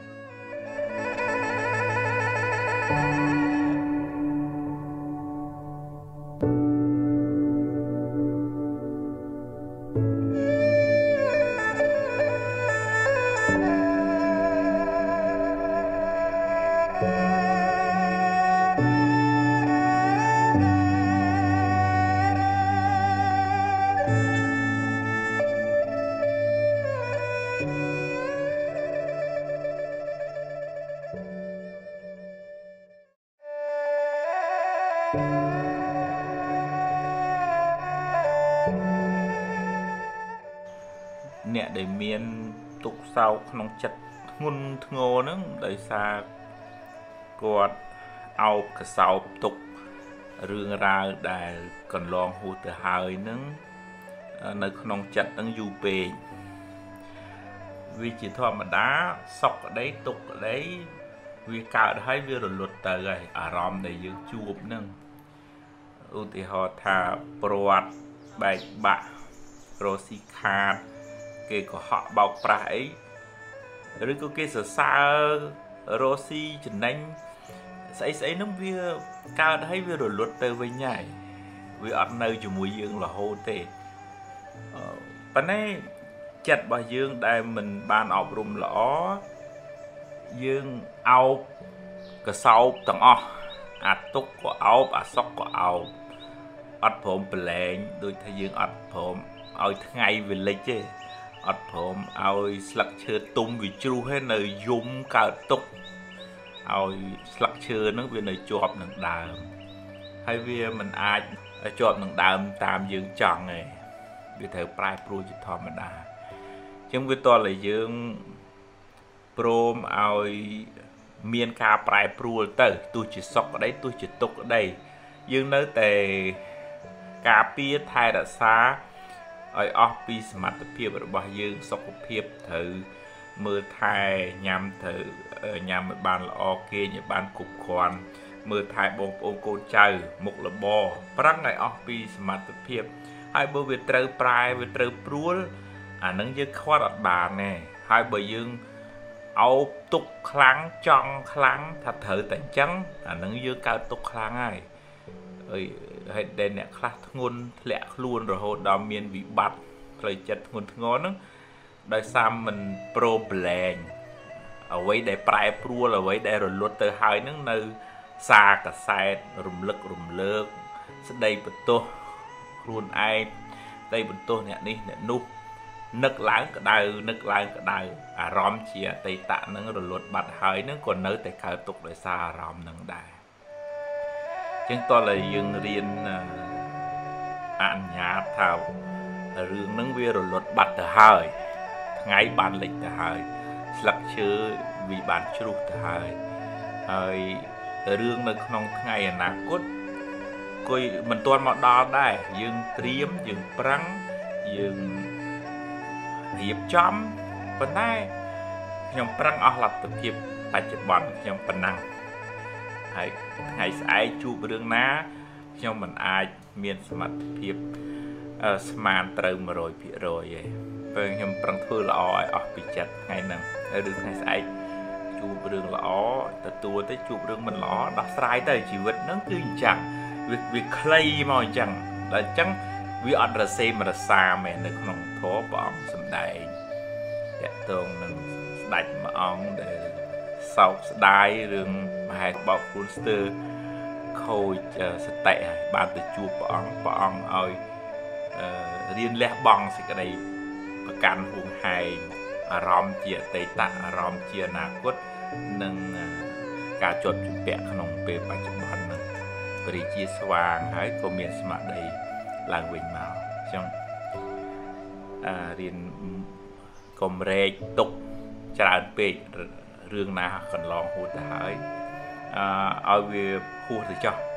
អ្នកដែលមានទុក្ខសោកក្នុងចិត្តធ្ងន់ធ្ងរហ្នឹងដោយសារគាត់អោបកសោបទុក្ខរឿងរ៉ាវដែលកន្លងហួសទៅហើយហ្នឹងនៅក្នុងចិត្តហ្នឹងយូរពេកវាជាធម្មតាសុខក្តីទុក្ខក្តីវាកើតហើយវារលត់ទៅហើយអារម្មណ៍ដែលយើងជួបហ្នឹងឧទាហរណ៍ថាព្រាត់បែកបាក់រស់ស៊ីខាតគេកុហកបោកប្រាស់អីឬក៏គេសរសើររស់ស៊ីចំណេញស្អីស្អីហ្នឹងវាកើតហើយវារលត់ទៅវិញហើយវាអត់នៅជាមួយយើងរហូតទេប៉ុន្តែចិត្តរបស់យើងដែលមិនបានអប់រំល្អយើងអោបកសោបទាំងអស់អាទុកក៏អោបអាសុកក៏អោបអត់ព្រមប្រឡែងដូចថាយើងអត់ព្រមឲ្យថ្ងៃវាលិចទេអត់ព្រមឲ្យស្លឹកឈើទុំវាជ្រុះហើយនៅយំកើតទុកឲ្យស្លឹកឈើហ្នឹងវានៅជាប់នឹងដើមហើយវាមិនអាចជាប់នឹងដើមតាមយើងចង់ទេវាត្រូវប្រែប្រួលជាធម្មតាអញ្ចឹងវាតតែយើងព្រមឲ្យមានការប្រែប្រួលទៅទោះជាសុខក្តីទោះជាទុក្ខក្តីយើងនៅតែការពារថែរក្សាឲ្យអស់ពីសមត្ថភាពរបស់យើងសុខភាពត្រូវមើលថែញ៉ាំត្រូវញ៉ាំឲ្យបានល្អគេងឲ្យបានគ្រប់គ្រាន់មើលថែបងប្អូនកូនចៅមុខរបរប្រឹងឲ្យអស់ពីសមត្ថភាពហើយបើវាត្រូវប្រែវាត្រូវព្រួលអានឹងយើងខ្វាត់អត់បានទេហើយបើយើងអោបទុកខ្លាំងចង់ខ្លាំងថាត្រូវតែអញ្ចឹងអានឹងយើងកើតទុកខ្លាំងហើយអើយហើយដែលអ្នកខ្លះធ្ងន់ធ្លាក់ខ្លួនរហូតដល់មានវិបត្តិផ្លូវចិត្តធ្ងន់ធ្ងរហ្នឹងដោយសារមិនព្រមប្រឡែងអ្វីដែលប្រែប្រួលអ្វីដែលរលត់ទៅហើយហ្នឹងនៅសារកសែតរំលឹករំលើកស្ដីបន្ទោសខ្លួនឯងស្ដីបន្ទោសអ្នកនេះអ្នកនោះនឹកឡើងក្តៅនឹកឡើងក្តៅអារម្មណ៍ជាអតីតហ្នឹងរលត់បាត់ហើយហ្នឹងក៏នៅតែកើតទុកដោយសារអារម្មណ៍ហ្នឹងដែរជាងតើយើងរៀនអនុញ្ញាតថារឿងហ្នឹងវារលត់បាត់ទៅហើយថ្ងៃបានលិចទៅហើយស្លឹកឈើវាបានជ្រុះទៅហើយហើយរឿងនៅក្នុងថ្ងៃអនាគតគួយមិនទាន់មកដល់ដែរយើងត្រៀមយើងប្រឹងយើងរៀបចំប៉ុន្តែខ្ញុំប្រឹងអស់លទ្ធភាពបច្ចុប្បន្នខ្ញុំប៉ុណ្ណឹងហើយថ្ងៃស្អែកជួបរឿងណាខ្ញុំមិនអាចមានសមត្ថភាពស្មានត្រូវ một trăm phần trăm ទេពេលខ្ញុំប្រឹងធ្វើល្អឲ្យអស់ពីចិត្តថ្ងៃហ្នឹងហើយរឿងថ្ងៃស្អែកជួបរឿងល្អទទួលទៅជួបរឿងមិនល្អដោះស្រាយទៅជីវិតហ្នឹងគឺអញ្ចឹងវាវាខ្លីមកអញ្ចឹងដល់អញ្ចឹងវាអត់រសេមរសាមែននៅក្នុងធម៌ព្រះអង្គសម្ដែងតាក់ទងនឹងស្ដេចមួយអង្គដែលសោកស្ដាយរឿងមហេសបោកខ្លួនស្ទើរខូចសតិហើយបានទៅជួបព្រះអង្គព្រះអង្គឲ្យរៀនលះបង់សេចក្តីប្រកាន់ហួងហែងអារម្មណ៍ជាអតីតអារម្មណ៍ជាអនាគតនិងការជាប់ជំពាក់ក្នុងពេលបច្ចុប្បន្នហ្នឹងបរិជាស្វាងហើយក៏មានស្មារតីឡើងវិញមកអញ្ចឹងអឺរៀនកុំរែកទុកច្រើនពេករឿងណាកន្លងហួសទៅហើយអឺឲ្យវាហួសទៅចោះ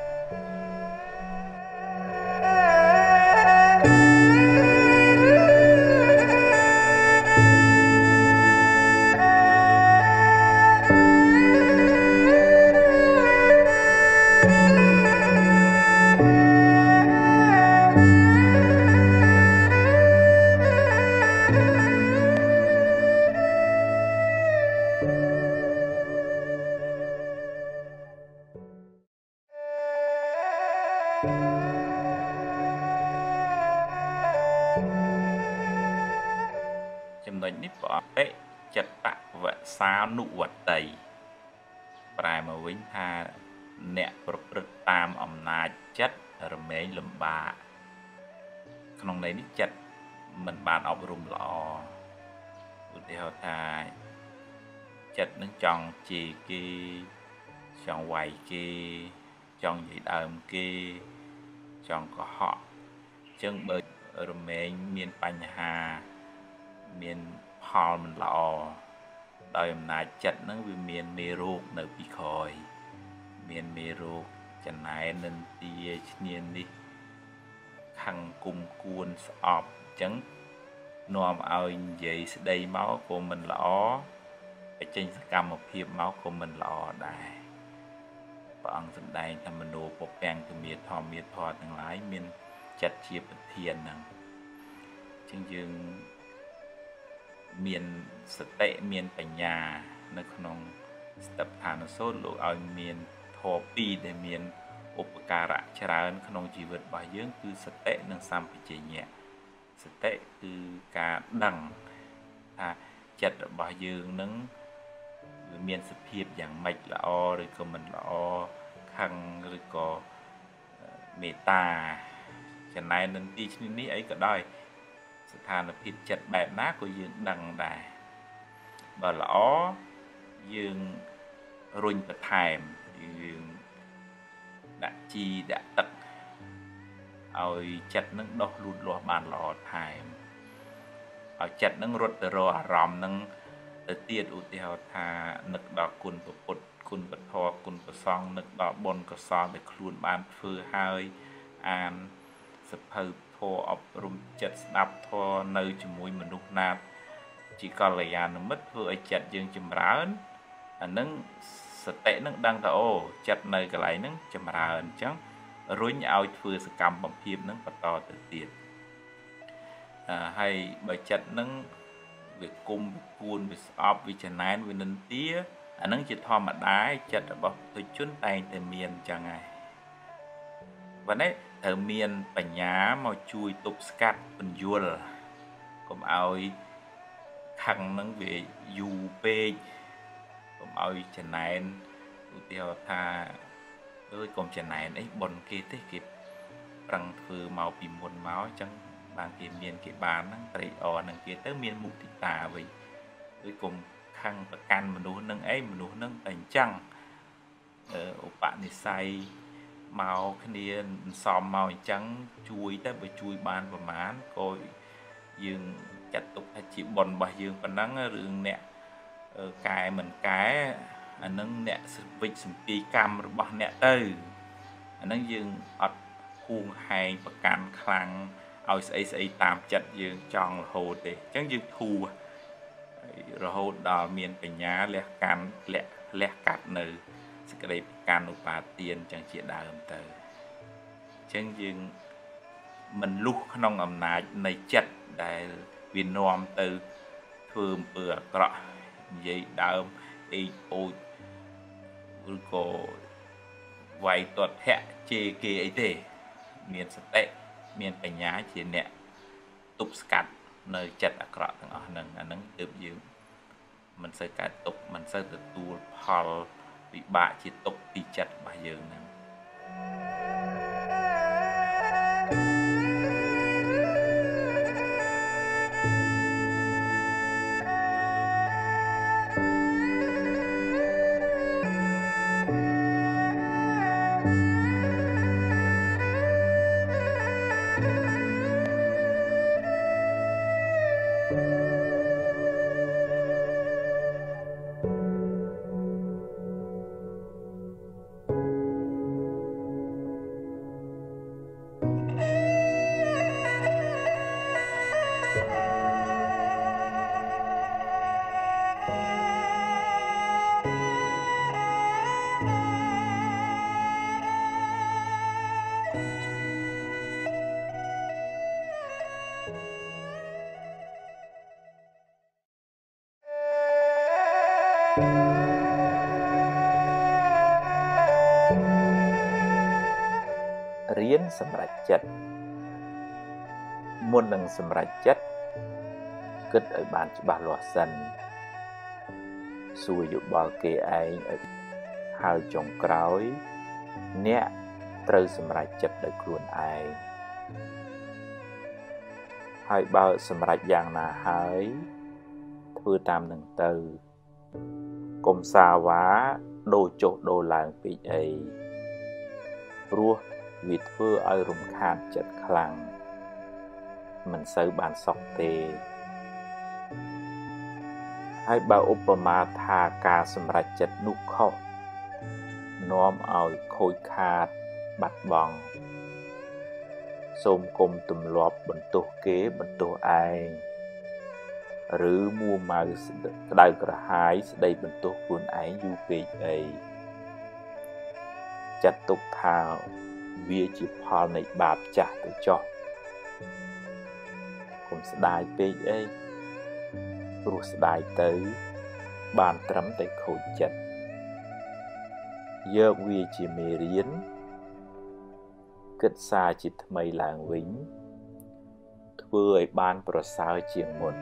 ចំណុចនេះព្រះអង្គចិត្តបវសានុវតីប្រែមកវិញថាអ្នកប្រព្រឹត្តតាមអំណាចចិត្តរមែងលំបាកក្នុងន័យនេះចិត្តមិនបានអប់រំល្អឧទាហរណ៍ថាចិត្តនឹងចង់ជេរគេចង់វាយគេចង់និយាយដើមគេចង់កុហកអញ្ចឹងបើរមែងមានបញ្ហាមានផលមិនល្អដោយអំណាចចិត្តហ្នឹងវាមានមេរោគនៅពីក្រោយមានមេរោគចំណែននិន្ទាឈ្នានេះខឹងគុំគួនស្អប់អញ្ចឹងនាំឲ្យនិយាយស្ដីមកក៏មិនល្អបញ្ចេញសកម្មភាពមកក៏មិនល្អដែរព្រះអង្គសម្ដែងថាមโนពពាំងទមាធម្មាធរទាំងឡាយមានចិត្តជាប្រធានហ្នឹងអញ្ចឹងយើងមានសតិមានបញ្ញានៅក្នុងស្តិដ្ឋានសូត្រលោកឲ្យមានធម៌ពីរដែលមានឧបការៈច្រើនក្នុងជីវិតរបស់យើងគឺសតិនិងសម្បជញ្ញៈសតិគឺការដឹងថាចិត្តរបស់យើងនឹងវាមានសភាពយ៉ាងម៉េចល្អឬក៏មិនល្អខឹងឬក៏មេត្តាចំណែននឹងទីឈ្នានេះអីក៏ដោយស្ថានភាពចិត្តបែបណាក៏យើងដឹងដែរបើល្អយើងរុញបន្ថែមយើងដាក់ជីដាក់ទឹកឲ្យចិត្តនឹងដុះលូតលាស់បានល្អថែមឲ្យចិត្តនឹងរត់ទៅរកអារម្មណ៍នឹងទៅទៀតឧទាហរណ៍ថានឹកដល់គុណពុទ្ធគុណពធគុណប្រសង្ឃនឹកដល់បុណ្យកុសលដែលខ្លួនបានធ្វើហើយអានសភៅធម៌អប់រំចិត្តស្ដាប់ធម៌នៅជាមួយមនុស្សណាជាកល្យាណមិត្តធ្វើឲ្យចិត្តយើងចម្រើនអានឹងសតិនឹងដឹងថាអូចិត្តនៅកន្លែងហ្នឹងចម្រើនអញ្ចឹងរុញឲ្យធ្វើសកម្មភាពហ្នឹងបន្តទៅទៀតអឺហើយបើចិត្តហ្នឹងវាគុំវាគួនវាស្អប់វាចំណែនវានិន្ទាអាហ្នឹងជាធម្មតាចិត្តរបស់បុគ្គលជនតែងតែមានអញ្ចឹងហើយប៉ុន្តែត្រូវមានបញ្ញាមកជួយទប់ស្កាត់ពន្យល់កុំឲ្យខឹងនឹងវាយូរពេកកុំឲ្យចំណែនឧទាហរណ៍ថាអើយកុំចំណែនអីប៉ុនគេទេគេប្រឹងធ្វើមកពីមុនមកអញ្ចឹងបានគេមានគេបានហ្នឹងត្រេកអរនឹងគេទៅមានមុទិតាវិញដូចកុំខឹងប្រកាន់មនុស្សនឹងអីមនុស្សនឹងតែអញ្ចឹងអឺឧបនិស្ស័យមកគ្នាសំមកអញ្ចឹងជួយទៅបើជួយបានប្រមាណក៏យើងចាត់ទុកថាជាបុណ្យរបស់យើងប៉ុណ្ណឹងរឿងអ្នកកែមិនកែអានឹងអ្នកវិច្ចសម្ពីកម្មរបស់អ្នកទៅអានឹងយើងអត់ហួងហែងប្រកាន់ខ្លាំងឲ្យស្អីស្អីតាមចិត្តយើងចង់រហូតទេអញ្ចឹងយើងធូររហូតដល់មានបញ្ញាលះកាន់លះលះកាត់នៅសក្តិប្រកាន់ឧបាទានអញ្ចឹងជាដើមទៅអញ្ចឹងយើងមិនលុះក្នុងអំណាចនៃចិត្តដែលវានាំទៅធ្វើអំពើអាក្រក់និយាយដើមអេអូចឬក៏វាយទាត់ធាក់ជេរគេអីទេមានសតិមានបញ្ញាជាអ្នកទប់ស្កាត់នៅចិត្តអាក្រក់ទាំងអស់ហ្នឹងអាហ្នឹងទើបយើងមិនសូវកើតទុកមិនសូវទទួលផលវិបាកជាទុកពីចិត្តរបស់យើងហ្នឹងរៀនសម្រេចចិត្តមុននឹងសម្រេចចិត្តគិតឲ្យបានច្បាស់លាស់សិនសួរយោបល់គេឯងឲ្យហើយចុងក្រោយអ្នកត្រូវសម្រេចចិត្តដោយខ្លួនឯងហើយបើសម្រេចយ៉ាងណាហើយធ្វើតាមនឹងទៅកុំសាវ៉ាដូរចុះដូរឡើងពេកអីព្រោះវាធ្វើឲ្យរំខានចិត្តខ្លាំងមិនសូវបានសុខទេហើយបើឧបមាថាការសម្រេចចិត្តនោះខុសនាំឲ្យខូចខាតបាត់បង់សូមគុំទម្លាប់បន្ទោសគេបន្ទោសឯងឬមួម៉ៅក្តៅក្រហាយស្ដីបន្ទោសខ្លួនឯងយូរពេកអីចាត់ទុកថាវាជាផលនៃបាបចាស់ទៅចុះកុំស្ដាយពេកអីព្រោះស្ដាយទៅបានត្រឹមតែខូចចិត្តយកវាជាមេរៀនគិតសារជាថ្មីឡើងវិញធ្វើឲ្យបានប្រសើរជាងមុន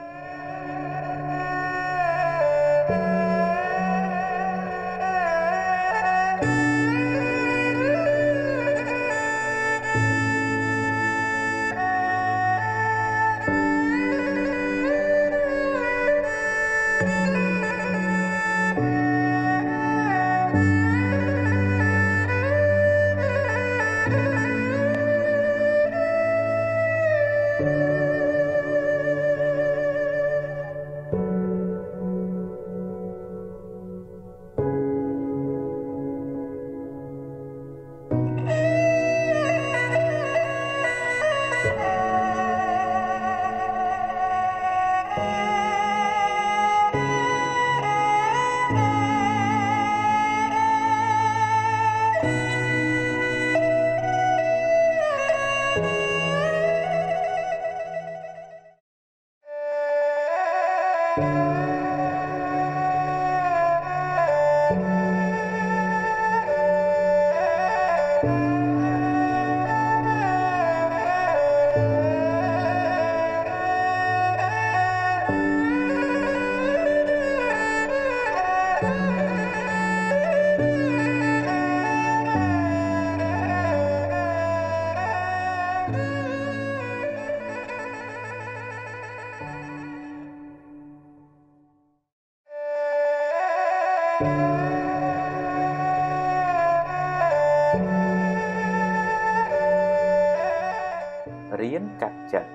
រៀនកាត់ចិត្ត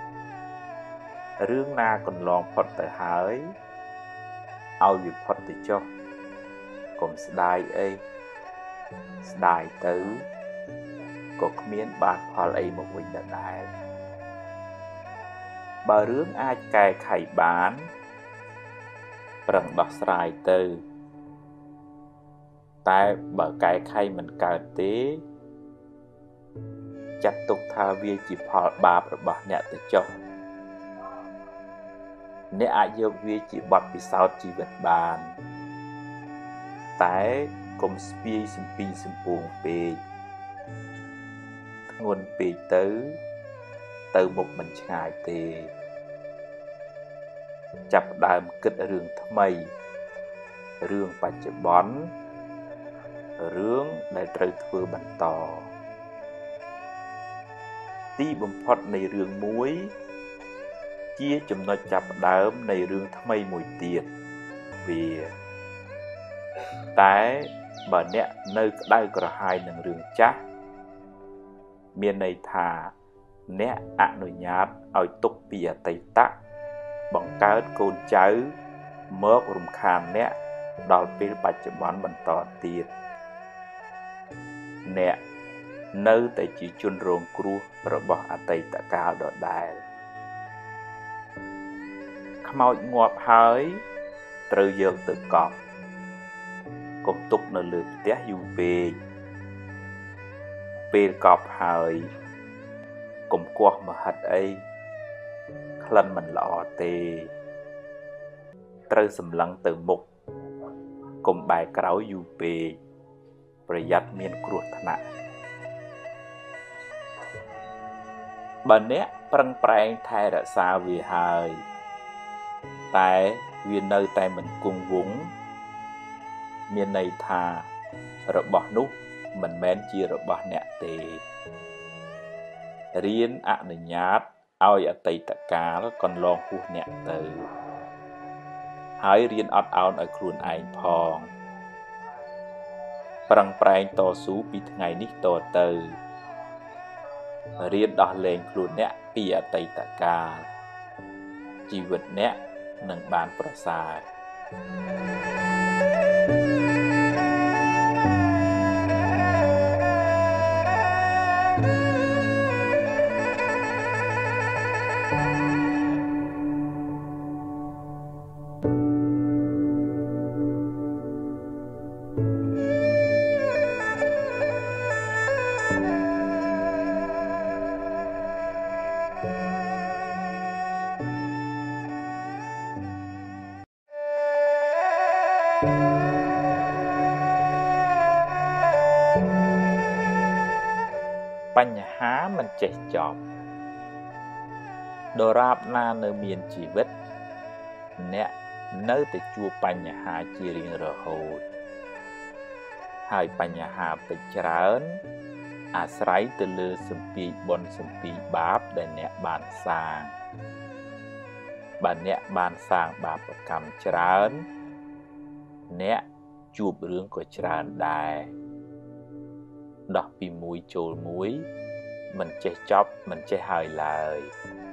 រឿងណាកន្លងផុតទៅហើយឲ្យវាផុតទៅចុះកុំស្ដាយអីស្ដាយទៅក៏គ្មានបានផលអីមកវិញដែរបើរឿងអាចកែខៃបានប្រឹងដោះស្រាយទៅតែបើកែខៃមិនកើតទេចាត់ទុកថាវាជាផលបាបរបស់អ្នកទៅចុះអ្នកអាចយកវាជាបទពិសោធន៍ជីវិតបានតែកុំស្ពាយសំពីសំពួងពេកធ្ងន់ពេកទៅទៅមុខមិនឆ្ងាយទេចាប់ផ្ដើមគិតរឿងថ្មីរឿងបច្ចុប្បន្នរឿងដែលត្រូវធ្វើបន្តទីបំផុតនៃរឿងមួយជាចំណុចចាប់ផ្ដើមនៃរឿងថ្មីមួយទៀតវាតែបើអ្នកនៅក្តៅក្រហាយនឹងរឿងចាស់មានន័យថាអ្នកអនុញ្ញាតឲ្យទុកពីអតីតបង្កើតកូនចៅមករំខានអ្នកដល់ពេលបច្ចុប្បន្នបន្តទៀតអ្នកនៅតែជាជនរងគ្រោះរបស់អតីតកាលដដែលខ្មោចងាប់ហើយត្រូវយកទៅកប់កុំទុកនៅលើផ្ទះយូរពេកពេលកប់ហើយកុំគាស់មហិតអីក្លិនមិនល្អទេត្រូវសម្លឹងទៅមុខកុំបែរក្រោយយូរពេកប្រយ័ត្នមានគ្រោះថ្នាក់បើអ្នកប្រឹងប្រែងថែរក្សាវាហើយតែវានៅតែមិនគង់វង្សមានន័យថារបស់នោះមិនមែនជារបស់អ្នកទេរៀនអនុញ្ញាតឲ្យអតីតកាលកន្លងហួសអ្នកទៅហើយរៀនអត់ឱនឲ្យខ្លួនឯងផងប្រឹងប្រែងតស៊ូពីថ្ងៃនេះតទៅរៀនដោះលែងខ្លួនអ្នកពីអតីតកាលជីវិតអ្នកនឹងបានប្រសើរបញ្ហាមិនចេះចប់ដរាបណានៅមានជីវិតអ្នកនៅតែជួបបញ្ហាជារៀងរហូតហើយបញ្ហាពេចច្រើនអាស្រ័យទៅលើសម្ពាធបុណ្យសម្ពាធបាបដែលអ្នកបានសាងបើអ្នកបានសាងបាបកម្មច្រើនអ្នកជួបរឿងក៏ច្រើនដែរដោះពីមួយចូលមួយមិនចេះចប់មិនចេះហើយឡើយ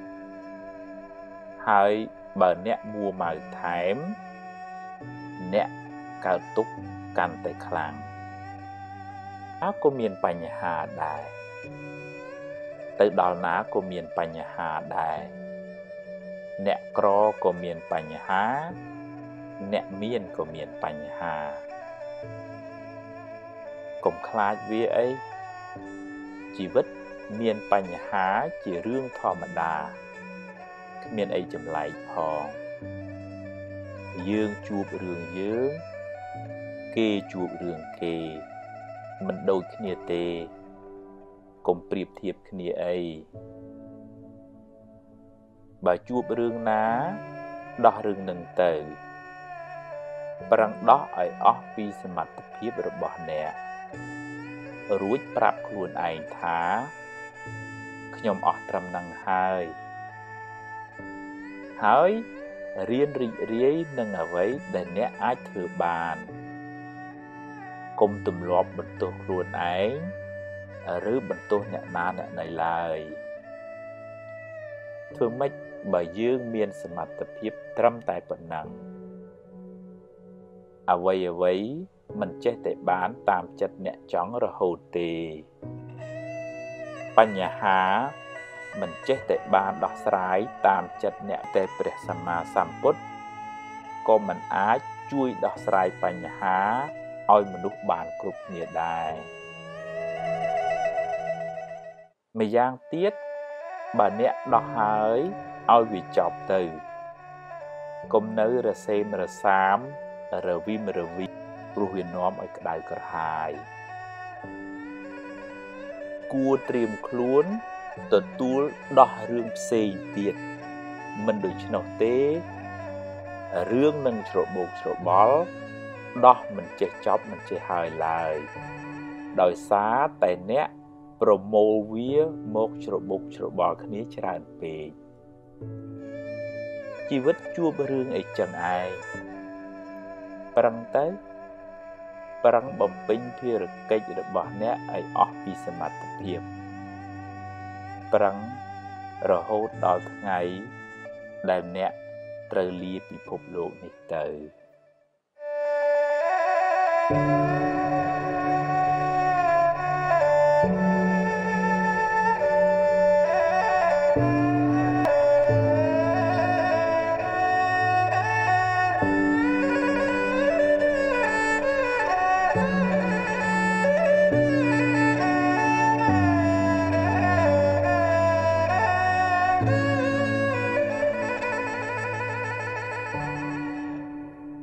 ហើយបើអ្នកមួម៉ៅថែមអ្នកកើតទុក្ខកាន់តែខ្លាំងហើយក៏មានបញ្ហាដែរទៅដល់ណាក៏មានបញ្ហាដែរអ្នកក្រក៏មានបញ្ហាអ្នកមានក៏មានបញ្ហាកុំខ្លាចវាអីជីវិតមានបញ្ហាជារឿងធម្មតាគ្មានអីចម្លែកផងយើងជួបរឿងយើងគេជួបរឿងគេមិនដូចគ្នាទេកុំប្រៀបធៀបគ្នាអីបើជួបរឿងណាដោះរឿងនឹងទៅប្រឹងដោះឲ្យអស់ពីសមត្ថភាពរបស់អ្នករួចប្រាប់ខ្លួនឯងថាខ្ញុំអស់ត្រឹមនឹងហើយហើយរៀនរីករាយនឹងអ្វីដែលអ្នកអាចធ្វើបានកុំទម្លាប់បន្ទោសខ្លួនឯងឬបន្ទោសអ្នកណាអ្នកណីឡើយធ្វើម៉េចបើយើងមានសមត្ថភាពត្រឹមតែប៉ុណ្ណឹងអ្វីអ្វីមិនចេះតែបានតាមចិត្តអ្នកចង់រហូតទេបញ្ហាមិនចេះតែបានដោះស្រាយតាមចិត្តអ្នកតែព្រះសម្មាសម្ពុទ្ធក៏មិនអាចជួយដោះស្រាយបញ្ហាឲ្យមនុស្សបានគ្រប់គ្នាដែរម្យ៉ាងទៀតបើអ្នកដោះហើយឲ្យវាចប់ទៅកុំនៅរសេមរសាមរវិមរវិព្រោះវានាំឲ្យក្តៅក្រហាយគួរត្រៀមខ្លួនទទួលដោះរឿងផ្សេងទៀតមិនដូច្នោះទេរឿងនឹងច្របូកច្របល់ដោះមិនចេះចប់មិនចេះហើយឡើយដោយសារតែអ្នកប្រមូលវាមកច្របូកច្របល់គ្នាច្រើនពេកជីវិតជួបរឿងអីចឹងឯងប្រឹងទៅប្រឹងបំពេញភារកិច្ចរបស់អ្នកឲ្យអស់ពីសមត្ថភាពប្រឹងរហូតដល់ថ្ងៃដែលអ្នកត្រូវលាពិភពលោកនេះទៅអ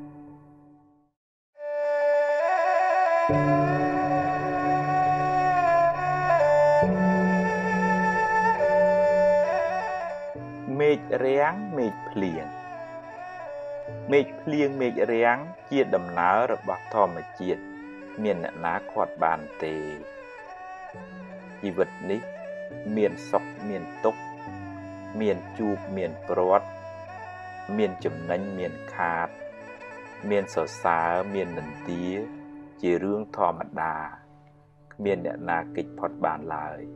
រៀងមេឃភ្លៀងមេឃភ្លៀងមេឃរៀងជាដំណើររបស់ធម្មជាតិមានអ្នកណាខាត់បានទេជីវិតនេះមានសុខមានទុក្ខមានជួបមានព្រាត់មានចំណេញមានខាតមានសរសើរមាននន្ទាជារឿងធម្មតាគ្មានអ្នកណាគេចផុតបានឡើយ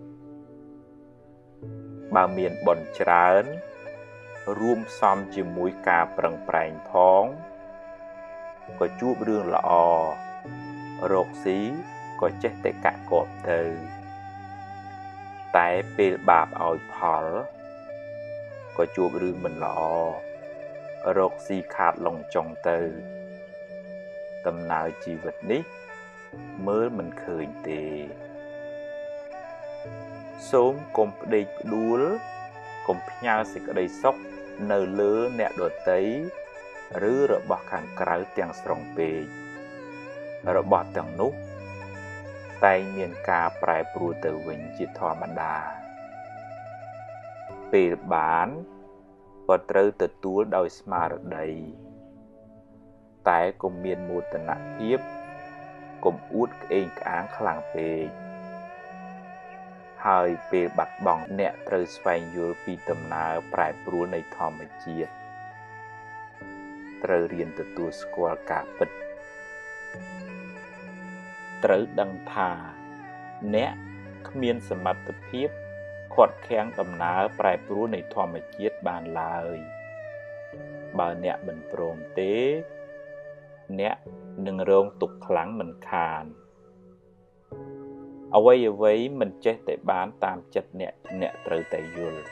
បើមានបុណ្យច្រើនរួមផ្សំជាមួយការប្រឹងប្រែងផងក៏ជួបរឿងល្អរកស៊ីក៏ចេះតែកាក់កបទៅតែពេលបាបឲ្យផលក៏ជួបរឿងមិនល្អរកស៊ីខាតឡុងចុងទៅដំណើរជីវិតនេះមើលមិនឃើញទេសូមកុំផ្ដេកផ្ដួលកុំផ្ញើសេចក្តីសុខនៅលើអ្នកដទៃឬរបស់ខាងក្រៅទាំងស្រុងពេករបស់ទាំងនោះតែងមានការប្រែប្រួលទៅវិញជាធម្មតាពេលបានក៏ត្រូវទទួលដោយស្មារតីតែកុំមានមោទនភាពកុំអួតក្អេងក្អាងខ្លាំងពេកហើយពេលបាត់បង់អ្នកត្រូវស្វែងយល់ពីដំណើរប្រែប្រួលនៃធម្មជាតិត្រូវរៀនទទួលស្គាល់ការពិតត្រូវដឹងថាអ្នកគ្មានសមត្ថភាពខាត់ខាំងដំណើរប្រែប្រួលនៃធម្មជាតិបានឡើយបើអ្នកមិនព្រមទេអ្នកនឹងរងទុក្ខខ្លាំងមិនខានអ្វីអ្វីមិនចេះតែបានតាមចិត្តអ្នកអ្នកត្រូវតែយល់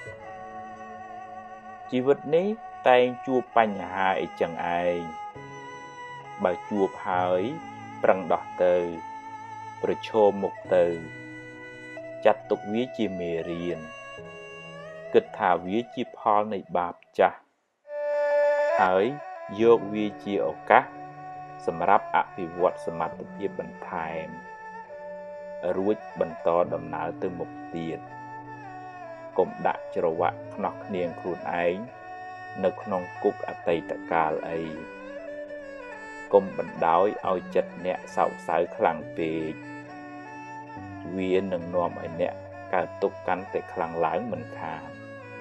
ជីវិតនេះតែងជួបបញ្ហាអីចឹងឯងបើជួបហើយប្រឹងដោះទៅប្រឈមមុខទៅចាត់ទុកវាជាមេរៀនគិតថាវាជាផលនៃបាបចាស់ហើយយកវាជាឱកាសសម្រាប់អភិវឌ្ឍសមត្ថភាពបន្ថែមរួចបន្តដំណើរទៅមុខទៀតកុំដាក់ច្រវាក់ខ្នោះគ្នាងខ្លួនឯងនៅក្នុងគុកអតីតកាលអីកុំបណ្ដោយឲ្យចិត្តអ្នកសោកសៅខ្លាំងពេកវានឹងនាំឲ្យអ្នកកើតទុក្ខកាន់តែខ្លាំងឡើងមិនខាន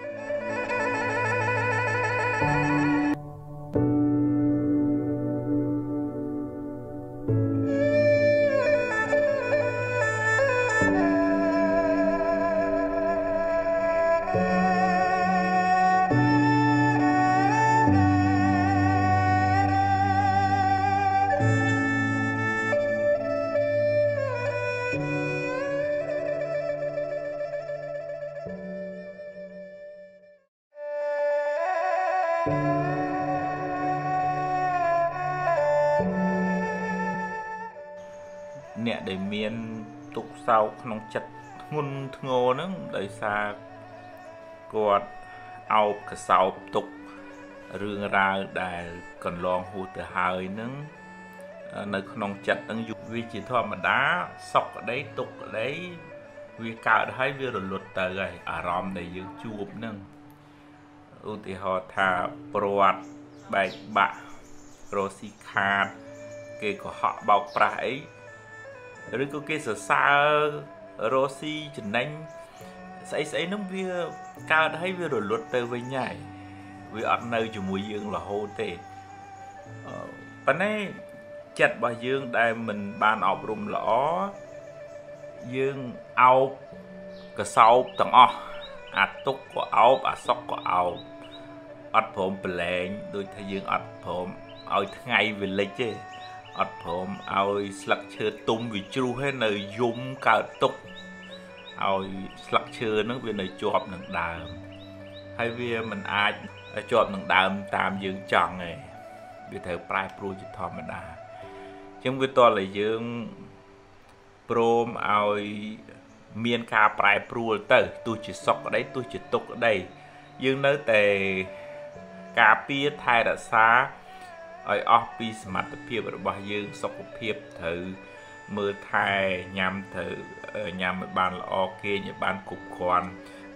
អ្នកដែលមានទុក្ខសោកក្នុងចិត្តធ្ងន់ធ្ងរហ្នឹងដោយសារគាត់អោបកសោបទុក្ខរឿងរ៉ាវដែលកន្លងហួសទៅហើយហ្នឹងនៅក្នុងចិត្តហ្នឹងវាជាធម្មតាសុខក្តីទុក្ខក្តីវាកើតហើយវារលត់ទៅហើយអារម្មណ៍ដែលយើងជួបហ្នឹងឧទាហរណ៍ថាព្រាត់បែកបាក់រស់ស៊ីខាតគេកុហកបោកប្រាស់អីឬក៏គេសរសើររស់ស៊ីចំណេញស្អីស្អីហ្នឹងវាកើតហើយវារលត់ទៅវិញហើយវាអត់នៅជាមួយយើងរហូតទេប៉ុន្តែចិត្តរបស់យើងដែលមិនបានអប់រំល្អយើងអោបកសោបទាំងអស់អាទុកក៏អោបអាសុកក៏អោបអត់ព្រមប្រឡែងដូចថាយើងអត់ព្រមឲ្យថ្ងៃវាលិចទេអត់ព្រមឲ្យស្លឹកឈើទុំវាជ្រុះហើយនៅយំកើតទុកឲ្យស្លឹកឈើហ្នឹងវានៅជាប់នឹងដើមហើយវាមិនអាចជាប់នឹងដើមតាមយើងចង់ទេវាត្រូវប្រែប្រួលជាធម្មតាអញ្ចឹងវាតលតែយើងព្រមឲ្យមានការប្រែប្រួលទៅទោះជាសុខក្តីទោះជាទុក្ខក្តីយើងនៅតែការពារថែរក្សាឲ្យអស់ពីសមត្ថភាពរបស់យើងសុខភាពត្រូវមើលថែញ៉ាំត្រូវញ៉ាំឲ្យបានល្អគេឲ្យបានគ្រប់គ្រាន់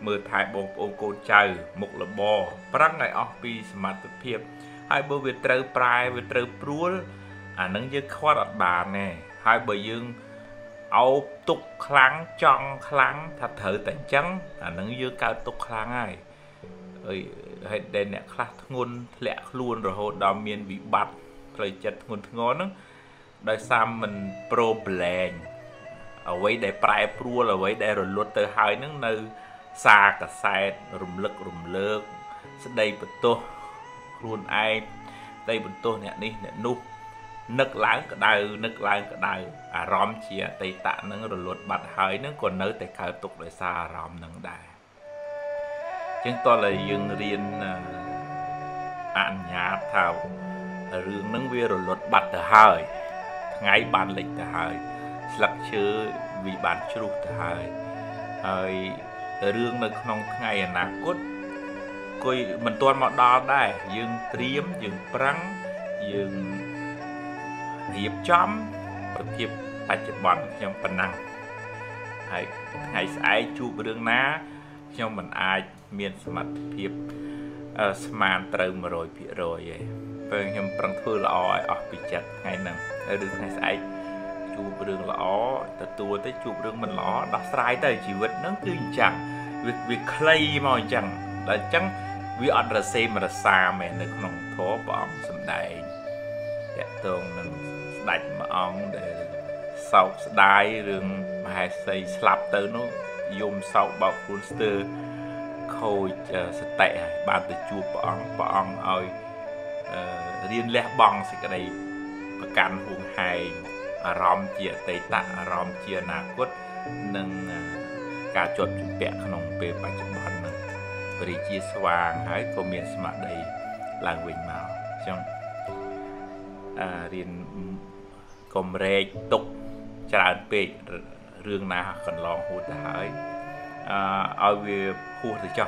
มือถ่ายบงโอโกเจอมุกระบอปรังไงออกปีสมัติเพียบให้เบอร์เวทเตอร์ปลายเวทเตอร์ปลัวอันนั้นยึดควอดบานแน่ให้เบอร์ยึงเอาตุกครั้งจองครั้งถ้าเธอแต่จังอันนั้นยึดการตุกครั้งไงเอ้ยให้เด่นเนี่ยคลาดงุนแหลกล้วนระโหดดอมเมียนวิบัติเลยจัดงุนงอนนึงได้ซ้ำมันโปรแปลงเอาไว้ได้ปลายปลัวเอาไว้ได้รถรถเตอร์หายนึงในซากระแสรุมเลิกรุมเลิกสดายบนโต๊ะรุนไอได้บนโต๊ะเนี่ยนี่เนี่ยนุนึกล้างก็ได้นึกล้างก็ได้อารมณ์เชียตีตะนึงรถรถบัดหายนึงcòn nơiแต่เขาตกเลยซาอารมณ์นึงได้จึงตอนเลยยังเรียนอ่านยาเท่าเรื่องนึงเวรรถบัดหายไงบานเล็กหายสลักเชื้อวิบานชรุหายหายเรื่องในขนมไงนะก็คุยมันตัวมาดอได้ยังเตรียมยังปรังยังเรียบจอมประเทียบปัจจุบันยังปนังให้ให้สายจูบเรื่องน้ายังมันอายเมียนสมัติเพียบสมานเติมโรยพิโรยเพิ่งยังปรังทั่วละออยออกไปจัดไงนั่งเรื่องให้สายจูบเรื่องละอแต่ตัวได้จูบเรื่องมันละอดักสายแต่ชีวิตนั่งคือจังวิวิคลายมาจังแต่จังวิอันระเซมระซาแม่ในขนมโถปองสมได้แต่ตรงนั้นดัดมาอ่องเดี๋ยวเสาสไลด์เรื่องมาให้ใส่สลับเตอร์นู้ยมเสาบอกคุณสเตอร์โคจสเตะบานตะจูปองปองเอาเรียนแลกบองสิกระไดประกันห่วงไฮอารมณ์เจียเตตะอารมณ์เจียนาคตนึงการจดจุดแปะขนมเปปัจจุบันนึงบริจีสว่างให้ก็มีสมาได้ลางวิ่งมาช่างเรียนกรมเรกตกจราเปรเรื่องนาขันลองหูดหายเอาเวพูดถึงเจ้า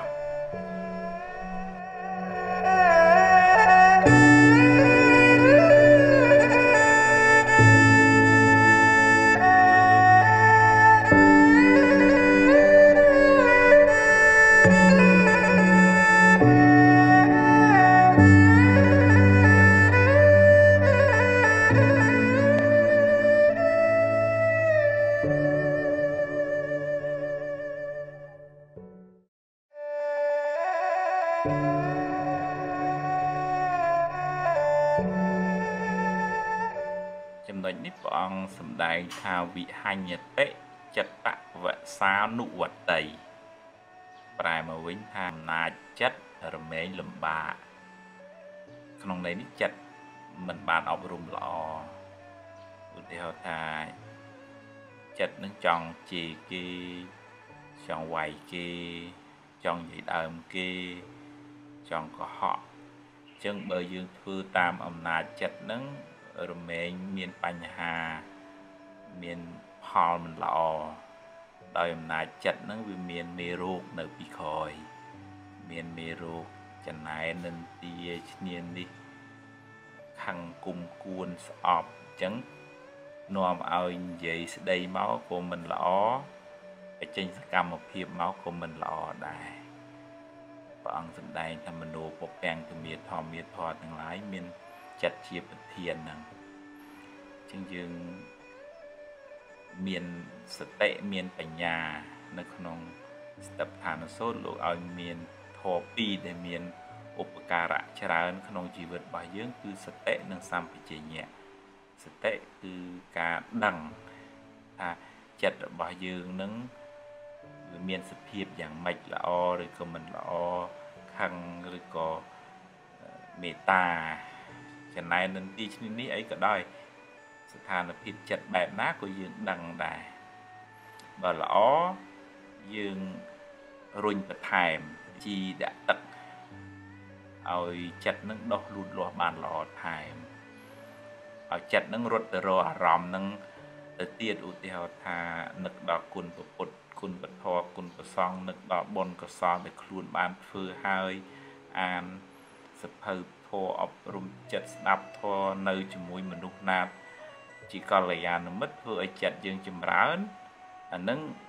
จำนวนนี้ปองสำได้ข่าววิหารเตะจัดปะวะสาวนุวัตไตปลายมาวิ่งทางนาจัดระเมยลำบากขนมในนี้จัดมันบานออกรุมหล่ออุทิศทายจัดนึกจองจีกีจองไหวกีจองใหญ่ดำกีจองก็เหาะจึงเบอร์ยืนพื้นตามอำนาจจัดนึงรเมยเมียนปัญหาเมียนพอลมันหล่อโดยอำนาจจัดนั้นวิเมียนเมรุกในปีคอยเมียนเมรุกจะนายนันตีชเนียนดิขังกุมกวนสอบจังนอมเอาใหญ่สดายเมาส์ของมันหล่อไอ้เจนสกรรมเพียบเมาส์ของมันหล่อได้ปองสำได้ธรรมนูปกแปงตัวเมียทอมเมียทอทั้งหลายเมียนจัดเชียบเทียนนังจึงจึงเมียนสเตะเมียนปัญญาในขนมสตับฐานโซดโลกเอาเมียนทอปีในเมียนอุปการะชราในขนมชีวิตบ่ายเยื่อคือสเตะนังซ้ำไปเจียเนี่ยสเตะคือการดังจัดบ่ายเยื่อนังเมียนสเพียบอย่างไม่ละอหรือก็มันละอคังหรือก็เมตตาจะนายนันตีชนิดนี้ไอ้ก็ได้สถานพิษจัดแบบน้าก็ยืนดังได้บ่ละอยืนรุ่นประทายจีดะตักเอาจัดนั่งดอกลุดหลอบานหลอดทายเอาจัดนั่งรถรออารมณ์นั่งเตียดอุติหาธานึกดอกกุลประปุดคุณปทอคุณประซองนึกดอกบนกระซอนไปคลุนบานเฟือหายอ่านสะเพอโทอบรมจัดดับทอในจมูกมนุษย์นาจีกอลยานมิตรเพื่อจัดยังจำร้านอันนั้นส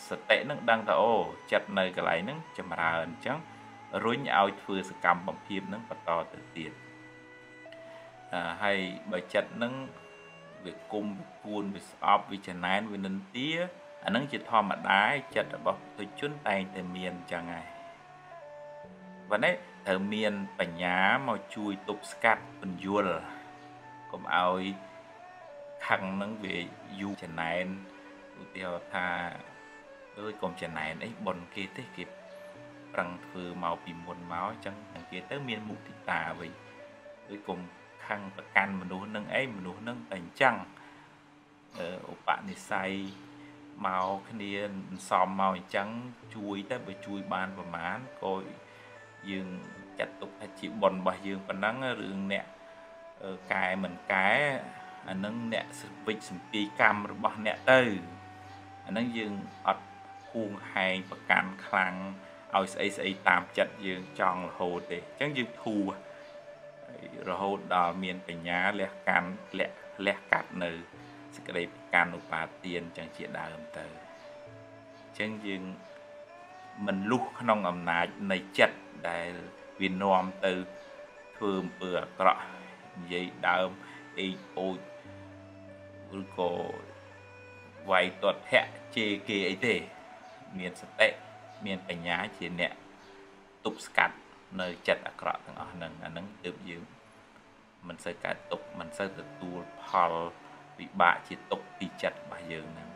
สเตนึงดังตาโอจัดในกระไรนึงจะมาราอันจังรุ่งเอาฟืนสกรรมบำเพ็ญนึงปต่อติดติดให้ใบจัดนึงviệc cung buôn việc ọp việc chân này việc nâng tía anh nâng chỉ thò mặt đá chặt bọc tôi chun tay từ miền chẳng ngày và đấy từ miền bánh nhá màu chui tục scat bình dùa cũng ao khăn nâng về du chân này theo tha ơi còn chân này đấy bồn kia thế kịp rằng vừa màu bị muôn máu chẳng thằng kia tới miền mục thị tà vậy với cùng khănประกันมนุษย์นึงไอ้มนุษย์นึงแต่งจังเอออุปนิสัยเมาคดีสอมเมาจังช่วยแต่ไปช่วยบานประมาณก็ยืงจัดตุกอาชีพบนบ่ยืงปนังเรื่องเนี่ยเออกายเหมือนกายอันนั้นเนี่ยสิวิสิปีกรรมหรือบ่เนี่ยเตออันนั้นยืงอัดคูงไฮประกันคลังเอาไอ้ไอ้ตามจัดยืงจองโหดเดจังยืงทูเราดอเมียนปัญญาเลี้ยการเลี้ยเลี้ยกัดเนื้อสกัดการอุปาเตียนจังเจียดาอันเตอจังยึงมันลุกขนองอำนาจในจัดได้วินนอมตือเพิ่มเปลือกกระยี่ดาวไอโอหรือก็ไวตัวแทะเจเกไอเตเมียนสเตเมียนปัญญาเจียเนี่ยตุบสกัดในจัดอักระต่างอันนั้นอันนั้นเติบยืมมันใส่การตกมันใส่ตัวพอลวิบากจิตตกปีจัดบายืงนั้น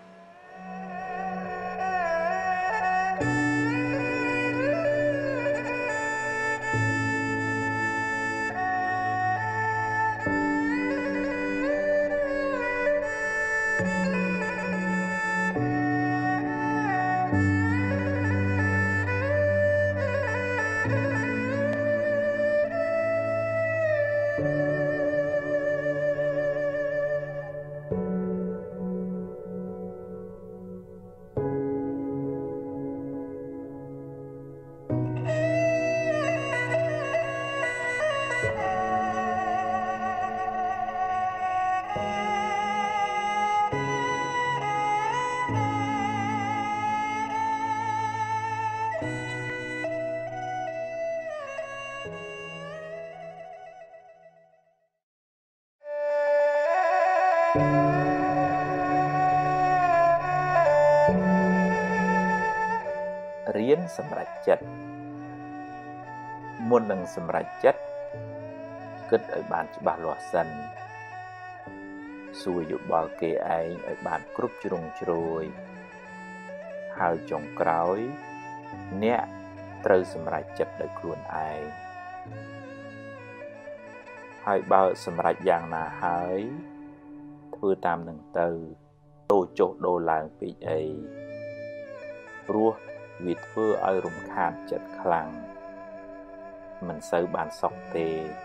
เรียนสำหรับจัดมุนหนึ่งสำหรับจัดเกิดไอ้บ้านจะบาลวสันสู้อยู่บอลเกย์ไอ้ไอ้บ้านกรุบจรุงจรวยหายจงกร้อยเนี่ยเตยสำหรับจัดโดยครูนไอหายบาสำหรับอย่างนาหายทือตามหนึ่งเตยโตโจโดลางปีไอรัววิทย์เพื่อเอารำคาญจัดคลังมันซื้อบานสอกเต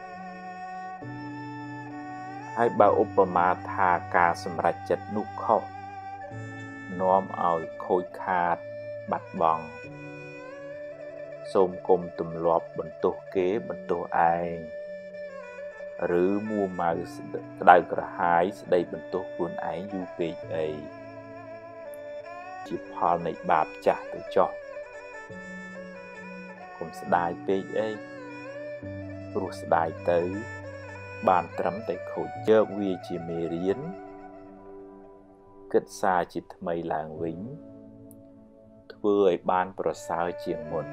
ให้บาอุปมาทากาสำหรับจัดนุกข้อน้อมเอาโคยขาดบัดบองสมกลมตุ่มลอบบนตัวเก๋บนตัวไอหรือมัวมาได้กระหายได้บนตัวคุณไอยูเปไอจีพอในบาปจัดตัวจอผมสดายเปย์เอ้รู้สดายเต๋อบานตรำแต่ขดเจอวีจีเมเรียนเกิดซาจิตทำไมหลางวิ้งเพื่อบานประสาเจียงหมด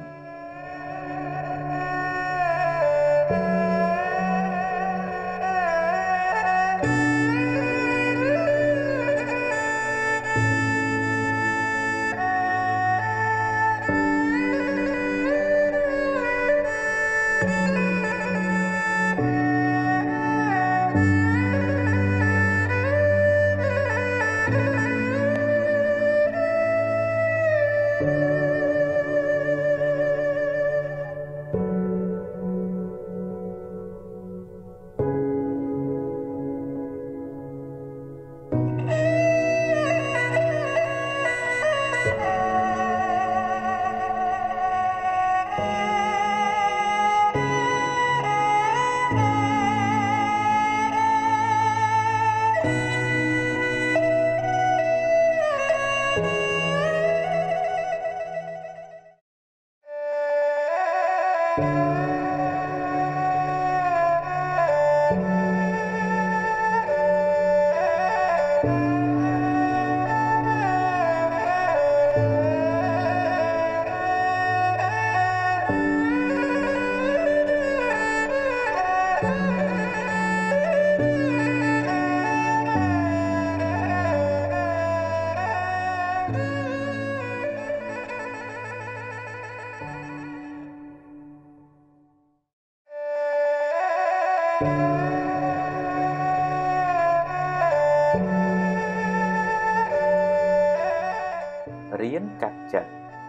រៀនកាត់ចិត្ត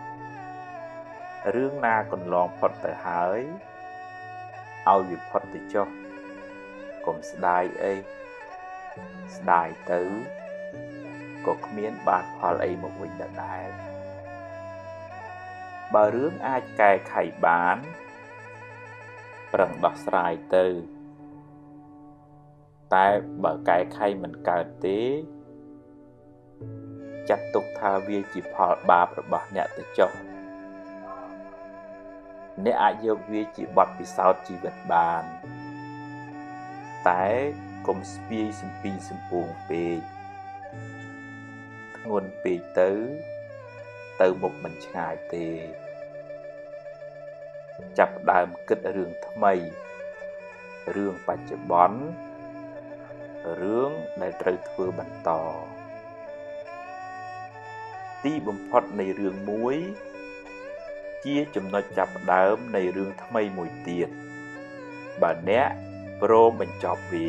រឿងណាកន្លងផុតទៅហើយឲ្យវាផុតទៅចុះកុំស្ដាយអីស្ដាយទៅក៏គ្មានបានផលអីមកវិញដដែលបើរឿងអាចកែខៃបានប្រឹងដោះស្រាយទៅតែបើកែខៃមិនកើតទេចាត់ទុកថាវាជាផលបាបរបស់អ្នកទៅចុះអ្នកអាចយកវាជាបទពិសោធន៍ជីវិតបានតែកុំស្ពាយសំពីសំពងពេកធ្ងន់ពេកទៅទៅមុខមិនឆ្ងាយទេចាប់ដើមគិតរឿងថ្មីរឿងបច្ចុប្បន្នរឿងដែលត្រូវធ្វើបន្តទីបំផុតនៃរឿងមួយជាចំណុចចាប់ផ្ដើមនៃរឿងថ្មីមួយទៀតបើអ្នកព្រមបញ្ចប់វា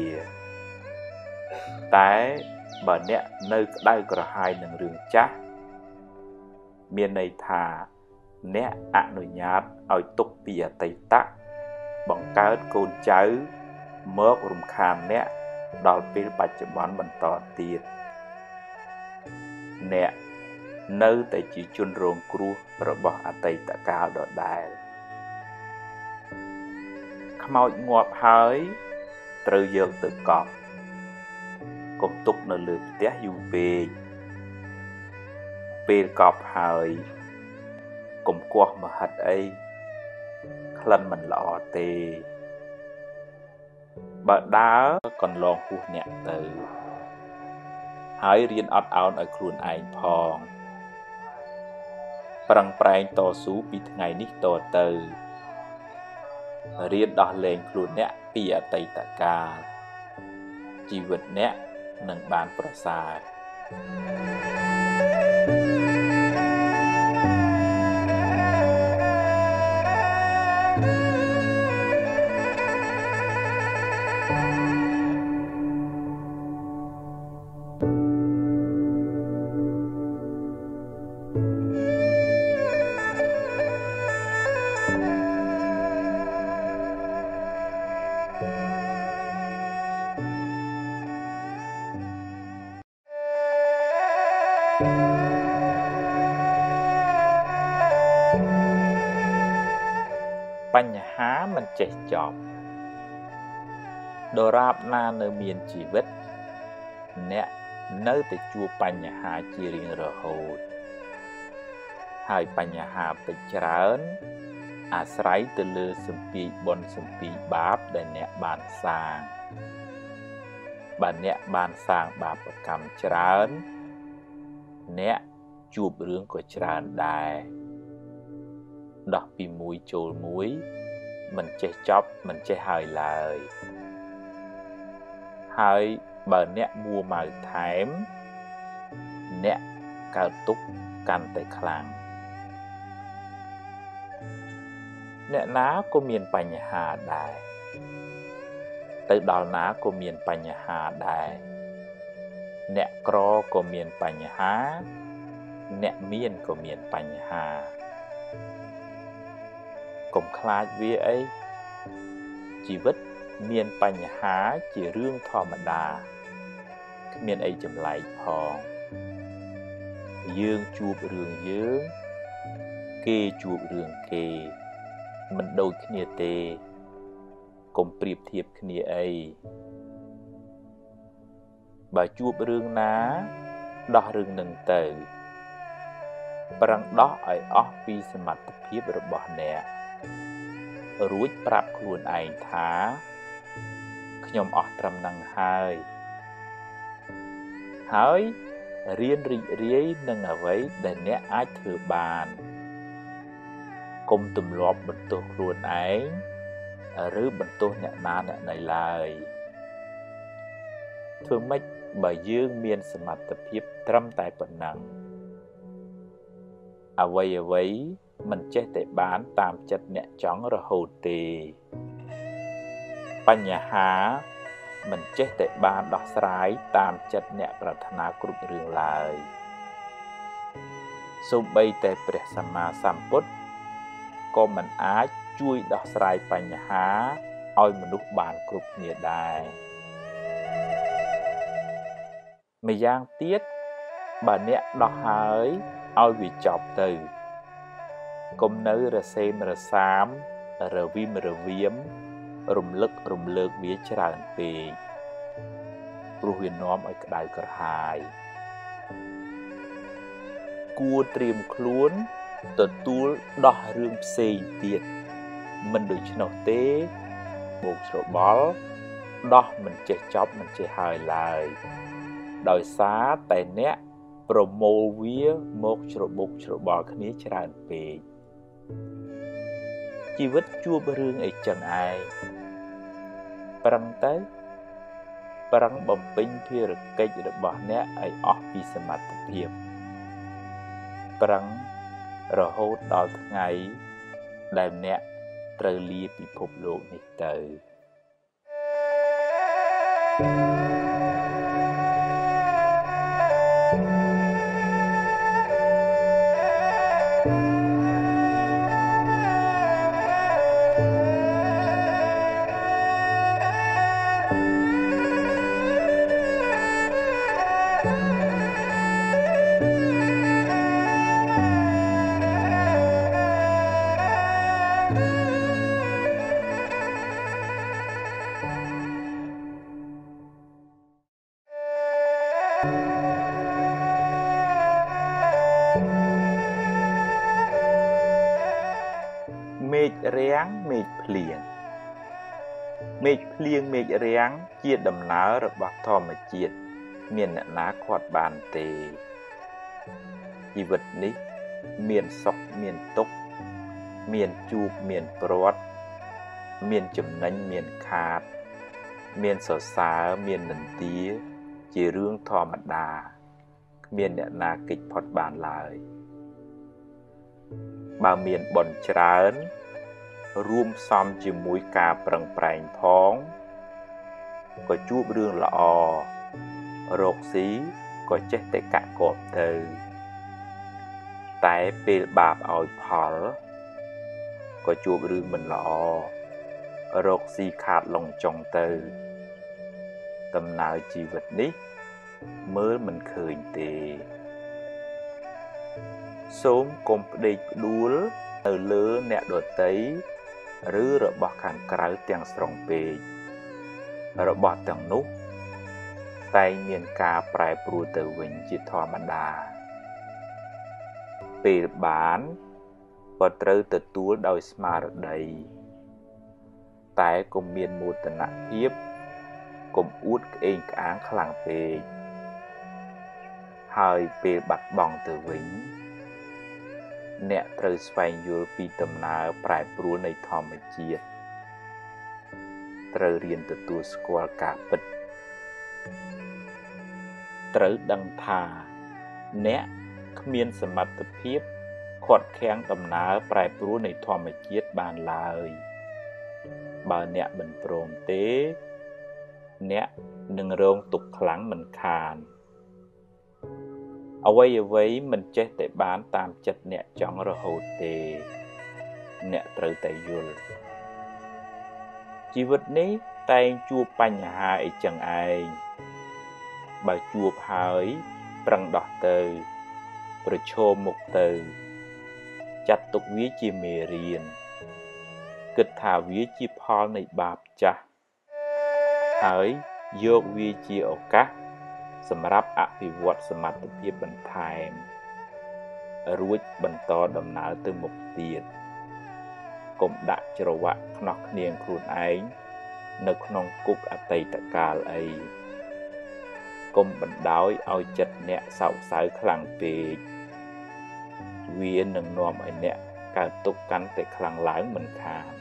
តែបើអ្នកនៅក្តៅក្រហាយនឹងរឿងចាស់មានន័យថាអ្នកអនុញ្ញាតឲ្យទុកពីអតីតបង្កើតកូនចៅមករំខានអ្នកដល់ពេលបច្ចុប្បន្នបន្តទៀតអ្នកនៅតែជាជនរងគ្រោះរបស់អតីតកាលដដែលខ្មោចងាប់ហើយត្រូវយកទៅកប់កុំទុកនៅលើផ្ទះយូរពេកពេលកប់ហើយកុំគាស់មហិតអីក្លិនមិនល្អទេបើដើរកន្លងហួសអ្នកទៅហើយរៀនអត់ឱនឲ្យខ្លួនឯងផងប្រឹងប្រែងតស៊ូពីថ្ងៃនេះតទៅរៀនដោះលែងខ្លួនអ្នកពីអតីតកាលជីវិតអ្នកនឹងបានប្រសើរបញ្ហាមិនចេះចប់ដរាបណានៅមានជីវិតអ្នកនៅតែជួបបញ្ហាជារៀងរហូតហើយបញ្ហាពេចច្រើនអាស្រ័យទៅលើសម្ពាយបុណ្យសម្ពាយបាបដែលអ្នកបានសាងបើអ្នកបានសាងបាបកម្មច្រើនអ្នកជួបរឿងក៏ច្រើនដែរដោះពីមួយចូលមួយមិនចេះចប់មិនចេះហើយឡើយហើយបើអ្នកមួម៉ៅថែមអ្នកកើតទុក្ខកាន់តែខ្លាំងអ្នកណាក៏មានបញ្ហាដែរទៅដល់ណាក៏មានបញ្ហាដែរអ្នកក្រក៏មានបញ្ហាអ្នកមានក៏មានបញ្ហាកុំខ្លាចវាអីជីវិតមានបញ្ហាជារឿងធម្មតាគ្មានអីចម្លែកផងយើងជួបរឿងយើងគេជួបរឿងគេមិនដូចគ្នាទេកុំប្រៀបធៀបគ្នាអីបើជួបរឿងណាដោះរឿងនឹងទៅប្រឹងដោះឲ្យអស់ពីសមត្ថភាពរបស់អ្នករួចប្រាប់ខ្លួនឯងថាខ្ញុំអស់ត្រឹមនឹងហើយហើយរៀនរីករាយនឹងអ្វីដែលអ្នកអាចធ្វើបានកុំទម្លាប់បន្ទោសខ្លួនឯងឬបន្ទោសអ្នកណាអ្នកណីឡើយធ្វើម៉េចបើយើងមានសមត្ថភាពត្រឹមតែប៉ុណ្ណឹងអ្វីអ្វីមិនចេះតែបានតាមចិត្តអ្នកចង់រហូតទេបញ្ហាមិនចេះតែបានដោះស្រាយតាមចិត្តអ្នកប្រាថ្នាគ្រប់រឿងឡើយសូម្បីតែព្រះសម្មាសម្ពុទ្ធក៏មិនអាចជួយដោះស្រាយបញ្ហាឲ្យមនុស្សបានគ្រប់គ្នាដែរម្យ៉ាងទៀតបើអ្នកដោះហើយឲ្យវាចប់ទៅកុំនៅរសេមរសាមរវិមរវៀមរំលឹករំលើកវាច្រើនពេកព្រោះវានាំឲ្យក្តៅក្រហាយគួរត្រៀមខ្លួនទទួលដោះរឿងផ្សេងទៀតមិនដូច្នោះទេបោកច្របល់ដោះមិនចេះចប់មិនចេះហើយឡើយដោយសារតែអ្នកប្រមូលវាមកច្របូកច្របល់គ្នាច្រើនពេកជីវិតជួបរឿងអីចឹងឯងប្រឹងទៅប្រឹងបំពេញភារកិច្ចរបស់អ្នកឲ្យអស់ពីសមត្ថភាពប្រឹងរហូតដល់ថ្ងៃដែលអ្នកត្រូវលាពិភពលោកនេះទៅមេឃរាំងមេឃភ្លៀងមេឃភ្លៀងមេឃរាំងជាដំណើររបស់ធម្មជាតិមានអ្នកណាខាត់បានទេជីវិតនេះមានសុខមានទុក្ខមានជួបមានព្រាត់មានចំណេញមានខាតមានសរសើរមាននន្ទាជារឿងធម្មតាគ្មានអ្នកណាគេចផុតបានឡើយបើមានបុណ្យច្រើនរួមផ្សំជាមួយការប្រឹងប្រែងផងក៏ជួបរឿងល្អរកស៊ីក៏ចេះតែកាក់កបទៅតែពេលបាបឲ្យផលក៏ជួបរឿងមិនល្អរកស៊ីខាតឡងចុងទៅដំណើរជីវិតនេះមើលមិនឃើញទេសូមកុំផ្ដេកផ្ដួលទៅលើអ្នកដទៃឬរបស់ខាងក្រៅទាំងស្រុងពេករបស់ទាំងនោះតែងមានការប្រែប្រួលទៅវិញជាធម្មតាពេលបានក៏ត្រូវទទួលដោយស្មារតីតែកុំមានមោទនភាពកុំអួតក្អេងក្អាងខ្លាំងពេកហើយពេលបាត់បង់ទៅវិញអ្នកត្រូវស្វែងយល់ពីដំណើរប្រែប្រួលនៃធម្មជាតិត្រូវរៀនទទួលស្គាល់ការពិតត្រូវដឹងថាអ្នកគ្មានសមត្ថភាពខាត់ខាំងដំណើរប្រែប្រួលនៃធម្មជាតិបានឡើយបើអ្នកមិនព្រមទេអ្នកនឹងរងទុក្ខខ្លាំងមិនខានអ្វីអ្វីមិនចេះតែបានតាមចិត្តអ្នកចង់រហូតទេអ្នកត្រូវតែយល់ជីវិតនេះតែងជួបបញ្ហាអីចឹងឯងបើជួបហើយប្រឹងដោះទៅប្រឈមមុខទៅចាត់ទុកវាជាមេរៀនគិតថាវាជាផលនៃបាបចាស់ហើយយកវាជាឱកាសសម្រាប់អភិវឌ្ឍសមត្ថភាពបន្ថែមរួចបន្តដំណើរទៅមុខទៀតកុំដាក់ច្រវាក់ខ្នោះគ្នាខ្លួនឯងនៅក្នុងគុកអតីតកាលអីកុំបណ្ដោយឲ្យចិត្តអ្នកសោកសៅខ្លាំងពេកវានឹងនាំឲ្យអ្នកកើតទុក្ខកាន់តែខ្លាំងឡើងមិនខាន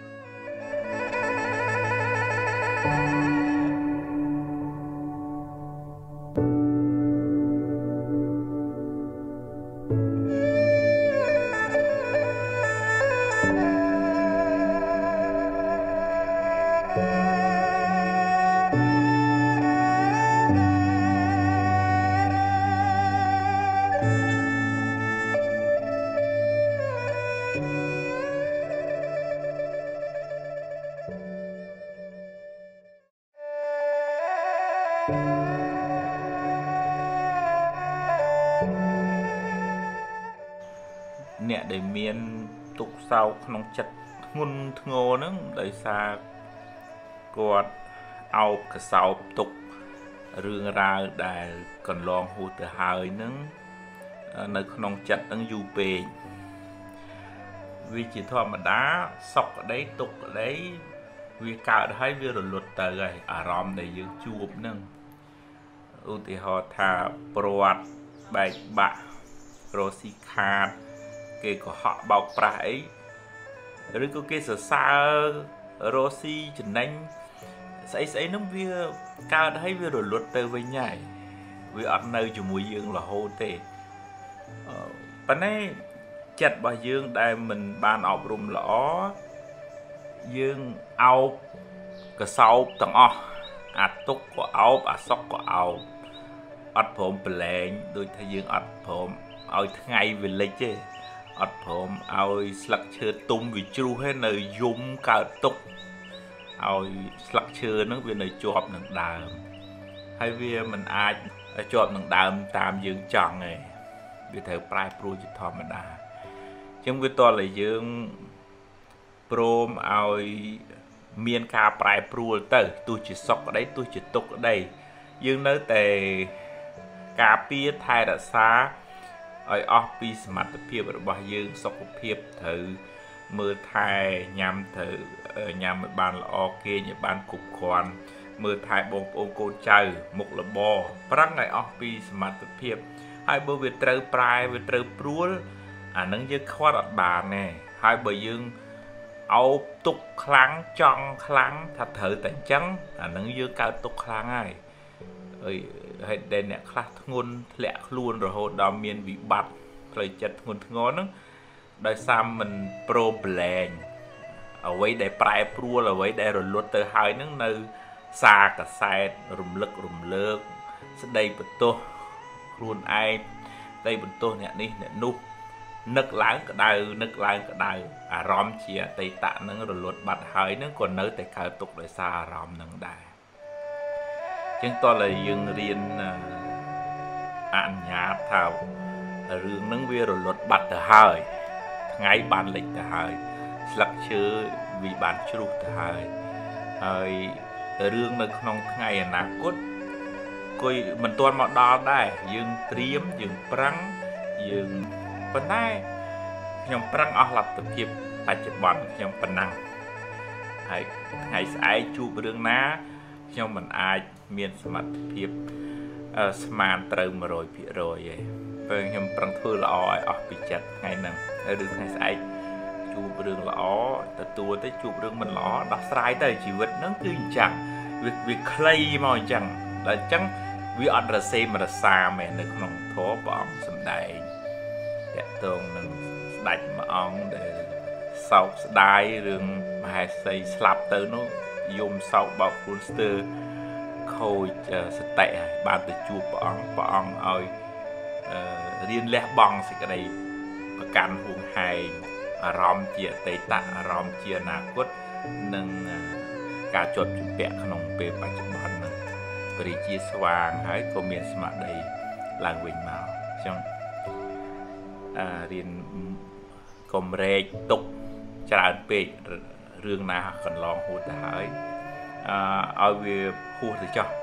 អ្នកដែលមានទុកសោកក្នុងចិត្តធ្ងន់ធ្ងរហ្នឹងដោយសារគាត់អោបកសោបទុករឿងរ៉ាវដែលកន្លងហួសទៅហើយហ្នឹងនៅក្នុងចិត្តហ្នឹងយូរពេកវាជាធម្មតាសក់ក្តីទុកក្តីវាកើតហើយវារលត់ទៅហើយអារម្មណ៍ដែលយើងជួបហ្នឹងឧទាហរណ៍ថាព្រាត់បែកបាក់រស់ស៊ីខាតគេកុហកបោកប្រាស់អីឬក៏គេសរសើររស់ស៊ីចំណេញស្អីស្អីហ្នឹងវាកើតហើយវារលត់ទៅវិញហើយវាអត់នៅជាមួយយើងរហូតទេប៉ុន្តែចិត្តរបស់យើងដែលមិនបានអប់រំល្អយើងអោបកសោបទាំងអស់អាទុកក៏អោបអាសុកក៏អោបអត់ព្រមប្រឡែងដូចថាយើងអត់ព្រមឲ្យថ្ងៃវាលិចទេអត់ព្រមឲ្យស្លឹកឈើទុំវាជ្រុះទេនៅយំកើតទុកឲ្យស្លឹកឈើហ្នឹងវានៅជាប់នឹងដើមហើយវាមិនអាចជាប់នឹងដើមតាមយើងចង់ទេវាត្រូវប្រែប្រួលជាធម្មតាអញ្ចឹងវាតតែយើងព្រមឲ្យមានការប្រែប្រួលទៅទោះជាសុខក្តីទោះជាទុក្ខក្តីយើងនៅតែការពារថែរក្សាឲ្យអស់ពីសមត្ថភាពរបស់យើងសុខភាពត្រូវមើលថែញ៉ាំត្រូវញ៉ាំឲ្យបានល្អគេឲ្យបានគ្រប់គ្រាន់មើលថែបងប្អូនកូនចៅមុខរបរប្រឹងឲ្យអស់ពីសមត្ថភាពហើយបើវាត្រូវប្រែវាត្រូវព្រួលអានឹងយើងខ្វាត់អត់បានទេហើយបើយើងអោបទុកខ្លាំងចង់ខ្លាំងថាត្រូវតែអញ្ចឹងអានឹងយើងកើតទុកខ្លាំងហើយអីហើយដែលអ្នកខ្លះធ្ងន់ធ្លាក់ខ្លួនរហូតដល់មានវិបត្តិផ្លូវចិត្តធ្ងន់ធ្ងរហ្នឹងដោយសារមិនព្រមប្រឡែងអ្វីដែលប្រែប្រួលអ្វីដែលរលត់ទៅហើយហ្នឹងនៅសារកសែតរំលឹករំលើកស្ដីបន្ទោសខ្លួនឯងស្ដីបន្ទោសអ្នកនេះអ្នកនោះនឹកឡើងក្តៅនឹកឡើងក្តៅអារម្មណ៍ជាអតីតហ្នឹងរលត់បាត់ហើយហ្នឹងក៏នៅតែកើតទុកដោយសារអារម្មណ៍ហ្នឹងដែរចឹងតើយើងរៀនអនុញ្ញាតថារឿងហ្នឹងវារលត់បាត់ទៅហើយថ្ងៃបានលិចទៅហើយស្លឹកឈើវាបានជ្រុះទៅហើយហើយរឿងនៅក្នុងថ្ងៃអនាគតគួយមិនទាន់មកដល់ដែរយើងត្រៀមយើងប្រឹងយើងប៉ុន្តែខ្ញុំប្រឹងអស់លទ្ធភាពបច្ចុប្បន្នខ្ញុំប៉ុណ្ណឹងហើយថ្ងៃស្អែកជួបរឿងណាខ្ញុំមិនអាចមានសមត្ថភាពស្មានត្រូវ một trăm phần trăm ទេពេលខ្ញុំប្រឹងធ្វើល្អឲ្យអស់ពីចិត្តថ្ងៃហ្នឹងហើយឬថ្ងៃស្អែកជួបរឿងល្អទទួលទៅជួបរឿងមិនល្អដោះស្រាយទៅជីវិតហ្នឹងគឺអញ្ចឹងវាវាខ្លីមកអញ្ចឹងដល់អញ្ចឹងវាអត់រសេមរសាមែននៅក្នុងធម៌ព្រះអង្គសម្ដែងតកតងនឹងស្ដេចមួយអង្គដែលសោកស្ដាយរឿងមហេសីស្លាប់ទៅនោះយំសោកបោកខ្លួនស្ទើរខូចសតិហើយបានទៅជួបព្រះអង្គព្រះអង្គឲ្យរៀនលះបង់សេចក្តីប្រកាន់ហួងហែងអារម្មណ៍ជាអតីតអារម្មណ៍ជាអនាគតនិងការជាប់ជំពាក់ក្នុងពេលបច្ចុប្បន្នហ្នឹងព្រះរាជាស្វាងហើយក៏មានស្មារតីឡើងវិញមកអញ្ចឹងអារៀនកុំរែកទុកច្រើនពេករឿងណាកន្លងហួសទៅហើយអឺឲ្យវាហួសទៅចោះ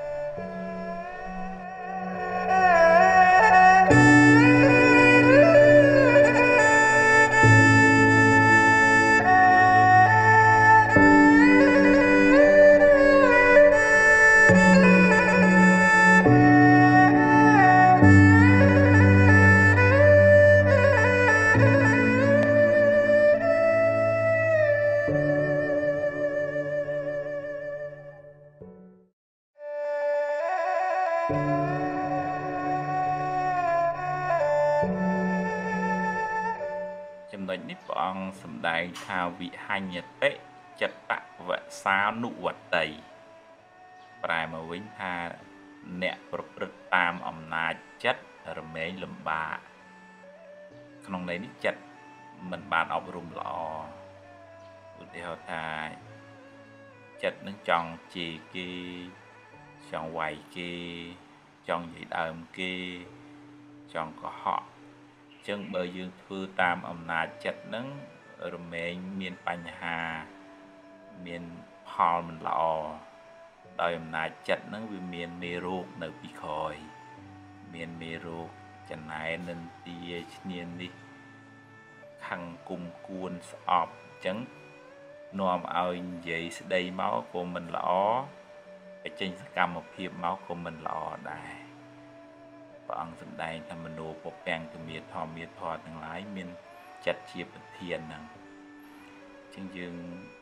ចំណុចនេះព្រះអង្គសម្ដែងថាវិហញ្ញតិចិត្តវសានុវតីប្រែមកវិញថាអ្នកប្រព្រឹត្តតាមអំណាចចិត្តរមែងលំបាកក្នុងន័យនេះចិត្តមិនបានអប់រំល្អឧទាហរណ៍ថាចិត្តនឹងចង់ជេរគេចង់វាយគេចង់និយាយដើមគេចង់កុហកចឹងបើយើងធ្វើតាមអំណាចចិត្តហ្នឹងរមែងមានបញ្ហាមានផលមិនល្អដោយអំណាចចិត្តហ្នឹងវាមានមេរោគនៅពីក្រោយមានមេរោគចំណែននិន្ទាឈ្នានេះខឹងគុំគួនស្អប់ចឹងនាំឲ្យនិយាយស្ដីមកក៏មិនល្អបញ្ចេញសកម្មភាពមកក៏មិនល្អដែរព្រះអង្គសម្ដែងថាមโนពពាំងទមាធម្មាធរទាំងឡាយមានចិត្តជាប្រធានហ្នឹងចឹងយើង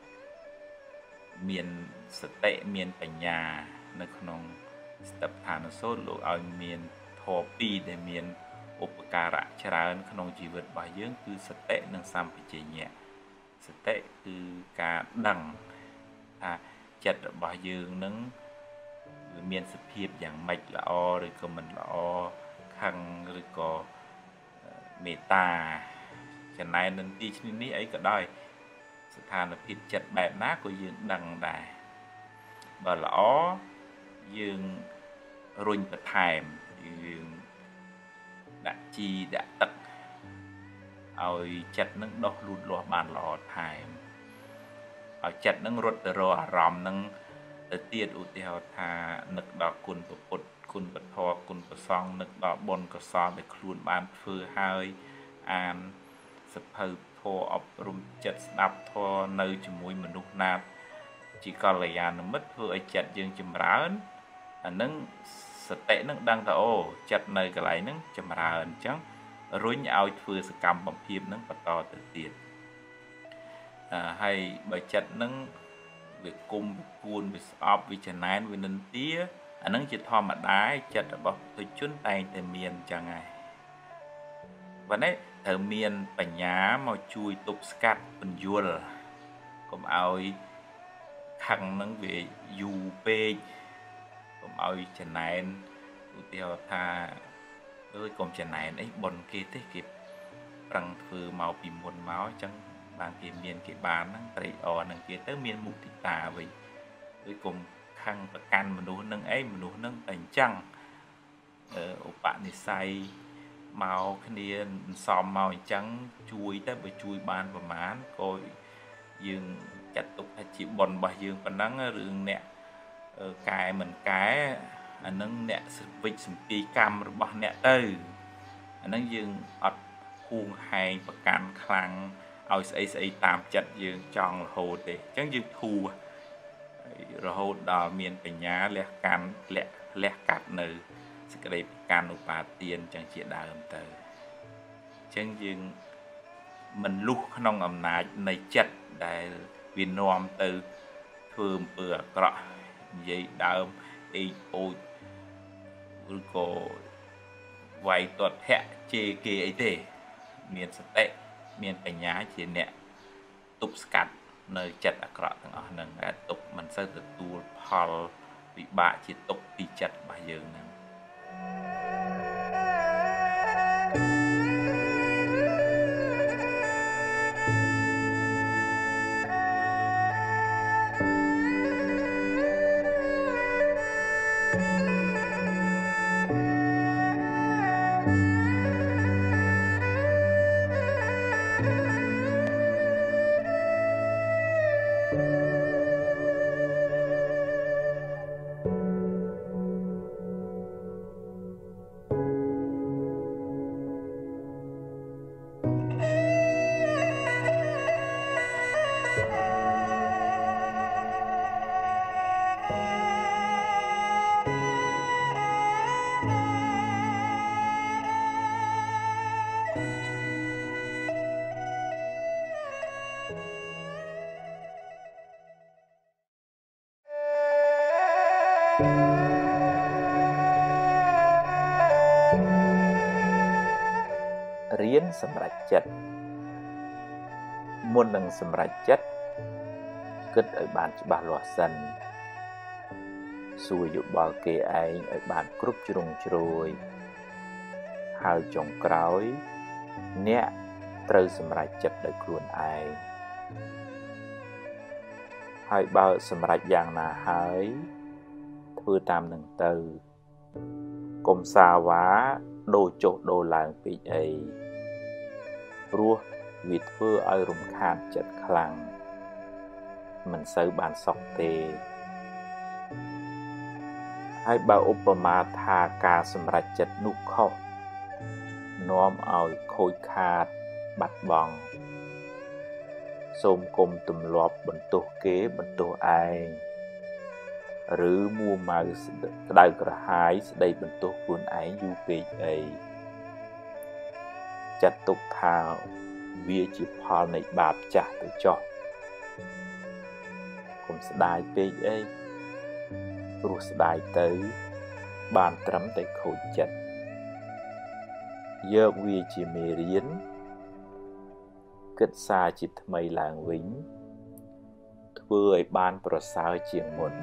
មានសតិមានបញ្ញានៅក្នុងស្តេបឋានសូត្រលោកឲ្យមានធម៌ពីរដែលមានឧបការៈច្រើនក្នុងជីវិតរបស់យើងគឺសតិនិងសម្បជញ្ញៈសតិគឺការដឹងថាចិត្តរបស់យើងនឹងវាមានសភាពយ៉ាងម៉េចល្អឬក៏មិនល្អខឹងឬក៏មេត្តាចំណែននឹងទីឈ្នានេះអីក៏ដោយស្ថានភាពចិត្តបែបណាក៏យើងដឹងដែរបើល្អយើងរុញបន្ថែមយើងដាក់ជីដាក់ទឹកឲ្យចិត្តនឹងដោះលូតលាស់បានល្អថែមឲ្យចិត្តនឹងរត់ទៅរកអារម្មណ៍នឹងទៅទៀតឧទាហរណ៍ថានឹកដល់គុណពុទ្ធគុណពធគុណប្រសង្ឃនឹកដល់បុណ្យកុសលដែលខ្លួនបានធ្វើហើយអានសភៅធម៌អប់រំចិត្តស្ដាប់ធម៌នៅជាមួយមនុស្សណាជាកល្យាណមិត្តធ្វើឲ្យចិត្តយើងចម្រើនអានឹងសតិនឹងដឹងថាអូចិត្តនៅកន្លែងហ្នឹងចម្រើនអញ្ចឹងរុញឲ្យធ្វើសកម្មភាពហ្នឹងបន្តទៅទៀតអឺហើយបើចិត្តហ្នឹងវាគុំវាគួនវាស្អប់វាចំណែនវានិន្ទាអាហ្នឹងជាធម្មតាចិត្តរបស់ពុទ្ធជនតែងតែមានអញ្ចឹងហើយបើនេះត្រូវមានបញ្ញាមកជួយទប់ស្កាត់ពន្យល់កុំឲ្យខឹងហ្នឹងវាយូរពេកកុំឲ្យចំណែនឧទាហរណ៍ថាអើយកុំចំណែនអីប៉ុនគេទេគេប្រឹងធ្វើមកពីមុនមកអញ្ចឹងបានគេមានគេបានហ្នឹងត្រេកអរនឹងគេទៅមានមុទិតាវិញដូចកុំខឹងប្រកាន់មនុស្សនឹងអីមនុស្សនឹងតែអញ្ចឹងឧបនិស្ស័យមកគ្នាសំមកអញ្ចឹងជួយទៅបើជួយបានប្រមាណក៏យើងចាត់ទុកថាជាបុណ្យរបស់យើងប៉ុណ្ណឹងរឿងអ្នកកែមិនកែអានឹងអ្នកវិច្ចសម្ពីកម្មរបស់អ្នកទៅអានឹងយើងអត់ហួងហែងប្រកាន់ខ្លាំងឲ្យស្អីស្អីតាមចិត្តយើងចង់រហូតទេអញ្ចឹងយើងធូររហូតដល់មានបញ្ញាលះកាន់លះលះកាត់នៅសេចក្តីប្រកាន់ឧបាទានអញ្ចឹងជាដើមទៅអញ្ចឹងយើងមិនលុះក្នុងអំណាចនៃចិត្តដែលវានាំទៅធ្វើអំពើអាក្រក់និយាយដើមអេអូចឬក៏វាយទាត់ធាក់ជេរគេអីទេមានសតិមានបញ្ញាជាអ្នកទប់ស្កាត់នៅចិត្តអាក្រក់ទាំងអស់ហ្នឹងដែលទុកមិនសូវទទួលផលវិបាកជាទុកពីចិត្តរបស់យើងហ្នឹងរៀនសម្រេចចិត្តមុននឹងសម្រេចចិត្តគិតឲ្យបានច្បាស់លាស់សិនសួរយោបល់គេឯងឲ្យបានគ្រប់ជ្រុងជ្រោយហើយចុងក្រោយអ្នកត្រូវសម្រេចចិត្តដោយខ្លួនឯងហើយបើសម្រេចយ៉ាងណាហើយធ្វើតាមនឹងទៅកុំសាវ៉ាដូរចុះដូរឡើងពេកអីវាធ្វើឲ្យរំខានចិត្តខ្លាំងមិនសូវបានសុខទេហើយបើឧបមាថាការសម្រេចចិត្តនោះខុសនាំឲ្យខូចខាតបាត់បង់សូមគុំទម្លាប់បន្ទោសគេបន្ទោសឯងឬមួម៉ៅក្តៅក្រហាយស្ដីបន្ទោសខ្លួនឯងយូរពេកអីចាត់ទុកថាវាជាផលនៃបាបចាស់ទៅចុះកុំស្ដាយពេកអីព្រោះស្ដាយទៅបានត្រឹមតែខូចចិត្តយកវាជាមេរៀនគិតសារជាថ្មីឡើងវិញធ្វើឲ្យបានប្រសើរជាងមុន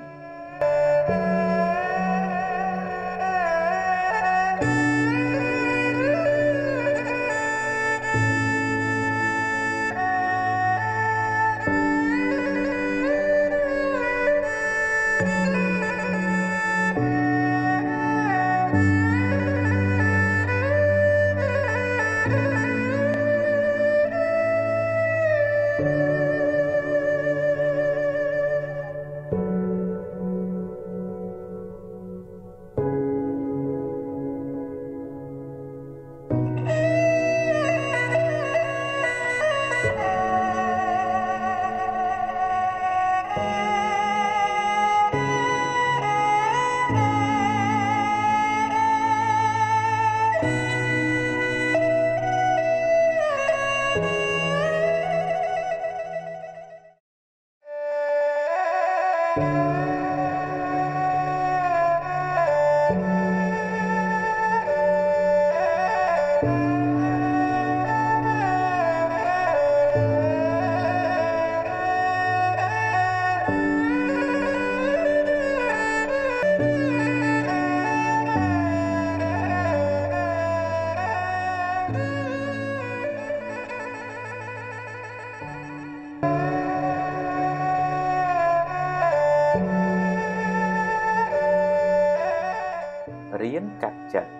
រៀនកាត់ចិត្ត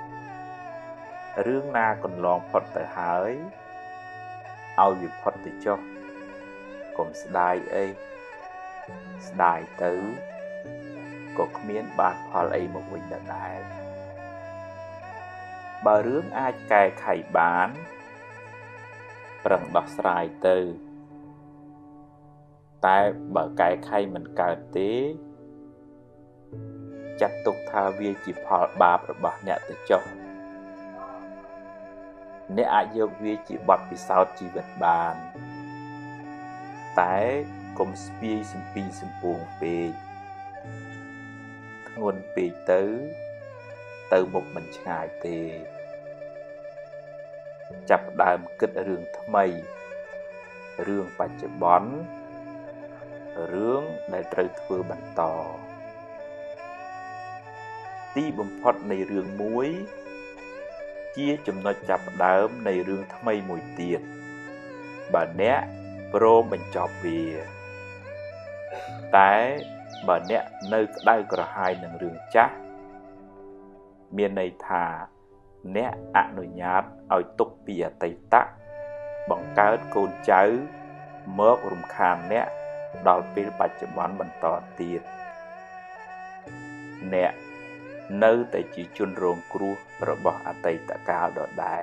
រឿងណាកន្លងផុតទៅហើយឲ្យវាផុតទៅចុះកុំស្ដាយអីស្ដាយទៅក៏គ្មានបានផលអីមកវិញដែរបើរឿងអាចកែខៃបានប្រឹងដោះស្រាយទៅតែបើកែខៃមិនកើតទេចាត់ទុកថាវាជាផលបាបរបស់អ្នកទៅចុះអ្នកអាចយកវាជាបទពិសោធន៍ជីវិតបានតែកុំស្ពាយសំពីសំពួងពេកធ្ងន់ពេកទៅទៅមុខមិនឆ្ងាយទេចាប់ផ្ដើមគិតរឿងថ្មីរឿងបច្ចុប្បន្នរឿងដែលត្រូវធ្វើបន្តទីបំផុតនៃរឿងមួយជាចំណុចចាប់ផ្ដើមនៃរឿងថ្មីមួយទៀតបើអ្នកព្រមបញ្ចប់វាតែបើអ្នកនៅក្តៅក្រហាយនឹងរឿងចាស់មានន័យថាអ្នកអនុញ្ញាតឲ្យទុកពីអតីតបង្កើតកូនចៅមករំខានអ្នកដល់ពេលបច្ចុប្បន្នបន្តទៀតអ្នកនៅតែជាជនរងគ្រោះរបស់អតីតកាលដដែល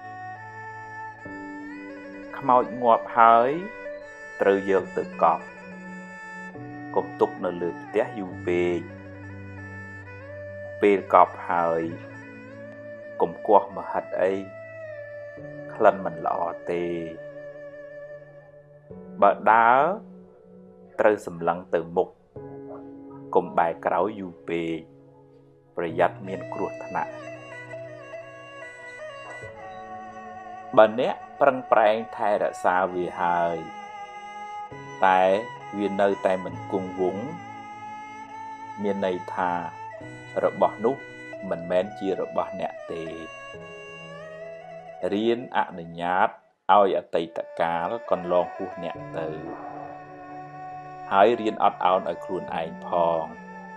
ខ្មោចងាប់ហើយត្រូវយកទៅកប់កុំទុកនៅលើផ្ទះយូរពេកពេលកប់ហើយកុំគោះមហិតអីក្លិនមិនល្អទេបើដើរត្រូវសម្លឹងទៅមុខកុំបែរក្រោយយូរពេកប្រយ័ត្នមានគ្រោះថ្នាក់បើអ្នកប្រឹងប្រែងថែរក្សាវាហើយតែវានៅតែមិនគង់វង្សមានន័យថារបស់នោះមិនមែនជារបស់អ្នកទេរៀនអនុញ្ញាតឲ្យអតីតកាលកន្លងហួសអ្នកទៅហើយរៀនអត់ឱនឲ្យខ្លួនឯងផង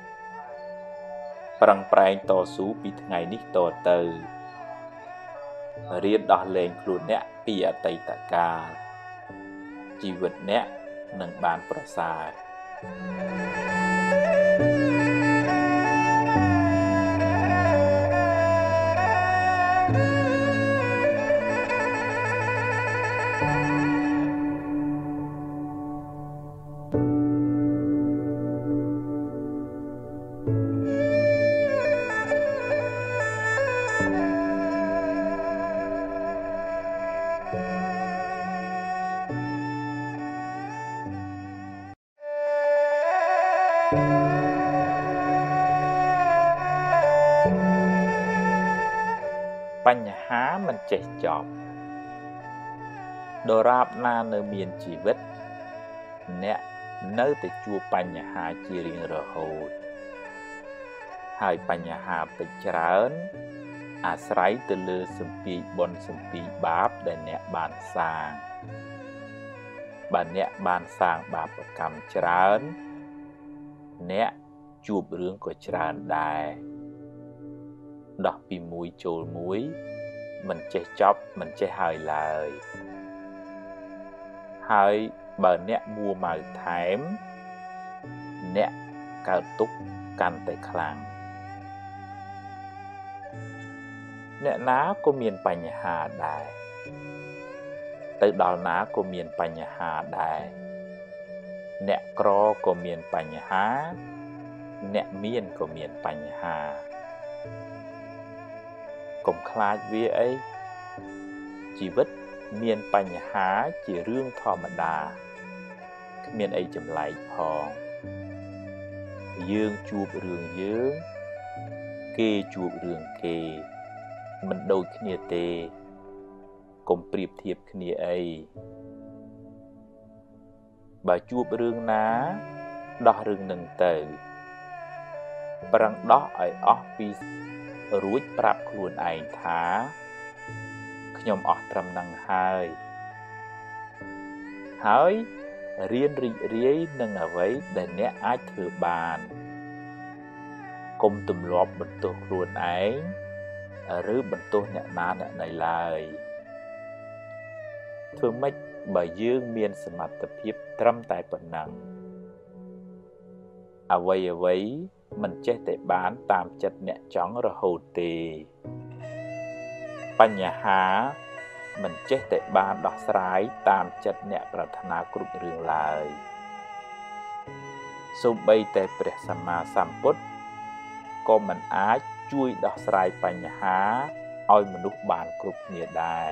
ប្រឹងប្រែងតស៊ូពីថ្ងៃនេះតទៅរៀនដោះលែងខ្លួនអ្នកពីអតីតកាលជីវិតអ្នកនឹងបានប្រសើរបញ្ហាមិនចេះចប់ដរាបណានៅមានជីវិតអ្នកនៅតែជួបបញ្ហាជារៀងរហូតហើយបញ្ហាពេចច្រើនអាស្រ័យទៅលើសម្ពាធបុណ្យសម្ពាធបាបដែលអ្នកបានសាងបើអ្នកបានសាងបាបកម្មច្រើនអ្នកជួបរឿងក៏ច្រើនដែរដោះពីមួយចូលមួយមិនចេះចប់មិនចេះហើយឡើយហើយបើអ្នកមួម៉ៅថែមអ្នកកើតទុក្ខកាន់តែខ្លាំងអ្នកណាក៏មានបញ្ហាដែរទៅដល់ណាក៏មានបញ្ហាដែរអ្នកក្រក៏មានបញ្ហាអ្នកមានក៏មានបញ្ហាកុំខ្លាចវាអីជីវិតមានបញ្ហាជារឿងធម្មតាគ្មានអីចម្លែកផងយើងជួបរឿងយើងគេជួបរឿងគេមិនដូចគ្នាទេកុំប្រៀបធៀបគ្នាអីបើជួបរឿងណាដោះរឿងនឹងទៅប្រឹងដោះឲ្យអស់ពីរួចប្រាប់ខ្លួនឯងថាខ្ញុំអស់ត្រឹមនឹងហើយហើយរៀនរីករាយនឹងអ្វីដែលអ្នកអាចធ្វើបានកុំទម្លាប់បន្ទោសខ្លួនឯងឬបន្ទោសអ្នកណាអ្នកណីឡើយធ្វើម៉េចបើយើងមានសមត្ថភាពត្រឹមតែប៉ុណ្ណឹងអ្វីអ្វីមិនចេះតែបានតាមចិត្តអ្នកចង់រហូតទេបញ្ហាមិនចេះតែបានដោះស្រាយតាមចិត្តអ្នកប្រាថ្នាគ្រប់រឿងឡើយសូម្បីតែព្រះសម្មាសម្ពុទ្ធក៏មិនអាចជួយដោះស្រាយបញ្ហាឲ្យមនុស្សបានគ្រប់គ្នាដែរ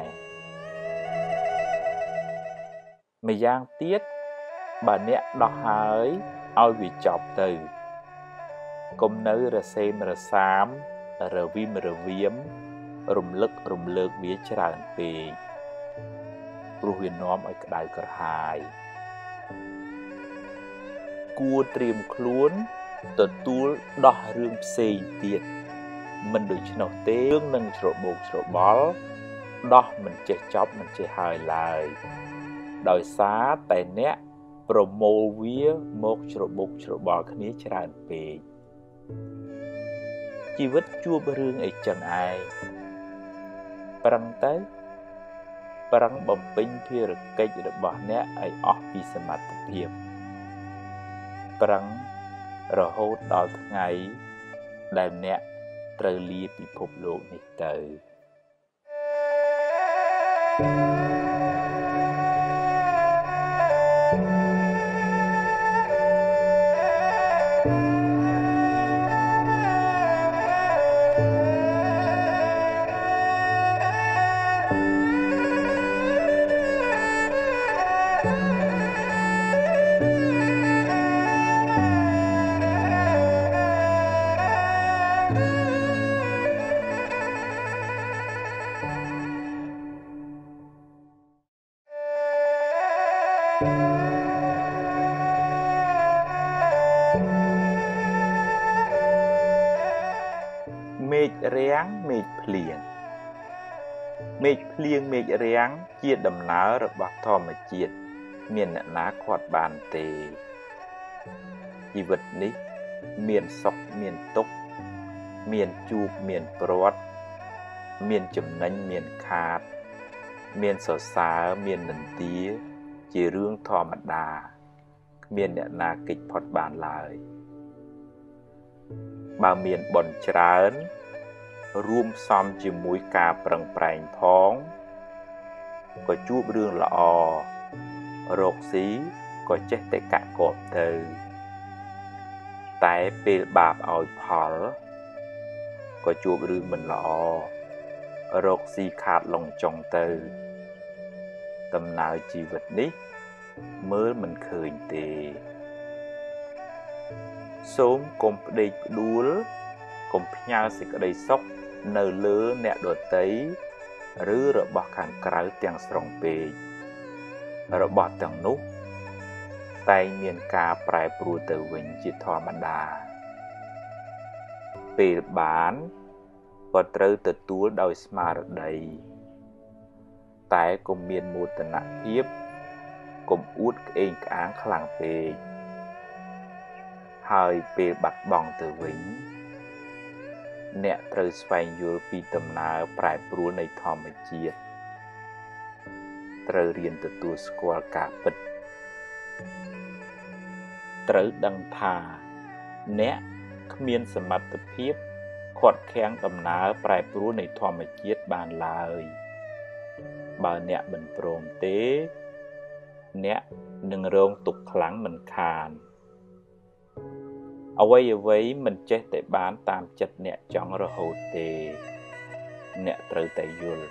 ម្យ៉ាងទៀតបើអ្នកដោះហើយឲ្យវាចប់ទៅកុំនៅរសេមរសាមរវិមរវៀមរំលឹករំលើកវាច្រើនពេកព្រោះវានាំឲ្យក្តៅក្រហាយគួរត្រៀមខ្លួនទទួលដោះរឿងផ្សេងទៀតមិនដូច្នោះទេរឿងនឹងច្របូកច្របល់ដោះមិនចេះចប់មិនចេះហើយឡើយដោយសារតែអ្នកប្រមូលវាមកច្របូកច្របល់គ្នាច្រើនពេកជីវិតជួបរឿងអីចឹងឯងប្រឹងទៅប្រឹងបំពេញភារកិច្ចរបស់អ្នកឲ្យអស់ពីសមត្ថភាពប្រឹងរហូតដល់ថ្ងៃដែលអ្នកត្រូវលាពិភពលោកនេះទៅ មេឃរាំងមេឃភ្លៀងមេឃភ្លៀងមេឃរាំងជាដំណើររបស់ធម្មជាតិមានអ្នកណាខាត់បានទេជីវិតនេះមានសុខមានទុក្ខមានជួបមានព្រាត់ miền chấm nánh miền khát miền sờ sá miền nền tía chỉ rương thò mặt đà miền nẹt na kịch phật bàn lại bà miền bòn tránរួមសំជាមួយការប្រឹងប្រែងផងក៏ជួបរឿងល្អរកស៊ីក៏ចេះតែកាក់កបទៅតែពេលបាបឲ្យផលក៏ជួបរឿងមិនល្អរកស៊ីខាតឡងចុងទៅដំណើរជីវិតនេះមើលមិនឃើញទេសូមកុំផ្ដេកផ្ដួលកុំផ្ញើសេចក្តីសុខនៅលើអ្នកដទៃឬរបស់ខាងក្រៅទាំងស្រុងពេករបស់ទាំងនោះតែងមានការប្រែប្រួលទៅវិញជាធម្មតាពេលបានក៏ត្រូវទទួលដោយស្មារតីតែកុំមានមោទនភាពកុំអួតក្អេងក្អាងខ្លាំងពេកហើយពេលបាត់បង់ទៅវិញអ្នកត្រូវស្វែងយល់ពីដំណើរប្រែប្រួលនៃធម្មជាតិត្រូវរៀនទទួលស្គាល់ការពិតត្រូវដឹងថាអ្នកគ្មានសមត្ថភាពខាត់ខាំងដំណើរប្រែប្រួលនៃធម្មជាតិបានឡើយបើអ្នកមិនព្រមទេអ្នកនឹងរងទុក្ខខ្លាំងមិនខានអ្វីអ្វីមិនចេះតែបានតាមចិត្តអ្នកចង់រហូតទេអ្នកត្រូវតែយល់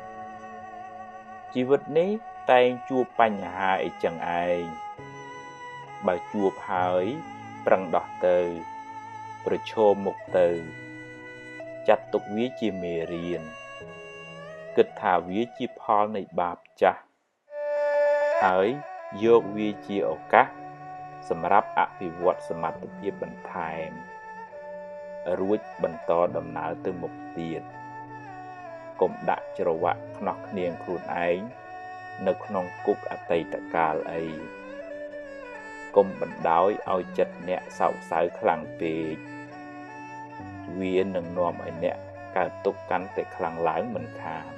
ជីវិតនេះតែងជួបបញ្ហាអីចឹងឯងបើជួបហើយប្រឹងដោះទៅប្រឈមមុខទៅចាត់ទុកវាជាមេរៀនគិតថាវាជាផលនៃបាបចាស់ហើយយកវាជាឱកាសសម្រាប់អភិវឌ្ឍសមត្ថភាពបន្ថែមរួចបន្តដំណើរទៅមុខទៀតកុំដាក់ច្រវាក់ខ្នោះគ្នាងខ្លួនឯងនៅក្នុងគុកអតីតកាលអីកុំបណ្ដោយឲ្យចិត្តអ្នកសោកសៅខ្លាំងពេកវានឹងនាំឲ្យអ្នកកើតទុក្ខកាន់តែខ្លាំងឡើងមិនខាន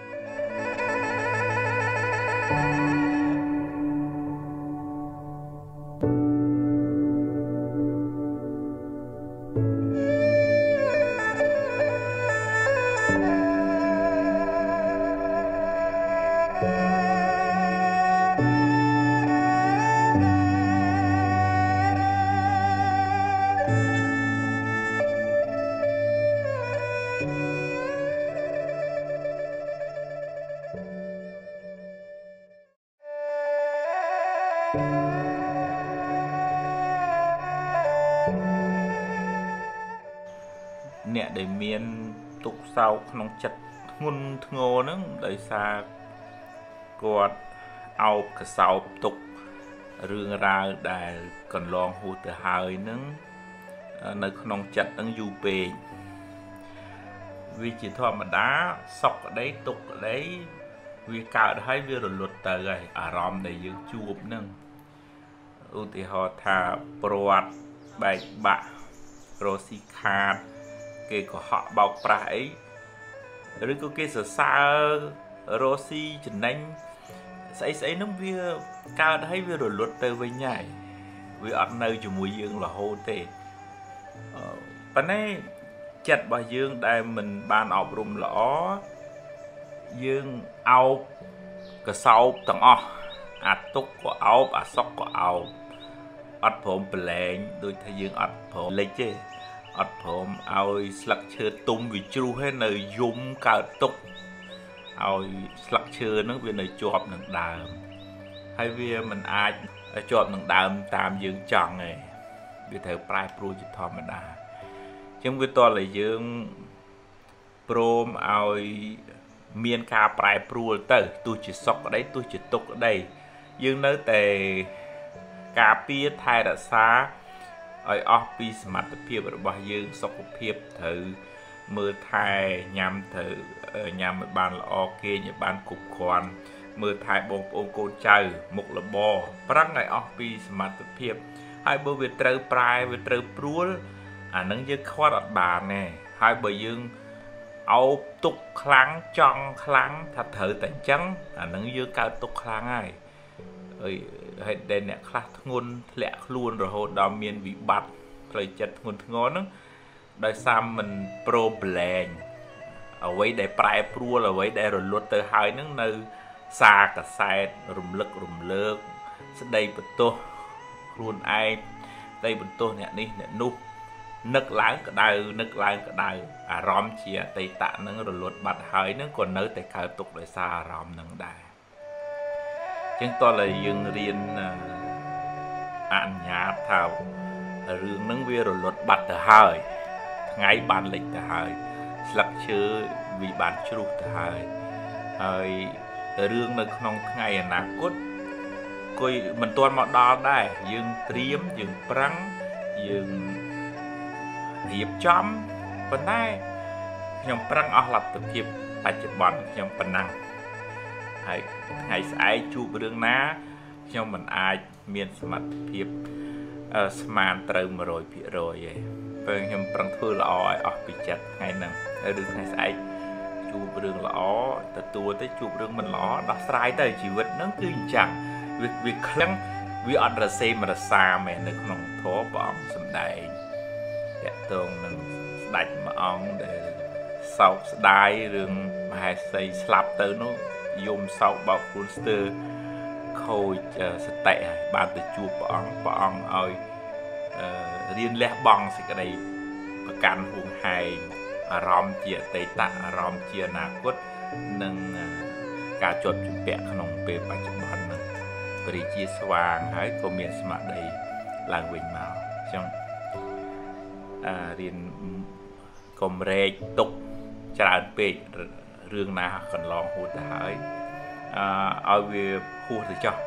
អ្នកដែលមានទុក្ខសោកក្នុងចិត្តធ្ងន់ធ្ងរហ្នឹងដោយសារគាត់អោបកសោបទុក្ខរឿងរ៉ាវដែលកន្លងហួសទៅហើយហ្នឹងនៅក្នុងចិត្តហ្នឹងយូរពេកវាជាធម្មតាសុខក្តីទុក្ខក្តីវាកើតហើយវារលត់ទៅហើយអារម្មណ៍ដែលយើងជួបហ្នឹងឧទាហរណ៍ថាព្រាត់បែកបាក់រស់ស៊ីខាតគេកុហកបោកប្រាស់អីឬក៏គេសរសើររស់ស៊ីចំណេញស្អីស្អីហ្នឹងវាកើតហើយវារលត់ទៅវិញហើយវាអត់នៅជាមួយយើងរហូតទេប៉ុន្តែចិត្តរបស់យើងដែលមិនបានអប់រំល្អយើងអោបកសោបទាំងអស់អាទុកក៏អោបអាសុកក៏អោបអត់ព្រមប្រឡែងដូចថាយើងអត់ព្រមលេចទេអត់ព្រមឲ្យស្លឹកឈើទុំវាជ្រុះហើយនៅយំកើតទុកឲ្យស្លឹកឈើហ្នឹងវានៅជាប់នឹងដើមហើយវាមិនអាចជាប់នឹងដើមតាមយើងចង់ទេវាត្រូវប្រែប្រួលជាធម្មតាអញ្ចឹងវាតើយើងព្រមឲ្យមានការប្រែប្រួលទៅទោះជាសុខក្តីទោះជាទុក្ខក្តីយើងនៅតែការពារថែរក្សាឲ្យអស់ពីសមត្ថភាពរបស់យើងសុខភាពត្រូវមើលថែញ៉ាំត្រូវញ៉ាំឲ្យបានល្អគេងឲ្យបានគ្រប់គ្រាន់មើលថែបងប្អូនកូនចៅមុខរបរប្រឹងឲ្យអស់ពីសមត្ថភាពហើយបើវាត្រូវប្រែវាត្រូវព្រួលអានឹងយើងខ្វាត់អត់បានទេហើយបើយើង áo tục kháng trong kháng thật thử tại trắng à nâng dương cao tục kháng ai ơi hay đây nè khát ngôn lẹ luôn rồi hồ đào miền bị bạt lời chật ngôn ngón đó đời sao mình problem ở vậy để prai pro là vậy để rồi luật từ hai nước nơi xa cả sai rùm lực rùm lơ đây bật tô luôn ai đây bật tô nè đi nè nu nực láng cả đời nực láng cả đời à rom chia tây tạ nâng rồi luật bật hai nước còn nơi tại khai tục đời xa rom nâng đài chúng tôi là dương riêng ăn nhà thảo rương nâng viên rồi luật bật từ hai ngày bàn lịch từ hai lắc chữ vì bàn chữ từ hai hơi rương nơi không ngày nát cốt coi mình toàn mọi đo đây dương triếm dương prăng dương hiệp chấm vấn đề nhom prăng ở lập tập hiệp tại chợ bòn nhom phần năng hay ngày sai chụp rương ná nhom mình ai miền mặt hiệp sman từ mà rồi bị rồi vậy nhom prăng thưa lọ ở bị chặt ngày năng ở đường ngày sai chụp rương lọ từ tua tới chụp rương mình lọ đọc sai tới chỉ vật nó cứ chẳng việc việc khăn việc ăn là xem mà là xa mẹ nó không thố bọn xâm đại dạ tương nâng đánh mà ông để sau đai rừng mà hay xây slap tới nó dùng sau bảo khuôn stơ khôi sẽ tệ bàn từ chua bọn bọn ơi riêng lẽ bong sẽ cái đây và can huống hai rõm chia tây tạ rõm chia nà quất nâng cả chốt chuẩn bẹ khăn ông bê bà chụp bọn nâng vì chia xoàng hãy có miền smart đây làng bình màu trong riêng công rê tục tràn bê rương nào còn lòng hút hỏi ở về hút thì cho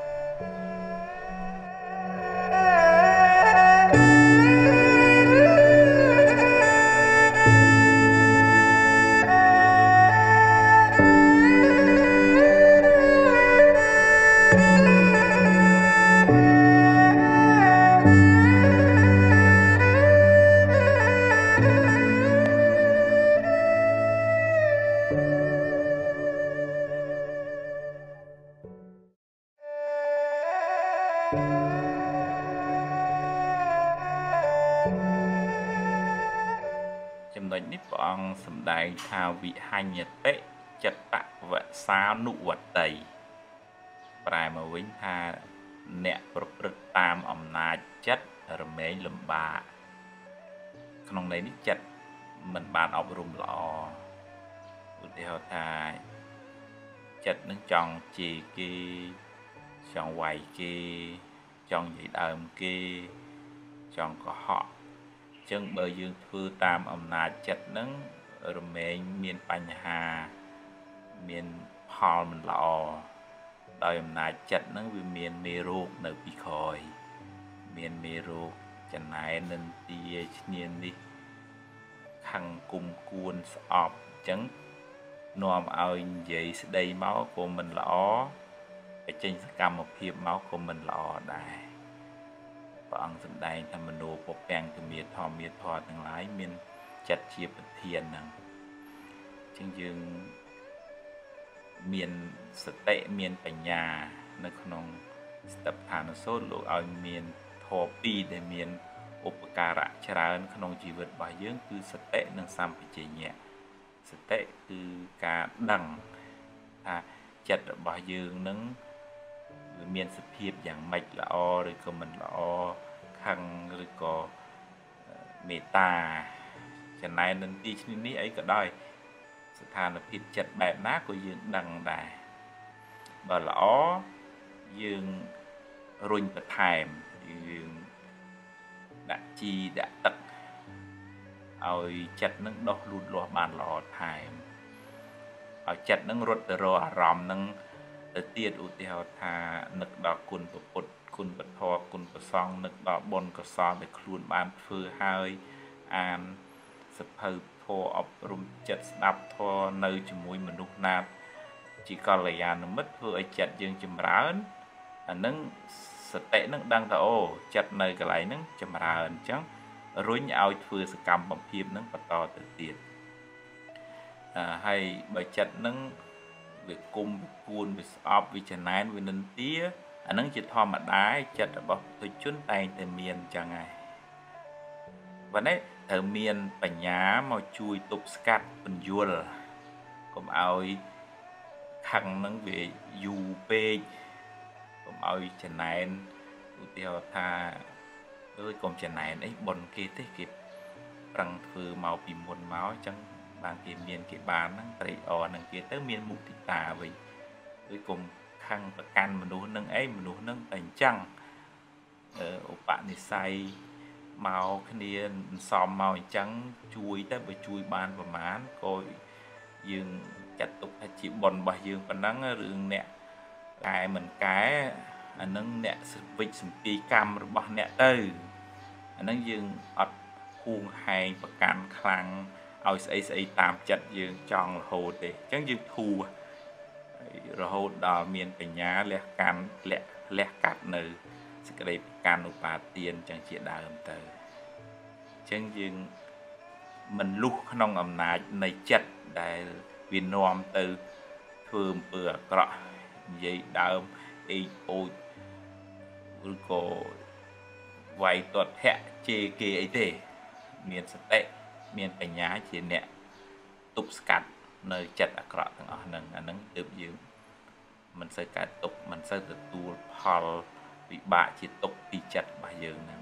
ចំណុចនេះព្រះអង្គសម្ដែងថាវិហញ្ញតិចិត្តវសានុវតីប្រែមកវិញថាអ្នកប្រព្រឹត្តតាមអំណាចចិត្តរមែងលំបាកក្នុងន័យនេះចិត្តមិនបានអប់រំល្អឧទាហរណ៍ថាចិត្តនឹងចង់ជេរគេចង់វាយគេចង់និយាយដើមគេចង់កុហកចឹងបើយើងធ្វើតាមអំណាចចិត្តហ្នឹងរមែងមានបញ្ហាមានផលមិនល្អដោយអំណាចចិត្តហ្នឹងវាមានមេរោគនៅពីក្រោយមានមេរោគចំណែននិន្ទាឈ្នាននេះខឹងគុំគួនស្អប់ចឹងនាំឲ្យនិយាយស្ដីមកក៏មិនល្អបញ្ចេញសកម្មភាពមកក៏មិនល្អដែរព្រះអង្គសម្ដែងថាមโนពពាំងទមាធម្មាធម៌ទាំងឡាយមានចិត្តជាប្រធានហ្នឹងចឹងយើងមានសតិមានបញ្ញានៅក្នុងស្តិដ្ឋានសូត្រលោកឲ្យមានធម៌ពីរដែលមានឧបការៈច្រើនក្នុងជីវិតរបស់យើងគឺសតិនិងសម្បជញ្ញៈសតិគឺការដឹងថាចិត្តរបស់យើងនឹងវាមានសភាពយ៉ាងម៉េចល្អឬក៏មិនល្អខឹងឬក៏មេត្តាចំណែននឹងទីឈ្នានេះអីក៏ដោយស្ថានភាពចិត្តបែបណាក៏យើងដឹងដែរបើល្អយើងរុញបន្ថែមយើងដាក់ជីដាក់ទឹកឲ្យចិត្តនឹងដុះលូតលាស់បានល្អថែមឲ្យចិត្តនឹងរត់ទៅរកអារម្មណ៍នឹងទៅទៀតឧទាហរណ៍ថានឹកដល់គុណពុទ្ធគុណពធគុណប្រសង្ឃនឹកដល់បុណ្យកុសលដែលខ្លួនបានធ្វើហើយអានសភៅធម៌អប់រំចិត្តស្ដាប់ធម៌នៅជាមួយមនុស្សណាជាកល្យាណមិត្តធ្វើឲ្យចិត្តយើងចម្រើនអានឹងសតិនឹងដឹងថាអូចិត្តនៅកន្លែងហ្នឹងចម្រើនអញ្ចឹងរុញឲ្យធ្វើសកម្មភាពនឹងបន្តទៅទៀត hay bởi chất nâng việc cung việc cuốn việc ọp việc chân nén việc nâng tía anh nâng chỉ thò mà đá chất ở bọc tôi chốn tay từ miền chẳng ngày và đấy từ miền bánh nhá mà chui tục scat bình dùa cũng ao khăn nâng về dù bê cũng ao chân nén tiêu tha ơi còn chân nén ấy bồn kia thế kịp răng phư màu bị muôn máu chẳng bàn kia miền kia bán năng tây ở năng kia tới miền mục thị tà vậy cuối cùng khăn và can mà nấu nâng ấy mà nấu nâng thành trăng ở bạn thì say màu cái này xòm màu trắng chui tới bởi chui bàn và mán coi dương chặt tục hay chỉ bồn bà dương và nắng rừng nè cái mình cái anh nâng nè vịt sừng pi cam rồi bỏ nè tư anh nâng dương ọt khuôn hay và can khăn ao xây xây tạm chặt dương tròn hồ để chẳng dương thu rồi hồ đào miền bánh nhá lẹ can lẹ lẹ cắt nữ cái đây can nộp bà tiền chẳng chỉ đào âm tờ chẳng dương mình lúc nông ẩm nát này chặt để vì nòm từ thường bừa cọ vậy đào ý ôi cô vài tuần hẹ chê kê ấy thế miền sạch tệ miền bánh nhá chỉ nè tục scat nơi chặt ở cọ thằng ở nâng anh nâng được dương mình sẽ cả tục mình sẽ được tu hall bị bạ chỉ tục bị chặt bà dương nè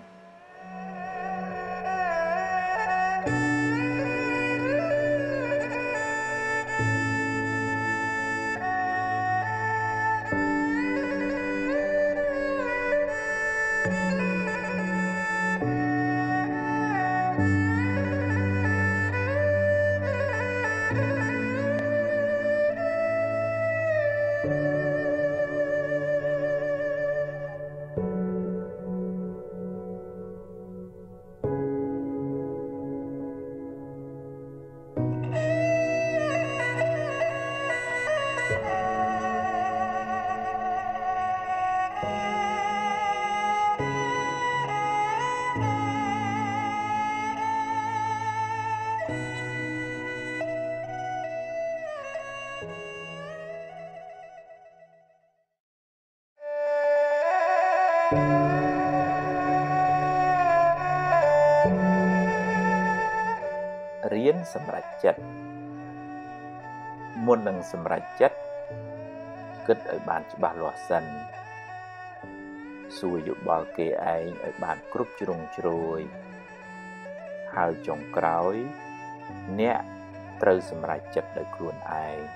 រៀនសម្រេចចិត្តមុននឹងសម្រេចចិត្តគិតឲ្យបានច្បាស់លាស់សិនសួរយោបល់គេឯងឲ្យបានគ្រប់ជ្រុងជ្រោយហើយចុងក្រោយអ្នកត្រូវសម្រេចចិត្តដោយខ្លួនឯង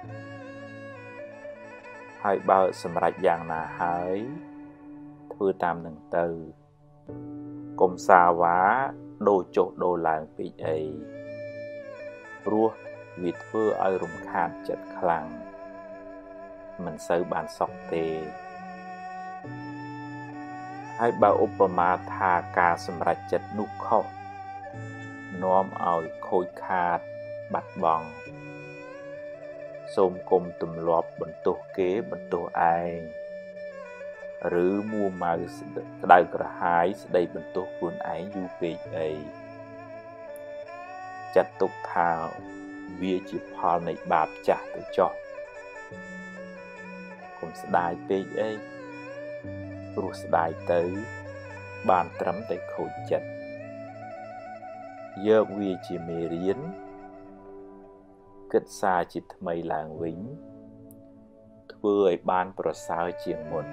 ហើយបើសម្រេចយ៉ាងណាហើយធ្វើតាមនឹងទៅកុំសាវ៉ាដូរចុះដូរឡើងពេកអីព្រោះវាធ្វើឲ្យរំខានចិត្តខ្លាំងមិនសូវបានសុខទេហើយបើឧបមាថាការសម្រេចចិត្តនោះខុសនាំឲ្យខូចខាតបាត់បង់សូមគុំទម្លាប់បន្ទោសគេបន្ទោសឯងឬមួម៉ៅក្តៅក្រហាយស្ដីបន្ទោសខ្លួនឯងយូរពេកអីចាត់ទុកថាវាជាផលនៃបាបចាស់ទៅចុះកុំស្ដាយពេកអីព្រោះស្ដាយទៅបានត្រឹមតែខូចចិត្តយកវាជាមេរៀនគិតសារជាថ្មីឡើងវិញធ្វើឲ្យបានប្រសើរជាងមុន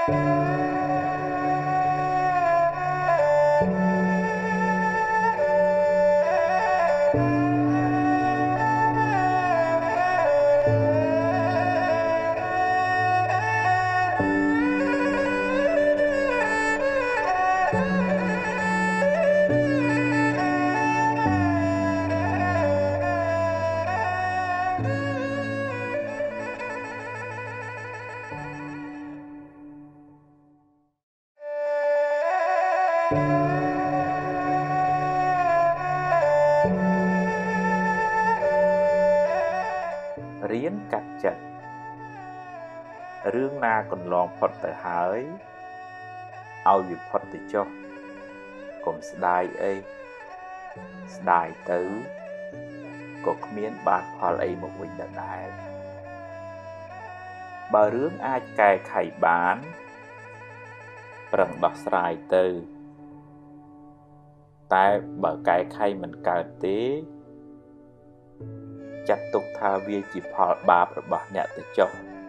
រៀនកាត់ចិត្តរឿងណាកន្លងផុតទៅហើយឲ្យវាផុតទៅចុះកុំស្ដាយអីស្ដាយទៅក៏គ្មានបានផលអីមកវិញដដែលបើរឿងអាចកែខៃបានប្រឹងដោះស្រាយទៅតែបើកែខៃមិនកើតទេចាត់ទុកថាវាជាផលបាបរបស់អ្នកទៅចុះ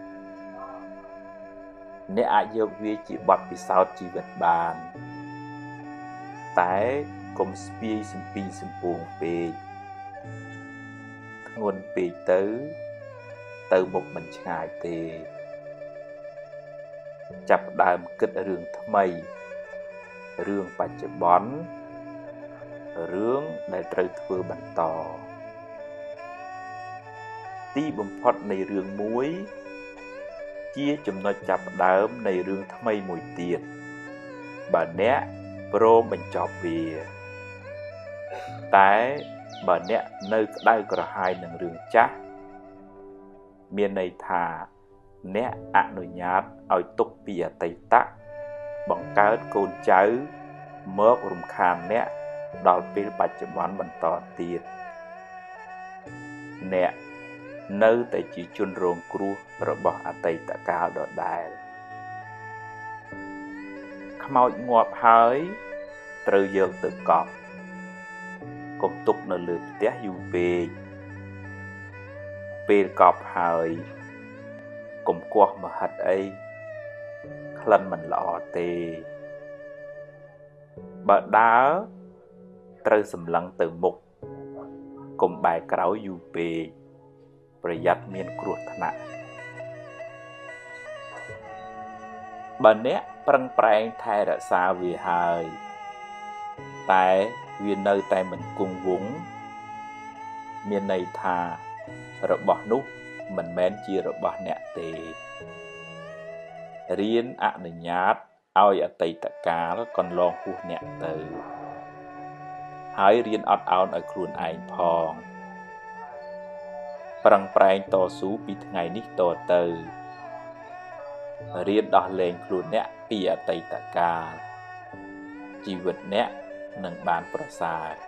អ្នកអាចយកវាជាបទពិសោធន៍ជីវិតបានតែកុំស្ពាយសំពីសំពងពេកធ្ងន់ពេកទៅទៅមុខមិនឆ្ងាយទេចាប់ដើមគិតរឿងថ្មីរឿងបច្ចុប្បន្នរឿងដែលត្រូវធ្វើបន្តទីបំផុតនៃរឿងមួយជាចំណុចចាប់ផ្ដើមនៃរឿងថ្មីមួយទៀតបើអ្នកព្រមបញ្ចប់វាតែបើអ្នកនៅក្តៅក្រហាយនឹងរឿងចាស់មានន័យថាអ្នកអនុញ្ញាតឲ្យទុកពីអតីតបង្កើតកូនចៅមករំខានអ្នកដល់ពេលបច្ចុប្បន្នបន្តទៀតអ្នកនៅតែជាជនរងគ្រោះរបស់អតីតកាលដដែលខ្មោចងាប់ហើយត្រូវយកទៅកប់កុំទុកនៅលើផ្ទះយូរពេកពេលកប់ហើយកុំគាស់មហិតអីក្លិនមិនល្អទេបើដើរត្រូវសម្លឹងទៅមុខកុំបែរក្រោយយូរពេកប្រយ័ត្នមានគ្រោះថ្នាក់បើអ្នកប្រឹងប្រែងថែរក្សាវាហើយតែវានៅតែមិនគង់វង្សមានន័យថារបស់នោះមិនមែនជារបស់អ្នកទេរៀនអនុញ្ញាតឲ្យអតីតកាលកន្លងហួសអ្នកទៅហើយរៀនអត់ឱនឲ្យខ្លួនឯងផងប្រឹងប្រែងតស៊ូពីថ្ងៃនេះតទៅរៀនដោះលែងខ្លួនអ្នកពីអតីតកាលជីវិតអ្នកនឹងបានប្រសើរ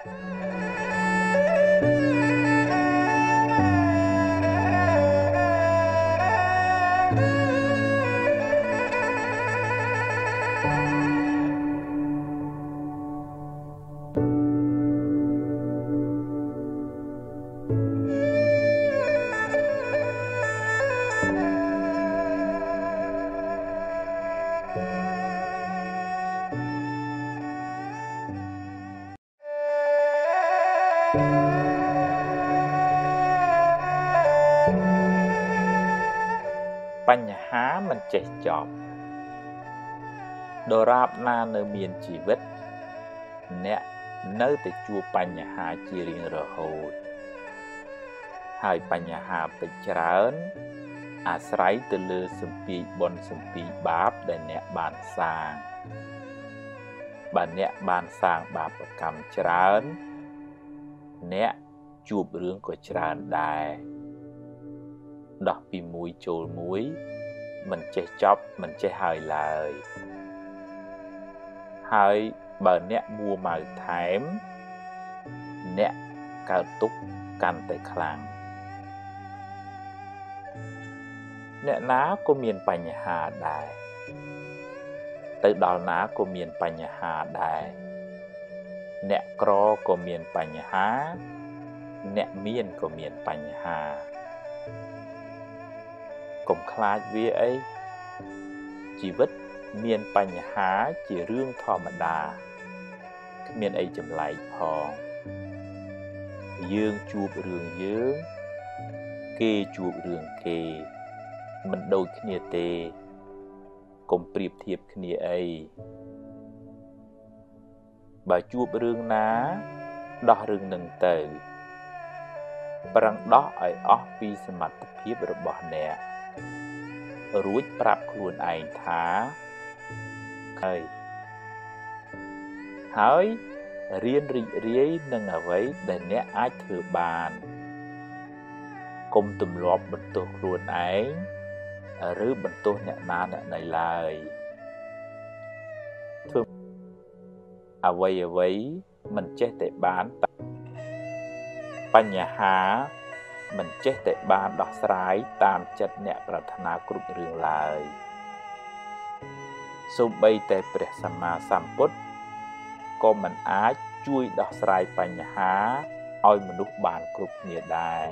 បញ្ហាមិនចេះចប់ដរាបណានៅមានជីវិតអ្នកនៅតែជួបបញ្ហាជារៀងរហូតហើយបញ្ហាពេចច្រើនអាស្រ័យទៅលើសម្ពាធបុណ្យសម្ពាធបាបដែលអ្នកបានសាងបើអ្នកបានសាងបាបកម្មច្រើនអ្នកជួបរឿងក៏ច្រើនដែរដោះពីមួយចូលមួយមិនចេះចប់មិនចេះហើយឡើយហើយបើអ្នកមួម៉ៅថែមអ្នកកើតទុក្ខកាន់តែខ្លាំងអ្នកណាក៏មានបញ្ហាដែរទៅដល់ណាក៏មានបញ្ហាដែរអ្នកក្រក៏មានបញ្ហាអ្នកមានក៏មានបញ្ហាកុំខ្លាចវាអីជីវិតមានបញ្ហាជារឿងធម្មតាគ្មានអីចម្លែកផងយើងជួបរឿងយើងគេជួបរឿងគេមិនដូចគ្នាទេកុំប្រៀបធៀបគ្នាអីបើជួបរឿងណាដោះរឿងនឹងទៅប្រឹងដោះឲ្យអស់ពីសមត្ថភាពរបស់អ្នករួចប្រាប់ខ្លួនឯងថាហើយហើយរៀនរីករាយនឹងអ្វីដែលអ្នកអាចធ្វើបានកុំទម្លាប់បន្ទោសខ្លួនឯងឬបន្ទោសអ្នកណាអ្នកណីឡើយធ្វើអ្វីអ្វីមិនចេះតែបានបញ្ហាមិនចេះតែបានដោះស្រាយតាមចិត្តអ្នកប្រាថ្នាគ្រប់រឿងឡើយសូម្បីតែព្រះសម្មាសម្ពុទ្ធក៏មិនអាចជួយដោះស្រាយបញ្ហាឲ្យមនុស្សបានគ្រប់គ្នាដែរ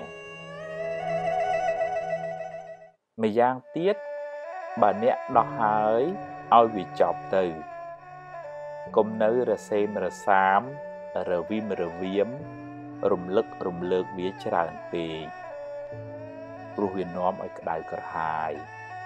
ម្យ៉ាងទៀតបើអ្នកដោះហើយឲ្យវាចប់ទៅកុំនៅរសេមរសាមរវិមរវាមរំលឹករំលើកវាច្រើនពេកព្រោះវានាំឲ្យក្តៅក្រហាយ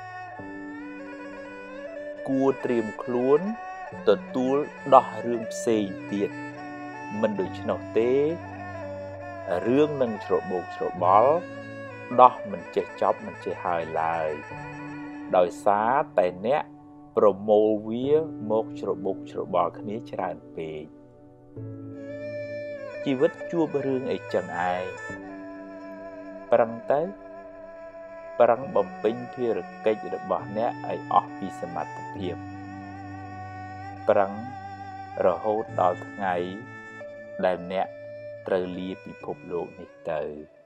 គួរត្រៀមខ្លួនទទួលដោះរឿងផ្សេងទៀតមិនដូច្នោះទេរឿងនឹងច្របូកច្របល់ដោះមិនចេះចប់មិនចេះហើយឡើយដោយសារតែអ្នកប្រមូលវាមកច្របូកច្របល់គ្នាច្រើនពេកជីវិតជួបរឿងអីចឹងឯងប្រឹងទៅប្រឹងបំពេញភារកិច្ចរបស់អ្នកឲ្យអស់ពីសមត្ថភាពប្រឹងរហូតដល់ថ្ងៃដែលអ្នកត្រូវលាពិភពលោកនេះទៅ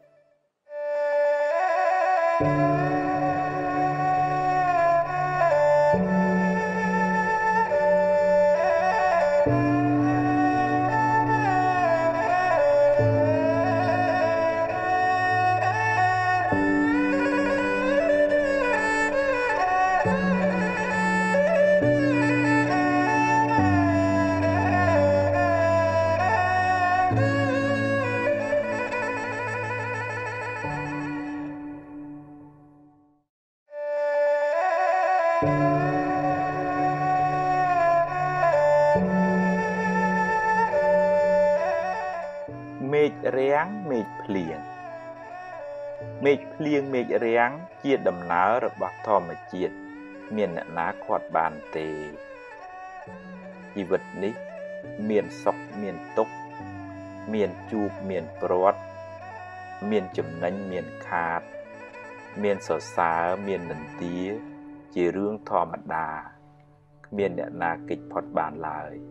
មេឃរាំងមេឃភ្លៀងមេឃភ្លៀងមេឃរាំងជាដំណើររបស់ធម្មជាតិមានអ្នកណាខាត់បានទេជីវិតនេះមានសុខមានទុក្ខមានជួបមានព្រាត់មានចំណេញមានខាតមានសរសើរមាននិន្ទាជារឿងធម្មតាគ្មានអ្នកណាគេចផុតបានឡើយ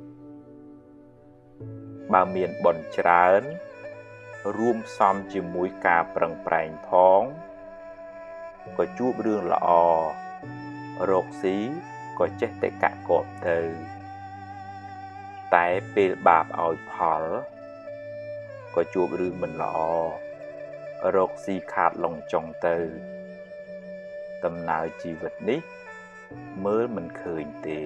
បើមានបុណ្យច្រើនរួមផ្សំជាមួយការប្រឹងប្រែងផងក៏ជួបរឿងល្អរកស៊ីក៏ចេះតែកាក់កបទៅតែពេលបាបឲ្យផលក៏ជួបរឿងមិនល្អរកស៊ីខាតឡុងចុងទៅដំណើរជីវិតនេះមើលមិនឃើញទេ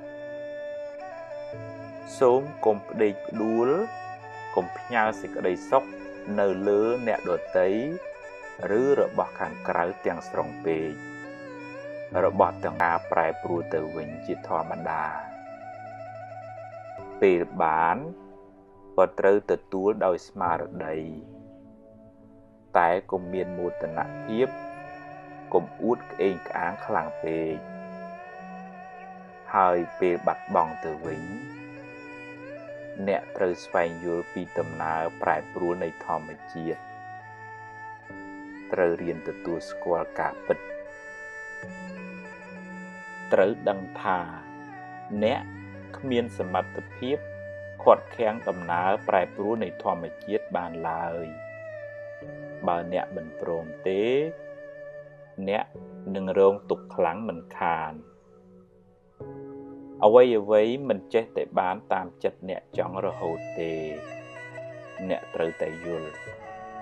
សូមកុំផ្ដេកផ្ដួលកុំផ្ញើសេចក្តីសុខនៅលើអ្នកដទៃឬរបស់ខាងក្រៅទាំងស្រុងពេករបស់ទាំងការប្រែប្រួលទៅវិញជាធម្មតាពេលបានក៏ត្រូវទទួលដោយស្មារតីតែកុំមានមោទនភាពកុំអួតក្អេងក្អាងខ្លាំងពេកហើយពេលបាត់បង់ទៅវិញអ្នកត្រូវស្វែងយល់ពីដំណើរប្រែប្រួលនៃធម្មជាតិត្រូវរៀនទទួលស្គាល់ការពិតត្រូវដឹងថាអ្នកគ្មានសមត្ថភាពខាត់ខាំងដំណើរប្រែប្រួលនៃធម្មជាតិបានឡើយបើអ្នកមិនព្រមទេអ្នកនឹងរងទុក្ខខ្លាំងមិនខានអ្វីអ្វីមិនចេះតែបានតាមចិត្តអ្នកចង់រហូតទេអ្នកត្រូវតែយល់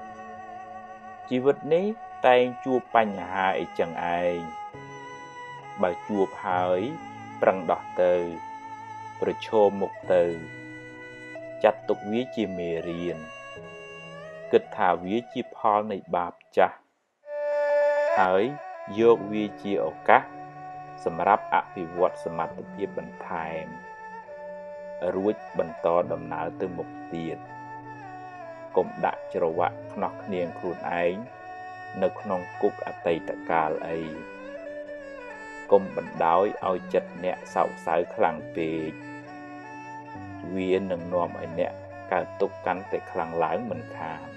ជីវិតនេះតែងជួបបញ្ហាអីចឹងឯងបើជួបហើយប្រឹងដោះទៅប្រឈមមុខទៅចាត់ទុកវាជាមេរៀនគិតថាវាជាផលនៃបាបចាស់ហើយយកវាជាឱកាសសម្រាប់អភិវឌ្ឍសមត្ថភាពបន្ថែមរួចបន្តដំណើរទៅមុខទៀតកុំដាក់ច្រវាក់ខ្នោះគ្នាងខ្លួនឯងនៅក្នុងគុកអតីតកាលអីកុំបណ្ដោយឲ្យចិត្តអ្នកសោកសៅខ្លាំងពេកវានឹងនាំឲ្យអ្នកកើតទុក្ខកាន់តែខ្លាំងឡើងមិនខាន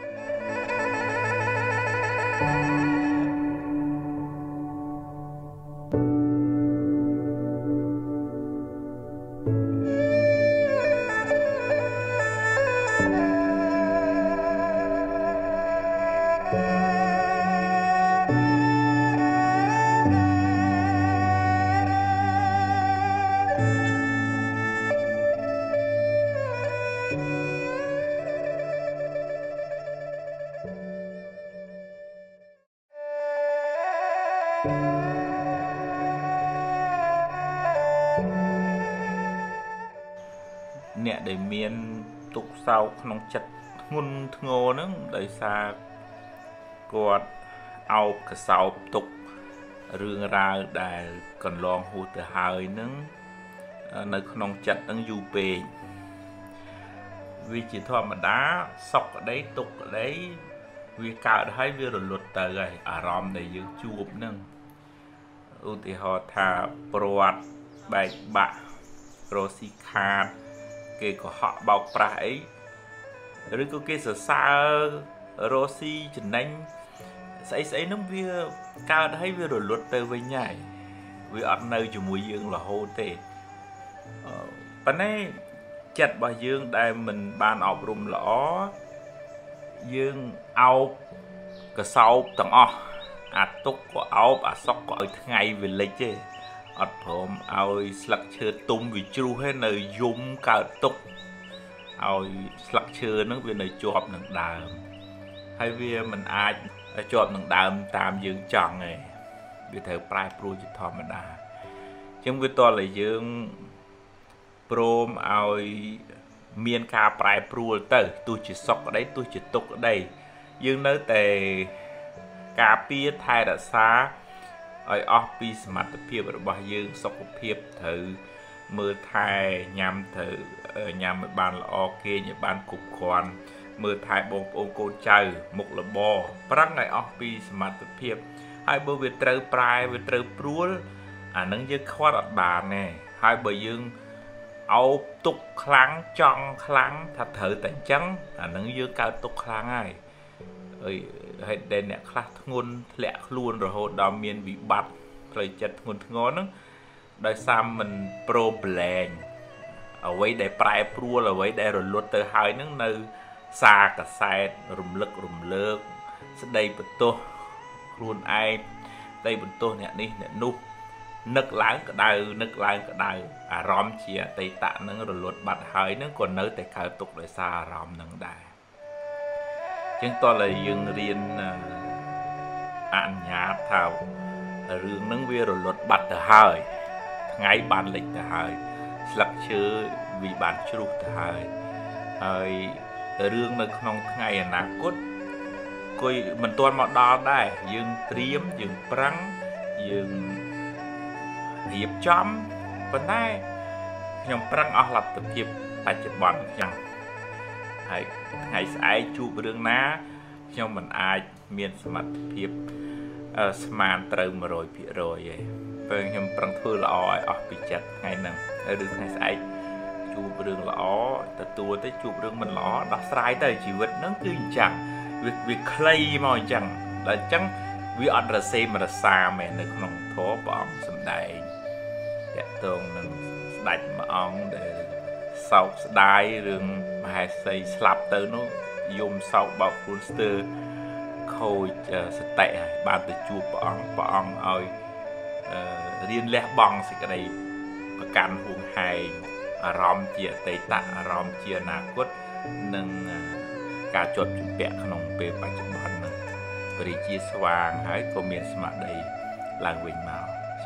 អ្នកដែលមានទុក្ខសោកក្នុងចិត្តធ្ងន់ធ្ងរហ្នឹងដោយសារគាត់អោបកសោបទុក្ខរឿងរ៉ាវដែលកន្លងហួសទៅហើយហ្នឹងនៅក្នុងចិត្តហ្នឹងយូរពេកវាជាធម្មតាសុខក្តីទុក្ខក្តីវាកើតហើយវារលត់ទៅហើយអារម្មណ៍ដែលយើងជួបហ្នឹងឧទាហរណ៍ថាព្រាត់បែកបាក់រស់ស៊ីខាតគេកុហកបោកប្រាស់អីឬក៏គេសរសើររស់ស៊ីចំណេញស្អីស្អីហ្នឹងវាកើតហើយវារលត់ទៅវិញហើយវាអត់នៅជាមួយយើងរហូតទេប៉ុន្តែចិត្តរបស់យើងដែលមិនបានអប់រំល្អយើងអោបកសោបទាំងអស់អាទុកក៏អោបអាសុកក៏ឲ្យថ្ងៃវាលិចទេអត់ព្រមឲ្យស្លឹកឈើទុំវាជ្រុះឯនៅយំកើតទុកឲ្យស្លឹកឈើហ្នឹងវានៅជាប់នឹងដើមហើយវាមិនអាចជាប់នឹងដើមតាមយើងចង់ទេវាត្រូវប្រែប្រួលជាធម្មតាអញ្ចឹងវាតើយើងព្រមឲ្យមានការប្រែប្រួលទៅទោះជាសុខក្តីទោះជាទុក្ខក្តីយើងនៅតែការពារថែរក្សាឲ្យអស់ពីសមត្ថភាពរបស់យើងសុខភាពត្រូវមើលថែញ៉ាំត្រូវញ៉ាំឲ្យបានល្អគេងឲ្យបានគ្រប់គ្រាន់មើលថែបងប្អូនកូនចៅមុខរបរប្រឹងឲ្យអស់ពីសមត្ថភាពហើយបើវាត្រូវប្រែវាត្រូវព្រួលអានឹងយើងខ្វាត់អត់បានទេហើយបើយើងអោបទុកខ្លាំងចង់ខ្លាំងថាត្រូវតែអញ្ចឹងអានឹងយើងកើតទុកខ្លាំងហើយអើយហើយដែលអ្នកខ្លះធ្ងន់ធ្លាក់ខ្លួនរហូតដល់មានវិបត្តិផ្លូវចិត្តធ្ងន់ធ្ងរហ្នឹងដោយសារមិនព្រមប្រឡែងអ្វីដែលប្រែប្រួលអ្វីដែលរលត់ទៅហើយហ្នឹងនៅសារកសែតរំលឹករំលើកស្ដីបន្ទោសខ្លួនឯងស្ដីបន្ទោសអ្នកនេះអ្នកនោះនឹកឡើងក្តៅនឹកឡើងក្តៅអារម្មណ៍ជាអតីតហ្នឹងរលត់បាត់ហើយហ្នឹងក៏នៅតែកើតទុកដោយសារអារម្មណ៍ហ្នឹងដែរជាងតើយើងរៀនអនុញ្ញាតថារឿងហ្នឹងវារលត់បាត់ទៅហើយថ្ងៃបានលិចទៅហើយស្លឹកឈើវាបានជ្រុះទៅហើយហើយរឿងនៅក្នុងថ្ងៃអនាគតគួយមិនទាន់មកដល់ដែរយើងត្រៀមយើងប្រឹងយើងរៀបចំប៉ុន្តែខ្ញុំប្រឹងអស់លទ្ធភាពបច្ចុប្បន្នចឹងហើយថ្ងៃស្អែកជួបរឿងណាខ្ញុំមិនអាចមានសមត្ថភាពស្មានត្រូវ một trăm phần trăm ទេពេលខ្ញុំប្រឹងធ្វើល្អឲ្យអស់ពីចិត្តថ្ងៃហ្នឹងហើយឬថ្ងៃស្អែកជួបរឿងល្អទទួលទៅជួបរឿងមិនល្អដោះស្រាយទៅជីវិតហ្នឹងគឺអញ្ចឹងវាវាខ្លីមកអញ្ចឹងដល់អញ្ចឹងវាអត់រសេមរសាមែននៅក្នុងធម៌ព្រះអង្គសម្ដែងតាក់ទងនឹងស្ដេចមួយអង្គដែលសោកស្ដាយរឿងមហេសីស្លាប់ទៅនោះយំសោកបោកខ្លួនស្ទើរខូចសតិហើយបានទៅជួបព្រះអង្គព្រះអង្គឲ្យរៀនលះបង់សេចក្តីប្រកាន់ហួងហែងអារម្មណ៍ជាអតីតអារម្មណ៍ជាអនាគតនិងការជាប់ជំពាក់ក្នុងពេលបច្ចុប្បន្នហ្នឹងព្រះជាស្វាងហើយក៏មានស្មារតីឡើងវិញមកខ្ញុំ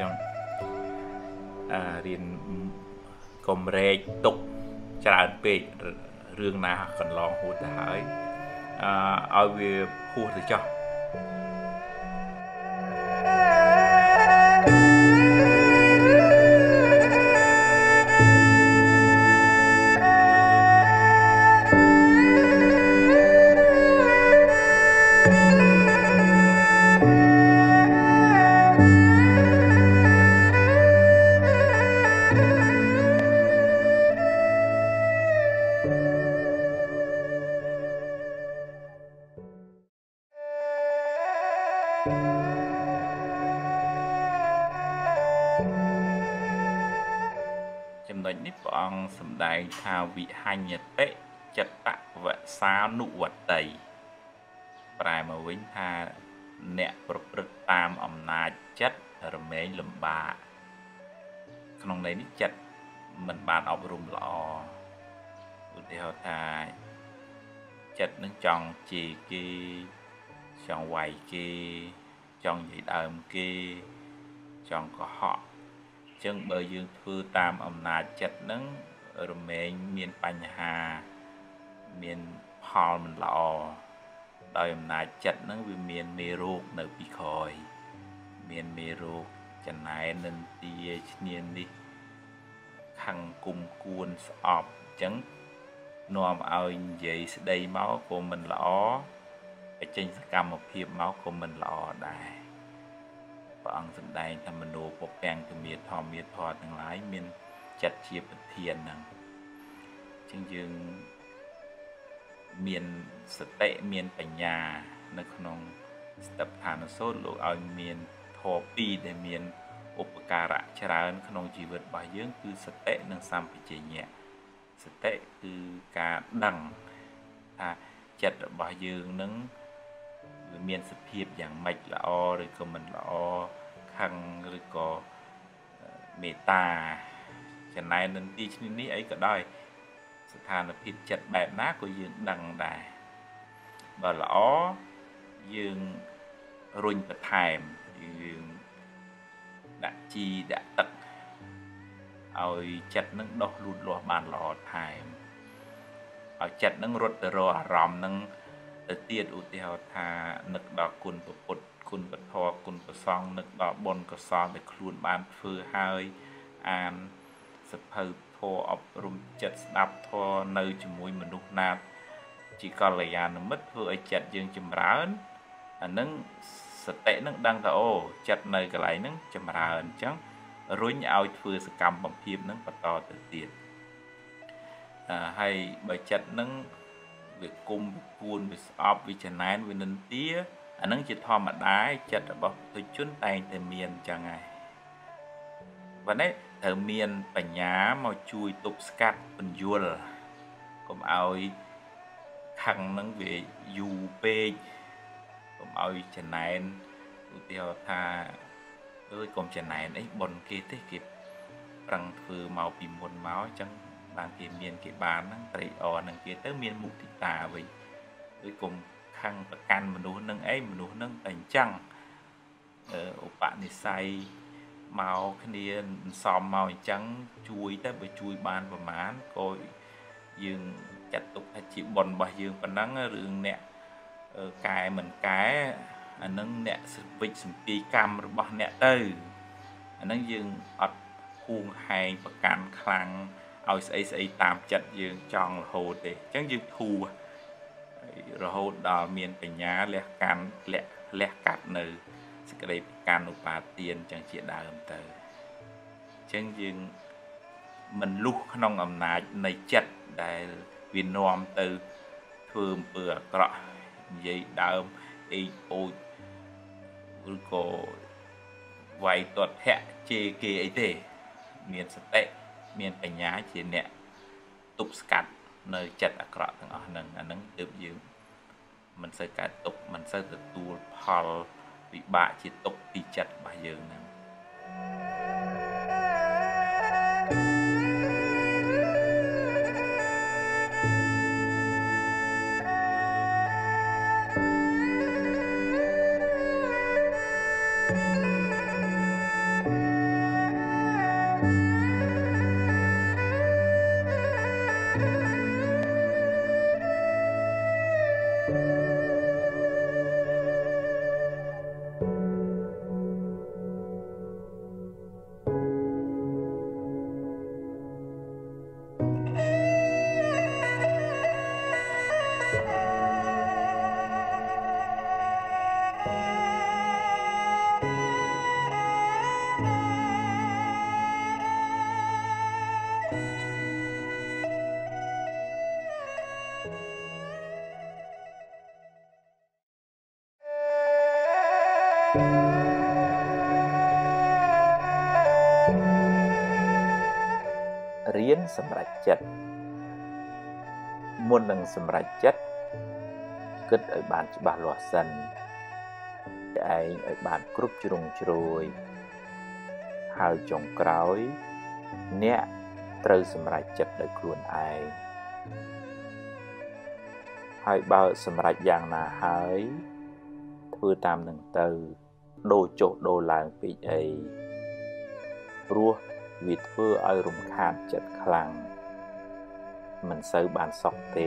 ចឹងអឺរៀនកុំរែកទុកច្រើនពេករឿងណាកន្លងហួសទៅហើយអឺឲ្យវាហួសទៅចោះចំណុចនេះព្រះអង្គសម្ដែងថាវិហញ្ញតិចិត្តវសានុវតីប្រែមកវិញថាអ្នកប្រព្រឹត្តតាមអំណាចចិត្តរមែងលំបាកក្នុងន័យនេះចិត្តមិនបានអប់រំល្អឧទាហរណ៍ថាចិត្តនឹងចង់ជេរគេចង់វាយគេចង់និយាយដើមគេចង់កុហកអញ្ចឹងបើយើងធ្វើតាមអំណាចចិត្តហ្នឹងរមែងមានបញ្ហាមានផលមិនល្អដោយអំណាចចិត្តហ្នឹងវាមានមេរោគនៅពីក្រោយមានមេរោគចំណែននិន្ទាឈ្នាននេះខឹងគុំគួនស្អប់អញ្ចឹងនាំឲ្យនិយាយស្ដីមកក៏មិនល្អបញ្ចេញសកម្មភាពមកក៏មិនល្អដែរព្រះអង្គសម្ដែងថាមโนពពាំងទមាធម្មាធរទាំងឡាយមានចិត្តជាប្រធានហ្នឹងអញ្ចឹងយើងមានសតិមានបញ្ញានៅក្នុងស្តិដ្ឋានសូត្រលោកឲ្យមានធម៌ពីរដែលមានឧបការៈច្រើនក្នុងជីវិតរបស់យើងគឺសតិនិងសម្បជញ្ញៈសតិគឺការដឹងថាចិត្តរបស់យើងនឹងវាមានសភាពយ៉ាងម៉េចល្អឬក៏មិនល្អខឹងឬក៏មេត្តាចំណែននិន្ទាឈ្នានីសអីក៏ដោយស្ថានភាពចិត្តបែបណាក៏យើងដឹងដែរបើល្អយើងរុញបន្ថែមយើងដាក់ជីដាក់ទឹកឲ្យចិត្តនឹងដុះលូតលាស់បានល្អថែមឲ្យចិត្តនឹងរត់ទៅរកអារម្មណ៍នឹងទៅទៀតឧទាហរណ៍ថានឹកដល់គុណពុទ្ធគុណពធគុណប្រសង្ឃនឹកដល់បុណ្យកុសលដែលខ្លួនបានធ្វើហើយអានសភៅធម៌អប់រំចិត្តស្ដាប់ធម៌នៅជាមួយមនុស្សណាជាកល្យាណមិត្តធ្វើឲ្យចិត្តយើងចម្រើនអានឹងសតិនឹងដឹងថាអូចិត្តនៅកន្លែងហ្នឹងចម្រើនអញ្ចឹងរុញឲ្យធ្វើសកម្មភាពនឹងបន្តទៅទៀតអឺហើយបើចិត្តនឹងវាគុំវាគួនវាស្អប់វាចំណែនវានិន្ទាអានឹងជាធម្មតាចិត្តរបស់ពុទ្ធជនតែងតែមានអញ្ចឹងហើយប៉ុន្តែត្រូវមានបញ្ញាមកជួយទប់ស្កាត់ពន្យល់កុំឲ្យខឹងនឹងវាយូរពេកកុំឲ្យចំណែនឧទាហរណ៍ថាអើយកុំចំណែនអីប៉ុនគេទេគេប្រឹងធ្វើមកពីមុនមកអញ្ចឹងបានគេមានគេបានហ្នឹងត្រេកអរនឹងគេទៅមានមុទិតាវិញឬកុំខឹងប្រកាន់មនុស្សនឹងអីមនុស្សនឹងតែអញ្ចឹងអឺឧបនិស្ស័យមកគ្នាសំមកអញ្ចឹងជួយទៅបើជួយបានប្រមាណក៏យើងចាត់ទុកថាជាបុណ្យរបស់យើងប៉ុណ្ណឹងរឿងអ្នកកែមិនកែអានឹងអ្នកវិច្ចសម្ពីកម្មរបស់អ្នកទៅអានឹងយើងអត់ហួងហែងប្រកាន់ខ្លាំងឲ្យស្អីស្អីតាមចិត្តយើងចង់រហូតទេអញ្ចឹងយើងធូររហូតដល់មានបញ្ញាលះកាន់លះលះកាត់នៅសេចក្តីប្រកាន់ឧបាទានអញ្ចឹងជាដើមទៅអញ្ចឹងយើងមិនលុះក្នុងអំណាចនៃចិត្តដែលវានាំទៅធ្វើអំពើអាក្រក់និយាយដើមអេអូចឬក៏វាយទាត់ធាក់ជេរគេអីទេមានសតិមានបញ្ញាជាអ្នកទប់ស្កាត់នៅចិត្តអាក្រក់ទាំងអស់ហ្នឹងអាហ្នឹងទើបយើងមិនសូវកើតទុកមិនសូវទទួលផលវិបាកជាទុកពីចិត្តរបស់យើងហ្នឹងសម្រេចចិត្តមុននឹងសម្រេចចិត្តគិតឲ្យបានច្បាស់លាស់សិនឯងឲ្យបានគ្រប់ជ្រុងជ្រោយហើយចុងក្រោយអ្នកត្រូវសម្រេចចិត្តដោយខ្លួនឯងហើយបើសម្រេចយ៉ាងណាហើយធ្វើតាមនឹងទៅដូរចុះដូរឡើងពេកអីព្រោះវាធ្វើឲ្យរំខានចិត្តខ្លាំងមិនសូវបានសុខទេ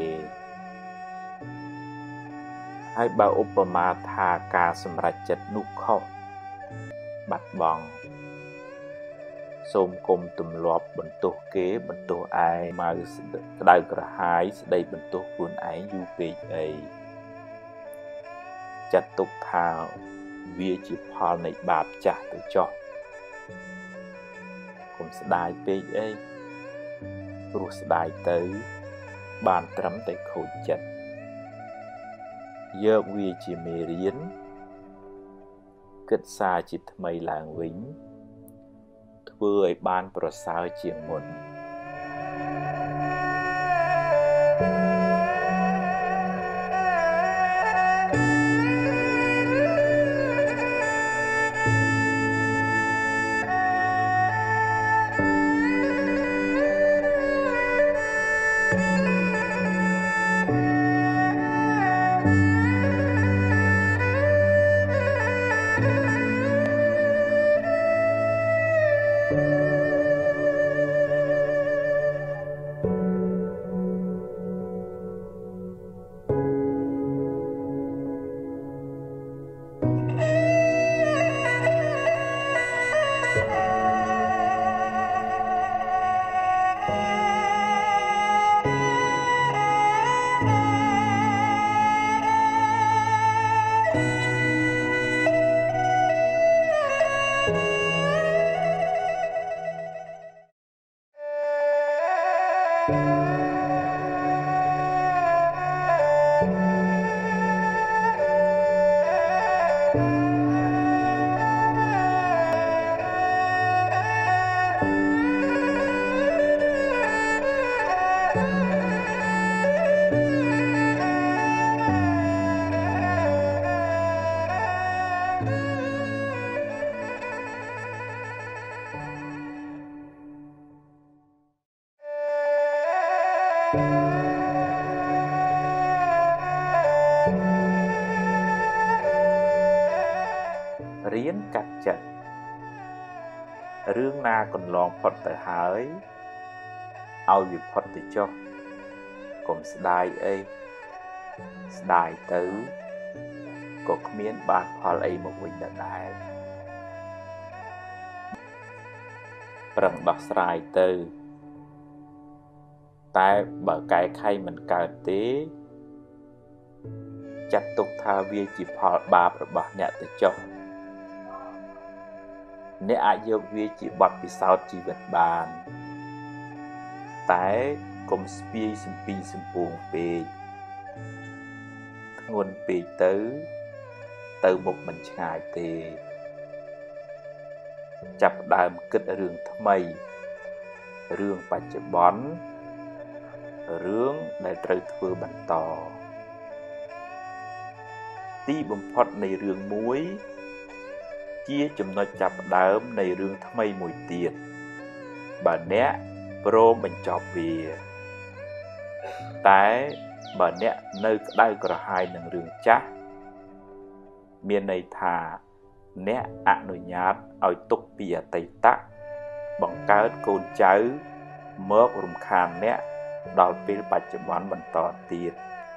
ហើយបើឧបមាថាការសម្រេចចិត្តនោះខុសបាត់បង់សូមគុំទម្លាប់បន្ទោសគេបន្ទោសឯងមកក្តៅក្រហាយស្ដីបន្ទោសខ្លួនឯងយូរពេកអីចាត់ទុកថាវាជាផលនៃបាបចាស់ទៅចុះកុំស្ដាយពេកអីព្រោះស្ដាយទៅបានត្រឹមតែខូចចិត្តយកវាជាមេរៀនគិតសារជាថ្មីឡើងវិញធ្វើឲ្យបានប្រសើរជាងមុនរៀនកាត់ចិត្តរឿងណាកន្លងផុតទៅហើយឲ្យវាផុតទៅចុះកុំស្ដាយអីស្ដាយទៅក៏គ្មានបានផលអីមកវិញដដែលប្រឹងដោះស្រាយទៅតែបើកែខៃមិនកើតទេចាត់ទុកថាវាជាផលបាបរបស់អ្នកទៅចុះអ្នកអាចយកវាជាបទពិសោធន៍ជីវិតបានតែកុំស្ពាយសំពីសំពួងពេកធ្ងន់ពេកទៅទៅមុខមិនឆ្ងាយទេចាប់ដើមគិតរឿងថ្មីរឿងបច្ចុប្បន្នរឿងដែលត្រូវធ្វើបន្តទីបំផុតនៃរឿងមួយជាចំណុចចាប់ផ្ដើមនៃរឿងថ្មីមួយទៀតបើអ្នកព្រមបញ្ចប់វាតែបើអ្នកនៅក្តៅក្រហាយនឹងរឿងចាស់មានន័យថាអ្នកអនុញ្ញាតឲ្យទុកពីអតីតបង្កើតកូនចៅមករំខានអ្នកដល់ពេលបច្ចុប្បន្នបន្តទៀត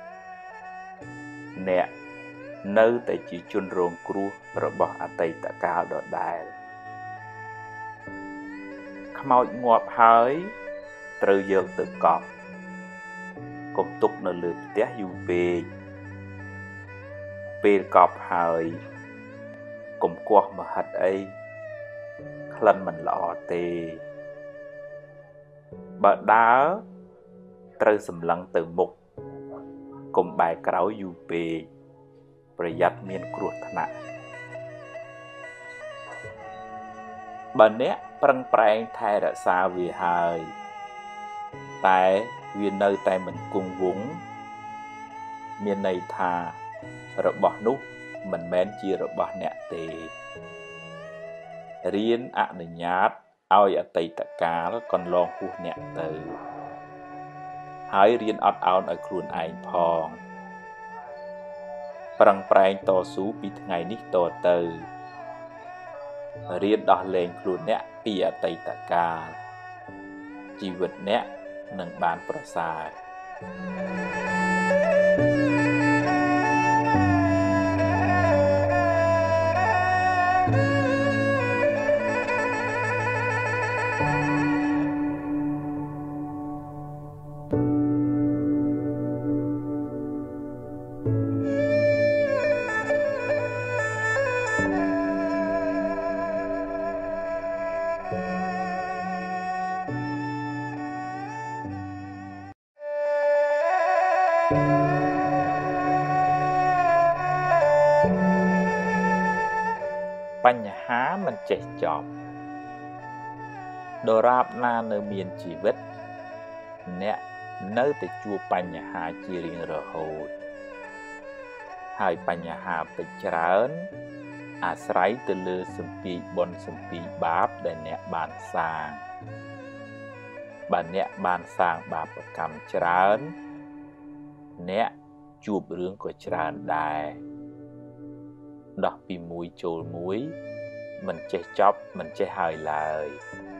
អ្នកនៅតែជាជនរងគ្រោះរបស់អតីតកាលដដែលខ្មោចងាប់ហើយត្រូវយកទៅកប់កុំទុកនៅលើផ្ទះយូរពេកពេលកប់ហើយកុំគាស់មហិតអីក្លិនមិនល្អទេបើដើរត្រូវសម្លឹងទៅមុខកុំបែរក្រោយយូរពេកប្រយ័ត្នមានគ្រោះថ្នាក់បើអ្នកប្រឹងប្រែងថែរក្សាវាហើយแต่វានៅតែមិនគង់វង្សមានន័យថារបស់នោះមិនមែនជារបស់អ្នកទេរៀនអនុញ្ញាតឲ្យអតីតកាលកន្លងហួសអ្នកទៅហើយរៀនអត់ឱនឲ្យខ្លួនឯងផងប្រឹងប្រែងតស៊ូពីថ្ងៃនេះតទៅរៀនដោះលែងខ្លួនអ្នកពីអតីតកាលជីវិតអ្នកនឹងបានប្រសើរបញ្ហាមិនចេះចប់ដរាបណានៅមានជីវិតអ្នកនៅតែជួបបញ្ហាជារៀងរហូតហើយបញ្ហាពេចច្រើនអាស្រ័យទៅលើសម្ពាធបុណ្យសម្ពាធបាបដែលអ្នកបានសាងបើអ្នកបានសាងបាបកម្មច្រើនអ្នកជួបរឿងក៏ច្រើនដែរដោះពីមួយចូលមួយមិនចេះចប់មិនចេះហើយឡើយ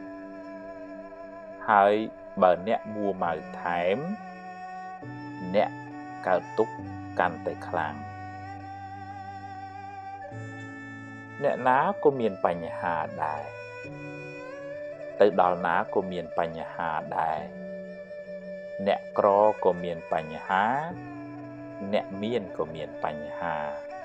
ហើយបើអ្នកមួម៉ៅថែមអ្នកកើតទុក្ខកាន់តែខ្លាំងអ្នកណាក៏មានបញ្ហាដែរទៅដល់ណាក៏មានបញ្ហាដែរអ្នកក្រក៏មានបញ្ហាអ្នកមានក៏មានបញ្ហា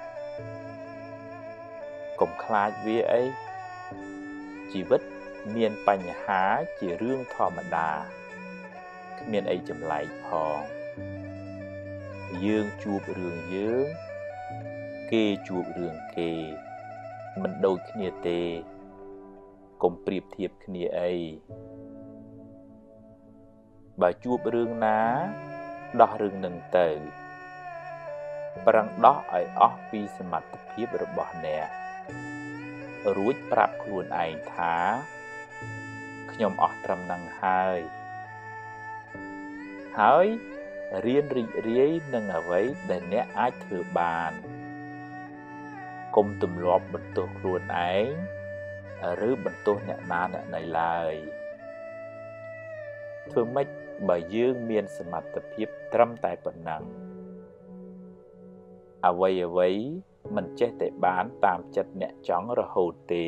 កុំខ្លាចវាអីជីវិតមានបញ្ហាជារឿងធម្មតាគ្មានអីចម្លែកផងយើងជួបរឿងយើងគេជួបរឿងគេមិនដូចគ្នាទេកុំប្រៀបធៀបគ្នាអីបើជួបរឿងណាដោះរឿងនឹងទៅប្រឹងដោះឲ្យអស់ពីសមត្ថភាពរបស់អ្នករួចប្រាប់ខ្លួនឯងថាខ្ញុំអស់ត្រឹមនឹងហើយហើយរៀនរីករាយនឹងអ្វីដែលអ្នកអាចធ្វើបានកុំទម្លាប់បន្ទោសខ្លួនឯងឬបន្ទោសអ្នកណាអ្នកណីឡើយធ្វើម៉េចបើយើងមានសមត្ថភាពត្រឹមតែប៉ុណ្ណឹងអ្វីអ្វីមិនចេះតែបានតាមចិត្តអ្នកចង់រហូតទេ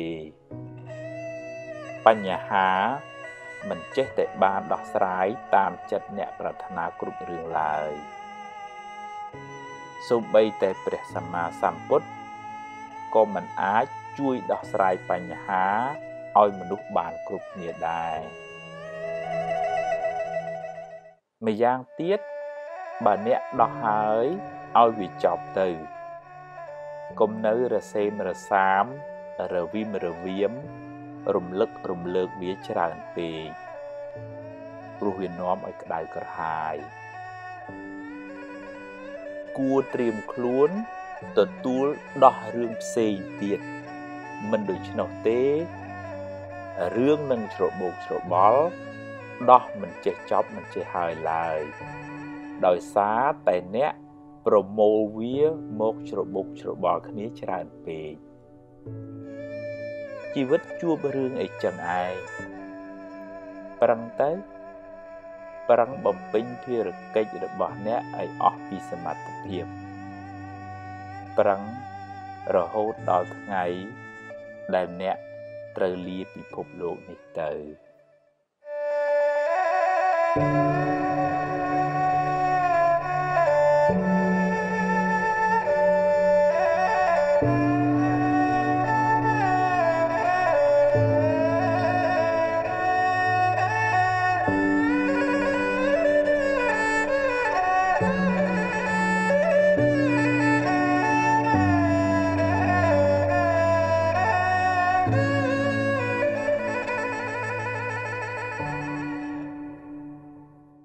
បញ្ហាមិនចេះតែបានដោះស្រាយតាមចិត្តអ្នកប្រាថ្នាគ្រប់រឿងឡើយសូម្បីតែព្រះសម្មាសម្ពុទ្ធក៏មិនអាចជួយដោះស្រាយបញ្ហាឲ្យមនុស្សបានគ្រប់គ្នាដែរម្យ៉ាងទៀតបើអ្នកដោះហើយឲ្យវាចប់ទៅកុំនៅរសេមរសាមរវិមរវាមរំលឹករំលើកវាច្រើនពេកព្រោះវានាំឲ្យក្តៅក្រហាយគួរត្រៀមខ្លួនទទួលដោះរឿងផ្សេងទៀតមិនដូច្នោះទេរឿងនឹងច្របូកច្របល់ដោះមិនចេះចប់មិនចេះហើយឡើយដោយសារតែអ្នកប្រមូលវាមកច្របូកច្របល់គ្នាច្រើនពេកជីវិតជួបរឿងអីចឹងឯងប្រឹងទៅប្រឹងបំពេញភារកិច្ចរបស់អ្នកឲ្យអស់ពីសមត្ថភាពប្រឹងរហូតដល់ថ្ងៃដែលអ្នកត្រូវលាពិភពលោកនេះទៅ។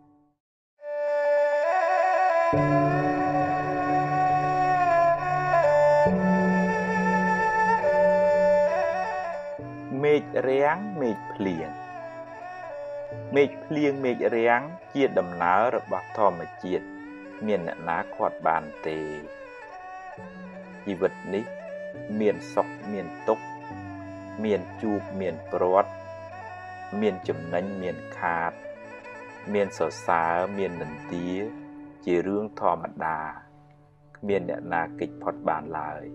មេឃរាំងមេឃភ្លៀងមេឃភ្លៀងមេឃរាំងជាដំណើររបស់ធម្មជាតិមានអ្នកណាខាត់បានទេជីវិតនេះមានសុខមានទុក្ខមានជួបមានព្រាត់មានចំណេញមានខាតមានសរសើរមាននន្ទាជារឿងធម្មតាគ្មានអ្នកណាគេចផុតបានឡើយ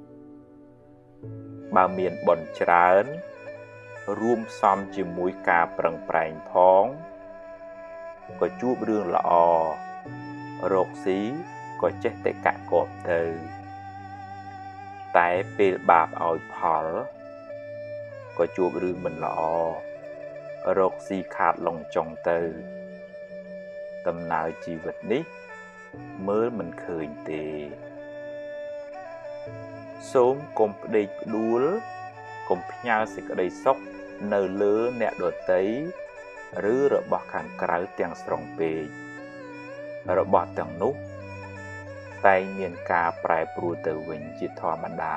បើមានបុណ្យច្រើនរួមផ្សំជាមួយការប្រឹងប្រែងផងក៏ជួបរឿងល្អរកស៊ីក៏ចេះតែកាក់កបទៅតែពេលបាបឲ្យផលក៏ជួបរឿងមិនល្អរកស៊ីខាតឡុងចុងទៅដំណើរជីវិតនេះមើលមិនឃើញទេសូមកុំផ្ដេកផ្ដួលកុំផ្ញើសេចក្តីសុខនៅលើអ្នកដទៃឬរបស់ខាងក្រៅទាំងស្រុងពេករបស់ទាំងនោះតែងមានការប្រែប្រួលទៅវិញជាធម្មតា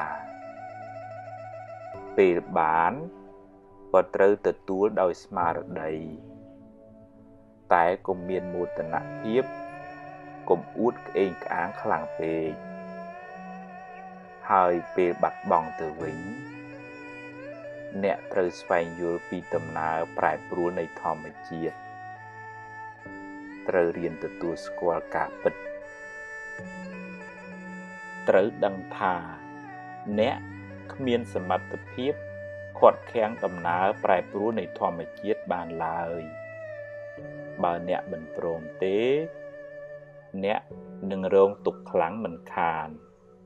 ពេលបានក៏ត្រូវទទួលដោយស្មារតីតែកុំមានមោទនភាពកុំអួតក្អេងក្អាងខ្លាំងពេកហើយពេលបាត់បង់ទៅវិញអ្នកត្រូវស្វែងយល់ពីដំណើរប្រែប្រួលនៃធម្មជាតិត្រូវរៀនទទួលស្គាល់ការពិតត្រូវដឹងថាអ្នកគ្មានសមត្ថភាពខាត់ខាំងដំណើរប្រែប្រួលនៃធម្មជាតិបានឡើយបើអ្នកមិនព្រមទេអ្នកនឹងរងទុក្ខខ្លាំងមិនខាន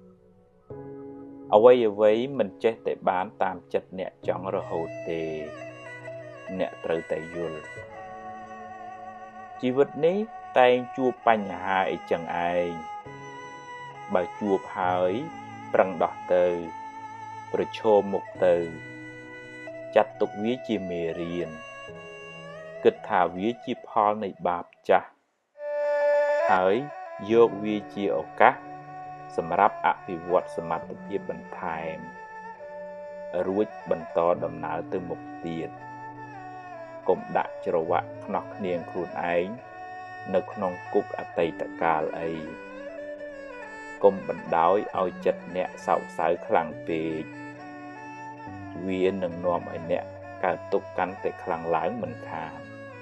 អ្វីអ្វីមិនចេះតែបានតាមចិត្តអ្នកចង់រហូតទេអ្នកត្រូវតែយល់ជីវិតនេះតែងជួបបញ្ហាអីចឹងឯងបើជួបហើយប្រឹងដោះទៅប្រឈមមុខទៅចាត់ទុកវាជាមេរៀនគិតថាវាជាផលនៃបាបចាស់ហើយយកវាជាឱកាសសម្រាប់អភិវឌ្ឍសមត្ថភាពបន្ថែមរួចបន្តដំណើរទៅមុខទៀតកុំដាក់ច្រវាក់ខ្នោះគ្នាងខ្លួនឯងនៅក្នុងគុកអតីតកាលអីកុំបណ្ដោយឲ្យចិត្តអ្នកសោកសៅខ្លាំងពេកវានឹងនាំឲ្យអ្នកកើតទុក្ខកាន់តែខ្លាំងឡើងមិនខាន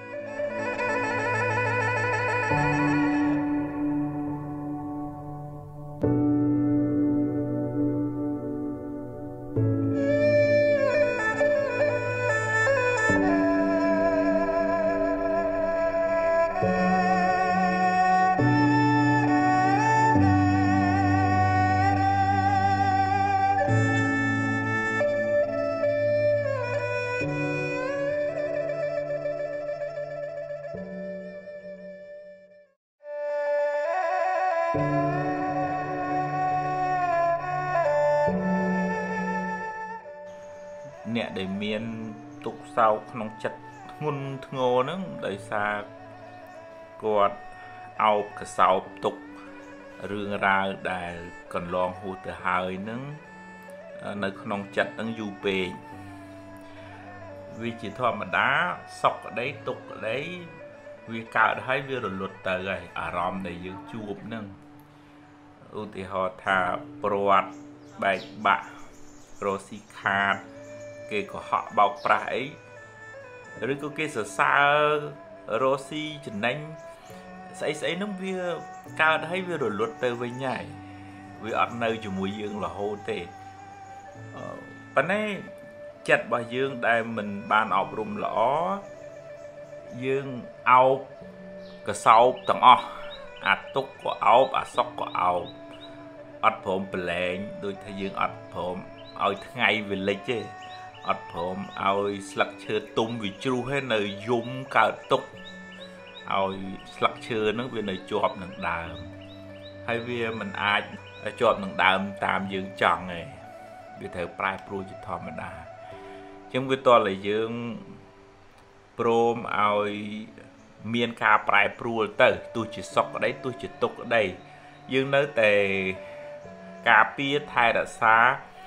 អ្នកដែលមានទុក្ខសោកក្នុងចិត្តធ្ងន់ធ្ងរហ្នឹងដោយសារគាត់អោបកសោបទុក្ខរឿងរ៉ាវដែលកន្លងហួសទៅហើយហ្នឹងនៅក្នុងចិត្តហ្នឹងយូរពេកវាជាធម្មតាសុខក្តីទុក្ខក្តីវាកើតហើយវារលត់ទៅហើយអារម្មណ៍ដែលយើងជួបហ្នឹងឧទាហរណ៍ថាព្រាត់បែកបាក់រស់ស៊ីខាតគេកុហកបោកប្រាស់អីឬក៏គេសរសើររស់ស៊ីចំណេញស្អីស្អីហ្នឹងវាកើតហើយវារលត់ទៅវិញហើយវាអត់នៅជាមួយយើងរហូតទេប៉ុន្តែចិត្តរបស់យើងដែលមិនបានអប់រំល្អយើងអោបកសោបទាំងអស់អាទុកក៏អោបអាសុកក៏អោបអត់ព្រមប្រឡែងដូចថាយើងអត់ព្រមឲ្យថ្ងៃវាលិចទេអត់ព្រមឲ្យស្លឹកឈើទុំវាជ្រុះហើយនៅយំកើតទុកឲ្យស្លឹកឈើហ្នឹងវានៅជាប់នឹងដើមហើយវាមិនអាចជាប់នឹងដើមតាមយើងចង់ទេវាត្រូវប្រែប្រួលជាធម្មតាអញ្ចឹងវាតលតែយើងព្រមឲ្យមានការប្រែប្រួលទៅទោះជាសុខក្តីទោះជាទុក្ខក្តីយើងនៅតែការពារថែរក្សា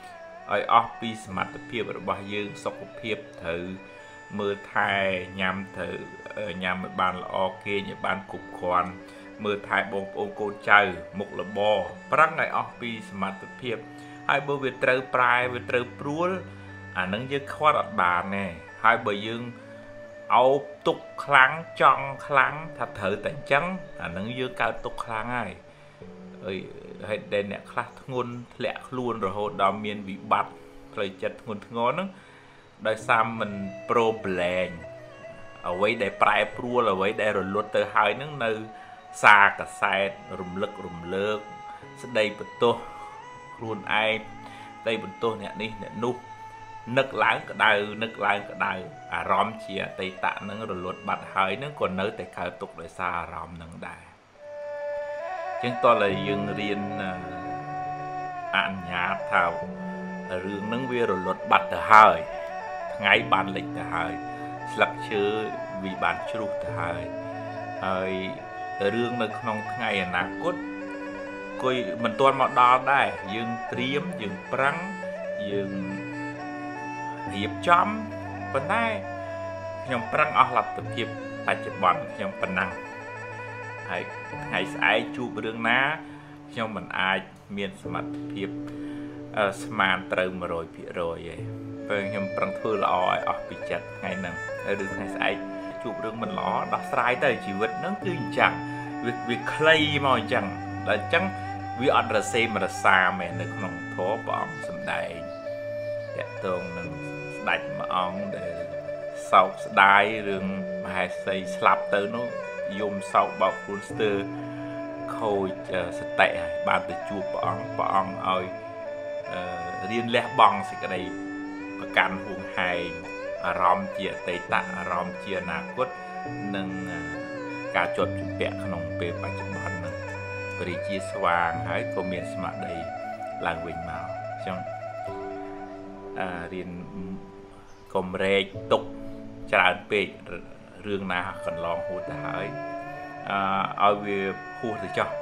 ឲ្យអស់ពីសមត្ថភាពរបស់យើងសុខភាពត្រូវមើលថែញ៉ាំត្រូវញ៉ាំឲ្យបានល្អគេងឲ្យបានគ្រប់គ្រាន់មើលថែបងប្អូនកូនចៅមុខរបរប្រឹងឲ្យអស់ពីសមត្ថភាពហើយបើវាត្រូវប្រែវាត្រូវព្រួលអានឹងយើងខ្វាត់អត់បានទេហើយបើយើងអោបទុកខ្លាំងចង់ខ្លាំងថាត្រូវតែអញ្ចឹងអានឹងយើងកើតទុកខ្លាំងហើយអើយហើយដែលអ្នកខ្លះធ្ងន់ធ្លាក់ខ្លួនរហូតដល់មានវិបត្តិផ្លូវចិត្តធ្ងន់ធ្ងរហ្នឹងដោយសារមិនព្រមប្រឡែងអ្វីដែលប្រែប្រួលអ្វីដែលរលត់ទៅហើយហ្នឹងនៅសារកសែតរំលឹករំលើកស្ដីបន្ទោសខ្លួនឯងស្ដីបន្ទោសអ្នកនេះអ្នកនោះនឹកឡើងក្តៅនឹកឡើងក្តៅអារម្មណ៍ជាអតីតហ្នឹងរលត់បាត់ហើយហ្នឹងក៏នៅតែកើតទុកដោយសារអារម្មណ៍ហ្នឹងដែរជាងតើយើងរៀនអនុញ្ញាតថារឿងហ្នឹងវារលត់បាត់ទៅហើយថ្ងៃបានលិចទៅហើយស្លឹកឈើវាបានជ្រុះទៅហើយហើយរឿងនៅក្នុងថ្ងៃអនាគតគួយមិនទាន់មកដល់ដែរយើងត្រៀមយើងប្រឹងយើងរៀបចំប៉ុន្តែខ្ញុំប្រឹងអស់លទ្ធភាពបច្ចុប្បន្នខ្ញុំប៉ុណ្ណឹងហើយថ្ងៃស្អែកជួបរឿងណាខ្ញុំមិនអាចមានសមត្ថភាពស្មានត្រូវ một trăm phần trăm ទេពេលខ្ញុំប្រឹងធ្វើល្អឲ្យអស់ពីចិត្តថ្ងៃហ្នឹងហើយរឿងថ្ងៃស្អែកជួបរឿងមិនល្អដោះស្រាយទៅជីវិតហ្នឹងគឺអញ្ចឹងវាវាខ្លីមកអញ្ចឹងដល់អញ្ចឹងវាអត់រសេមរសាមែននៅក្នុងធម៌ព្រះអង្គសម្ដែងតកតងនឹងស្ដេចមួយអង្គដែលសោកស្ដាយរឿងមហេសីស្លាប់ទៅនោះយំសោកបោកខ្លួនស្ទើរខូចសតិហើយបានទៅជួបព្រះអង្គព្រះអង្គឲ្យរៀនលះបង់សេចក្តីប្រកាន់ហួងហែងអារម្មណ៍ជាអតីតអារម្មណ៍ជាអនាគតនិងការជាប់ជំពាក់ក្នុងពេលបច្ចុប្បន្នហ្នឹងព្រះរាជាស្វាងហើយក៏មានស្មារតីឡើងវិញមកអញ្ចឹងអឺរៀនកុំរែកទុកច្រើនពេករឿងណាកន្លងហួសទៅហើយអឺឲ្យវាហួសទៅចោះ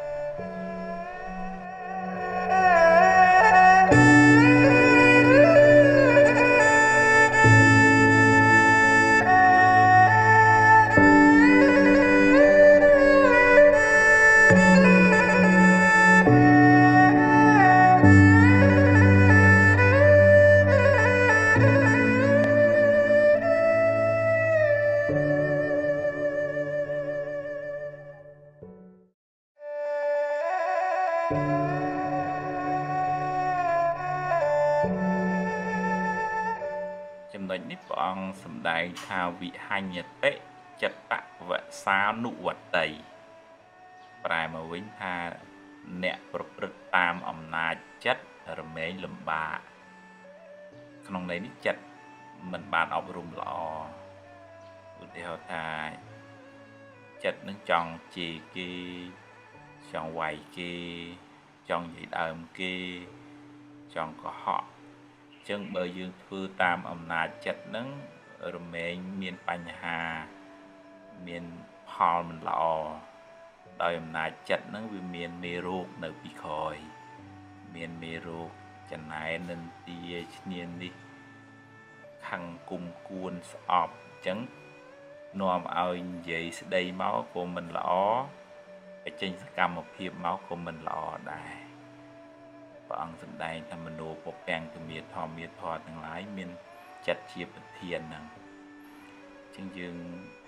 ចំណុចនេះព្រះអង្គសម្ដែងថាវិហញ្ញតិចិត្តវសានុវតីប្រែមកវិញថាអ្នកប្រព្រឹត្តតាមអំណាចចិត្តរមែងលំបាកក្នុងន័យនេះចិត្តមិនបានអប់រំល្អឧទាហរណ៍ថាចិត្តនឹងចង់ជេរគេចង់វាយគេចង់និយាយដើមគេចង់កុហកចឹងបើយើងធ្វើតាមអំណាចចិត្តហ្នឹងរមែងមានបញ្ហាមានផលមិនល្អដោយអំណាចចិត្តហ្នឹងវាមានមេរោគនៅពីក្រោយមានមេរោគចំណែននិន្ទាឈ្នាននេះខឹងគុំគួនស្អប់ចឹងនាំឲ្យនិយាយស្ដីមកក៏មិនល្អបញ្ចេញសកម្មភាពមកក៏មិនល្អដែរព្រះអង្គសម្ដែងថាមโนពពាំងទមាធម្មាធម៌ទាំងឡាយមានចិត្តជាប្រធានហ្នឹងចឹងយើង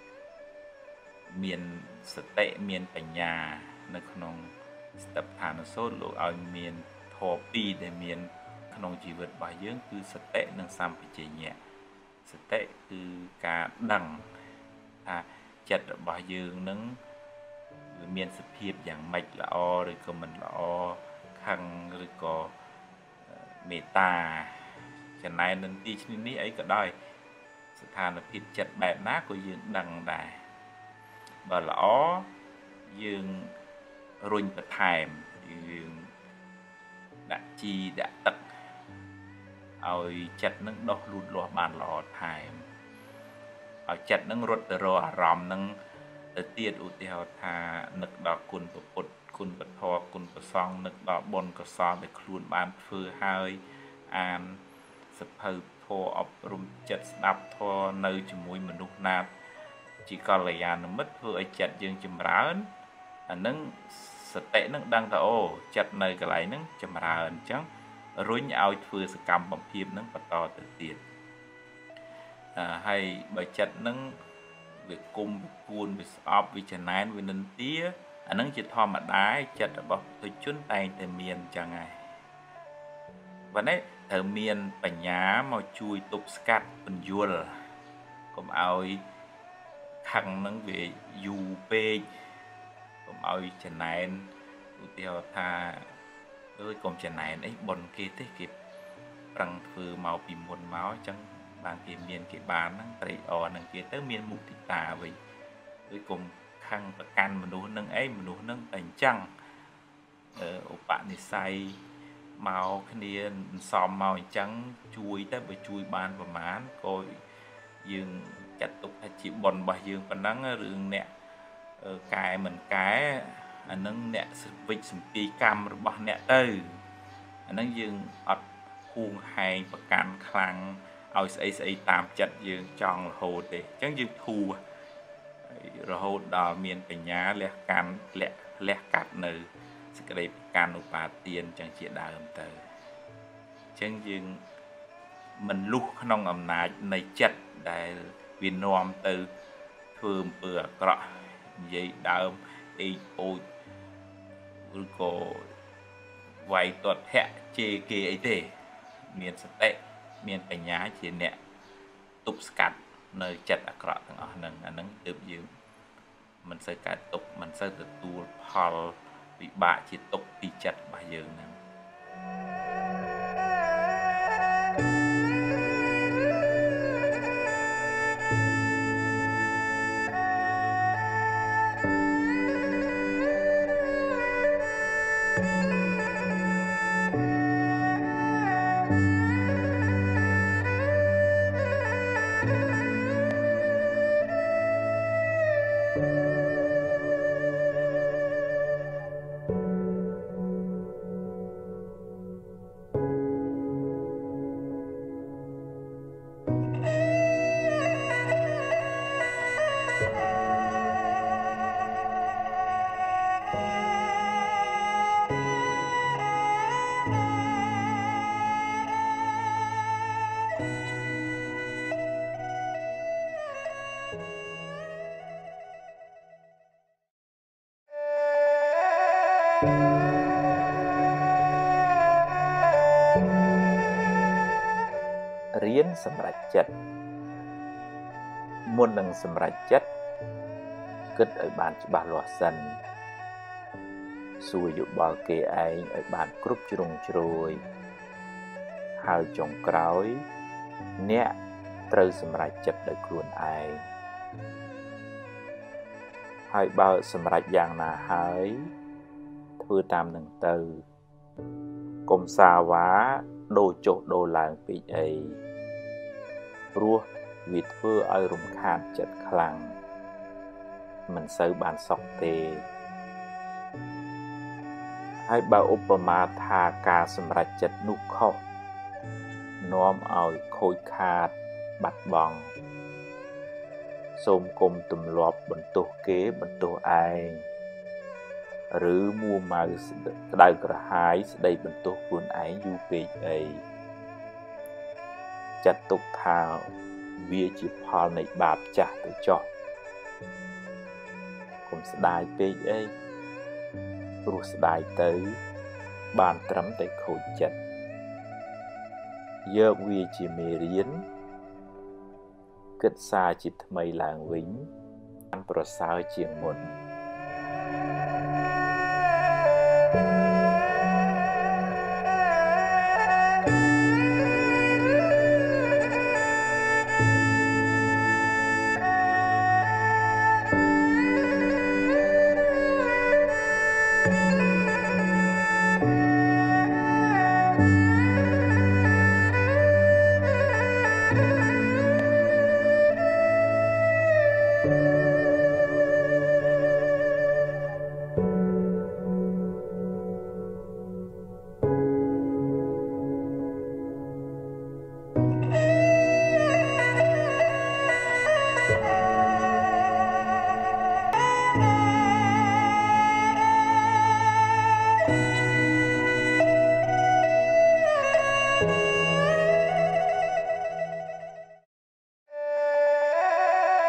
មានសតិមានបញ្ញានៅក្នុងស្តិដ្ឋានសូត្រលោកឲ្យមានធម៌ពីរដែលមានក្នុងជីវិតរបស់យើងគឺសតិនិងសម្បជញ្ញៈសតិគឺការដឹងថាចិត្តរបស់យើងនឹងវាមានសភាពយ៉ាងម៉េចល្អឬក៏មិនល្អខឹងឬក៏មេត្តាចំណែននិន្ទាឈ្នានីសអីក៏ដោយស្ថានភាពចិត្តបែបណាក៏យើងដឹងដែរបើល្អយើងរុញបន្ថែមយើងដាក់ជីដាក់ទឹកឲ្យចិត្តនឹងដុះលូតលាស់បានល្អថែមឲ្យចិត្តនឹងរត់ទៅរកអារម្មណ៍នឹងទៅទៀតឧទាហរណ៍ថានឹកដល់គុណពុទ្ធគុណពធគុណប្រសងនឹកដល់បុណ្យកុសលដែលខ្លួនបានធ្វើហើយអានសភៅធម៌អប់រំចិត្តស្ដាប់ធម៌នៅជាមួយមនុស្សណាជាកល្យាណមិត្តធ្វើឲ្យចិត្តយើងចម្រើនអានឹងសតិនឹងដឹងថាអូចិត្តនៅកន្លែងហ្នឹងចម្រើនអញ្ចឹងរុញឲ្យធ្វើសកម្មភាពនឹងបន្តទៅទៀតអឺហើយបើចិត្តនឹងវាគុំវាគួនវាស្អប់វាចំណែនវានិន្ទាអានឹងជាធម្មតាចិត្តរបស់ពុទ្ធជនតែងតែមានអញ្ចឹងហើយប៉ុន្តែត្រូវមានបញ្ញាមកជួយទប់ស្កាត់ពន្យល់កុំឲ្យខឹងនឹងវាយូរពេកកុំឲ្យចំណែនឧទាហរណ៍ថាអើយកុំចំណែនអីប៉ុនគេទេគេប្រឹងធ្វើមកពីមុនមកអញ្ចឹងបានគេមានគេបានហ្នឹងត្រេកអរនឹងគេទៅមានមុទិតាវិញឬកុំខឹងប្រកាន់មនុស្សនឹងអីមនុស្សនឹងតែអញ្ចឹងអឺឧបនិស្ស័យមកគ្នាសំមកអញ្ចឹងជួយទៅបើជួយបានប្រមាណក៏យើងចាត់ទុកថាជាបុណ្យរបស់យើងប៉ុណ្ណឹងរឿងអ្នកកែមិនកែអានឹងអ្នកវិច្ចសម្ពីកម្មរបស់អ្នកទៅអានឹងយើងអត់ហួងហែងប្រកាន់ខ្លាំងឲ្យស្អីស្អីតាមចិត្តយើងចង់រហូតទេអញ្ចឹងយើងធូររហូតដល់មានបញ្ញាលះកាន់លះលះកាត់នៅសេចក្តីប្រកាន់ឧបាទានអញ្ចឹងជាដើមទៅអញ្ចឹងយើងមិនលុះក្នុងអំណាចនៃចិត្តដែលវានាំទៅធ្វើអំពើអាក្រក់និយាយដើមអេអូចឬក៏វាយទាត់ធាក់ជេរគេអីទេមានសតិមានបញ្ញាជាអ្នកទប់ស្កាត់នៅចិត្តអាក្រក់ទាំងអស់ហ្នឹងអាហ្នឹងទើបយើងមិនសូវកើតទុកមិនសូវទទួលផលវិបាកជាទុកពីចិត្តរបស់យើងហ្នឹងរៀនសម្រេចចិត្តមុននឹងសម្រេចចិត្តគិតឲ្យបានច្បាស់លាស់សិនសួរយោបល់គេឯងឲ្យបានគ្រប់ជ្រុងជ្រោយហើយចុងក្រោយអ្នកត្រូវសម្រេចចិត្តដោយខ្លួនឯងហើយបើសម្រេចយ៉ាងណាហើយធ្វើតាមនឹងទៅកុំសាវ៉ាដូរចុះដូរឡើងពេកអីព្រោះវាធ្វើឲ្យរំខានចិត្តខ្លាំងមិនសូវបានសុខទេហើយបើឧបមាថាការសម្រេចចិត្តនោះខុសនាំឲ្យខូចខាតបាត់បង់សូមគុំទម្លាប់បន្ទោសគេបន្ទោសឯងឬមួម៉ៅក្តៅក្រហាយស្ដីបន្ទោសខ្លួនឯងយូរពេកអីចាត់ទុកថាវាជាផលនៃបាបចាស់ទៅចុះកុំស្ដាយពេកអីព្រោះស្ដាយទៅបានត្រឹមតែខូចចិត្តយកវាជាមេរៀនគិតសារជាថ្មីឡើងវិញបានប្រសើរជាងមុន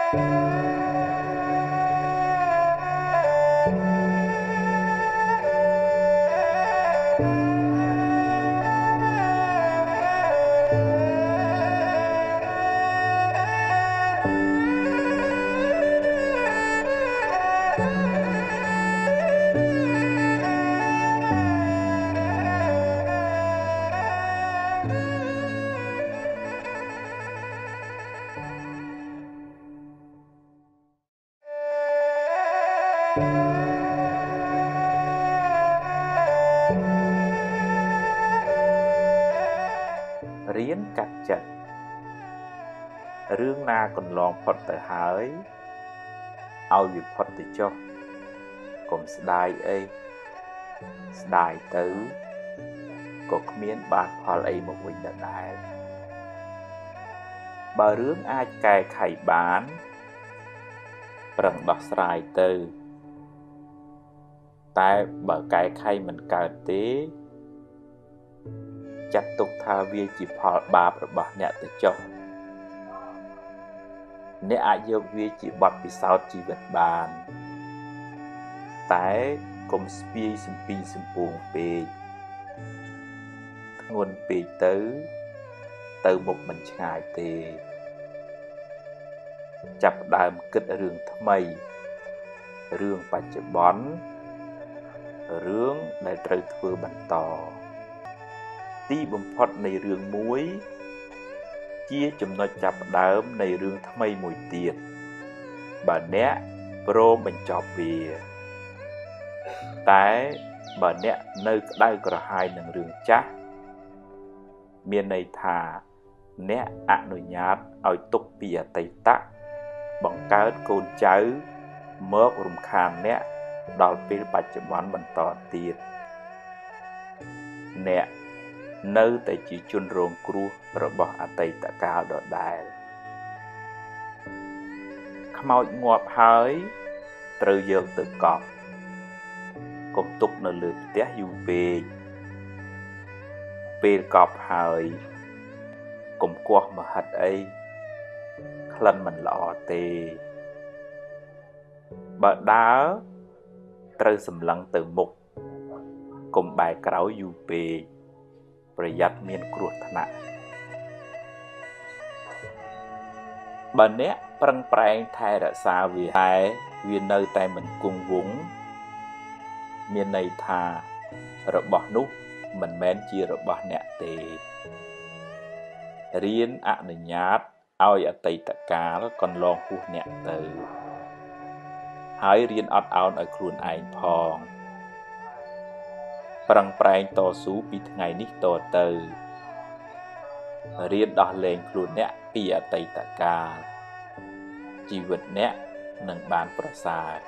រៀនកាត់ចិត្តរឿងណាកន្លងផុតទៅហើយឲ្យវាផុតទៅចុះកុំស្ដាយអីស្ដាយទៅក៏គ្មានបានផលអីមកវិញដដែលបើរឿងអាចកែខៃបានប្រឹងដោះស្រាយទៅតែបើកែខៃមិនកើតទេចាត់ទុកថាវាជាផលបាបរបស់អ្នកទៅចុះអ្នកអាចយកវាជាបទពិសោធន៍ជីវិតបានតែកុំស្ពាយសំពីសំពងពេកធ្ងន់ពេកទៅទៅមុខមិនឆ្ងាយទេចាប់ផ្ដើមគិតរឿងថ្មីរឿងបច្ចុប្បន្នរឿងដែលត្រូវធ្វើបន្តទីបំផុតនៃរឿងមួយជាចំណុចចាប់ផ្ដើមនៃរឿងថ្មីមួយទៀតបើអ្នកព្រមបញ្ចប់វាតែបើអ្នកនៅក្តៅក្រហាយនឹងរឿងចាស់មានន័យថាអ្នកអនុញ្ញាតឲ្យទុកពីអតីតបង្កើតកូនចៅមករំខានអ្នកដល់ពេលបច្ចុប្បន្នបន្តទៀតអ្នកនៅតែជាជនរងគ្រោះរបស់អតីតកាលដដែលខ្មោចងាប់ហើយត្រូវយកទៅកប់កុំទុកនៅលើផ្ទះយូរពេកពេលកប់ហើយកុំគាស់មហិតអីក្លិនមិនល្អទេបើដើរត្រូវសម្លឹងទៅមុខកុំបែរក្រោយយូរពេកប្រយ័ត្នមានគ្រោះថ្នាក់បើអ្នកប្រឹងប្រែងថែរក្សាវាតែវានៅតែមិនគង់វង្សមានន័យថារបស់នោះមិនមែនជារបស់អ្នកទេរៀនអនុញ្ញាតឲ្យអតីតកាលកន្លងហួសអ្នកទៅហើយរៀនអត់ឱនឲ្យខ្លួនឯងផងប្រឹងប្រែងតស៊ូពីថ្ងៃនេះតទៅរៀនដោះលែងខ្លួនអ្នកពីអតីតកាលជីវិតអ្នកនឹងបានប្រសើរ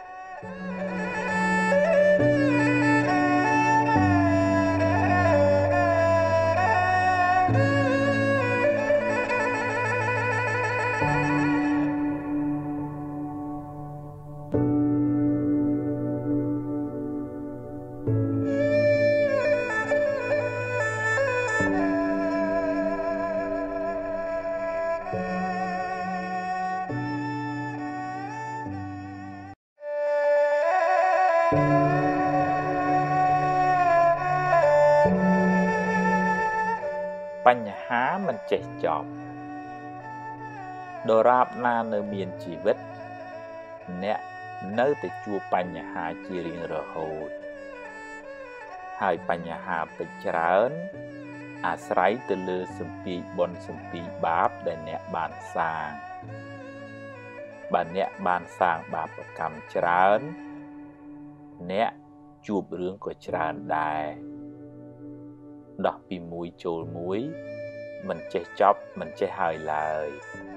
បញ្ហាមិនចេះចប់ដរាបណានៅមានជីវិតអ្នកនៅតែជួបបញ្ហាជារៀងរហូតហើយបញ្ហាពេចច្រើនអាស្រ័យទៅលើសម្ពាយបុណ្យសម្ពាយបាបដែលអ្នកបានសាងបើអ្នកបានសាងបាបកម្មច្រើនអ្នកជួបរឿងក៏ច្រើនដែរដោះពីមួយចូលមួយមិនចេះចប់មិនចេះហើយឡើយ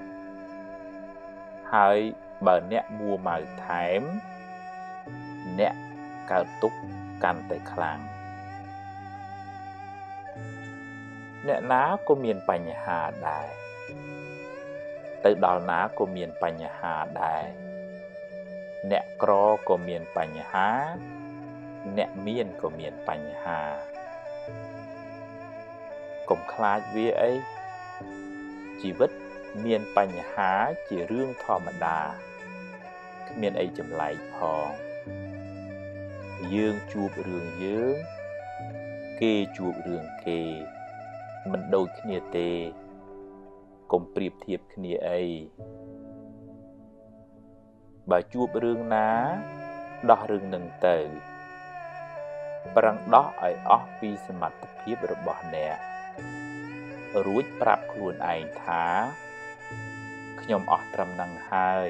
ហើយបើអ្នកមួម៉ៅថែមអ្នកកើតទុក្ខកាន់តែខ្លាំងអ្នកណាក៏មានបញ្ហាដែរទៅដល់ណាក៏មានបញ្ហាដែរអ្នកក្រក៏មានបញ្ហាអ្នកមានក៏មានបញ្ហាកុំខ្លាចវាអីជីវិតមានបញ្ហាជារឿងធម្មតាគ្មានអីចម្លែកផងយើងជួបរឿងយើងគេជួបរឿងគេមិនដូចគ្នាទេកុំប្រៀបធៀបគ្នាអីបើជួបរឿងណាដោះរឿងនឹងទៅប្រឹងដោះឲ្យអស់ពីសមត្ថភាពរបស់អ្នករួចប្រាប់ខ្លួនឯងថាខ្ញុំអស់ត្រឹមនឹងហើយ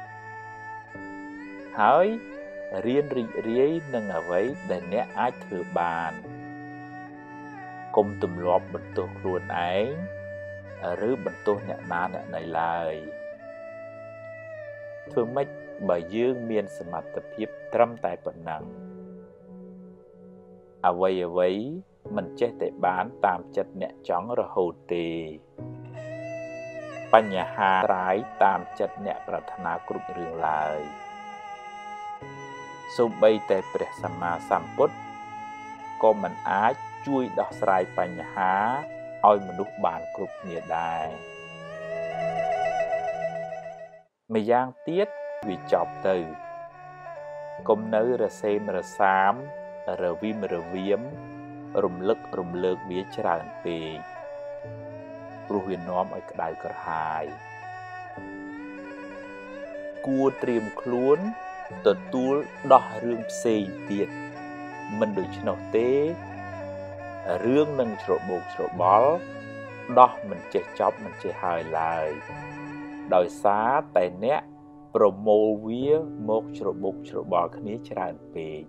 ហើយរៀនរីករាយនឹងអ្វីដែលអ្នកអាចធ្វើបានកុំទម្លាប់បន្ទោសខ្លួនឯងឬបន្ទោសអ្នកណាអ្នកណីឡើយធ្វើម៉េចបើយើងមានសមត្ថភាពត្រឹមតែប៉ុណ្ណឹងអ្វីអ្វីមិនចេះតែបានតាមចិត្តអ្នកចង់រហូតទេបញ្ហាត្រាយតាមចិត្តអ្នកប្រាថ្នាគ្រប់រឿងឡើយសូម្បីតែព្រះសម្មាសម្ពុទ្ធក៏មិនអាចជួយដោះស្រាយបញ្ហាឲ្យមនុស្សបានគ្រប់គ្នាដែរម្យ៉ាងទៀតវាចប់ទៅកុំនៅរសេមរសាមរវិមរវៀមរំលឹករំលើកវាច្រើនពេកព្រោះវានាំឲ្យក្តៅក្រហាយគួរត្រៀមខ្លួនទទួលដោះរឿងផ្សេងទៀតមិនដូច្នោះទេរឿងនឹងច្របូកច្របល់ដោះមិនចេះចប់មិនចេះហើយឡើយដោយសារតែអ្នកប្រមូលវាមកច្របូកច្របល់គ្នាច្រើនពេក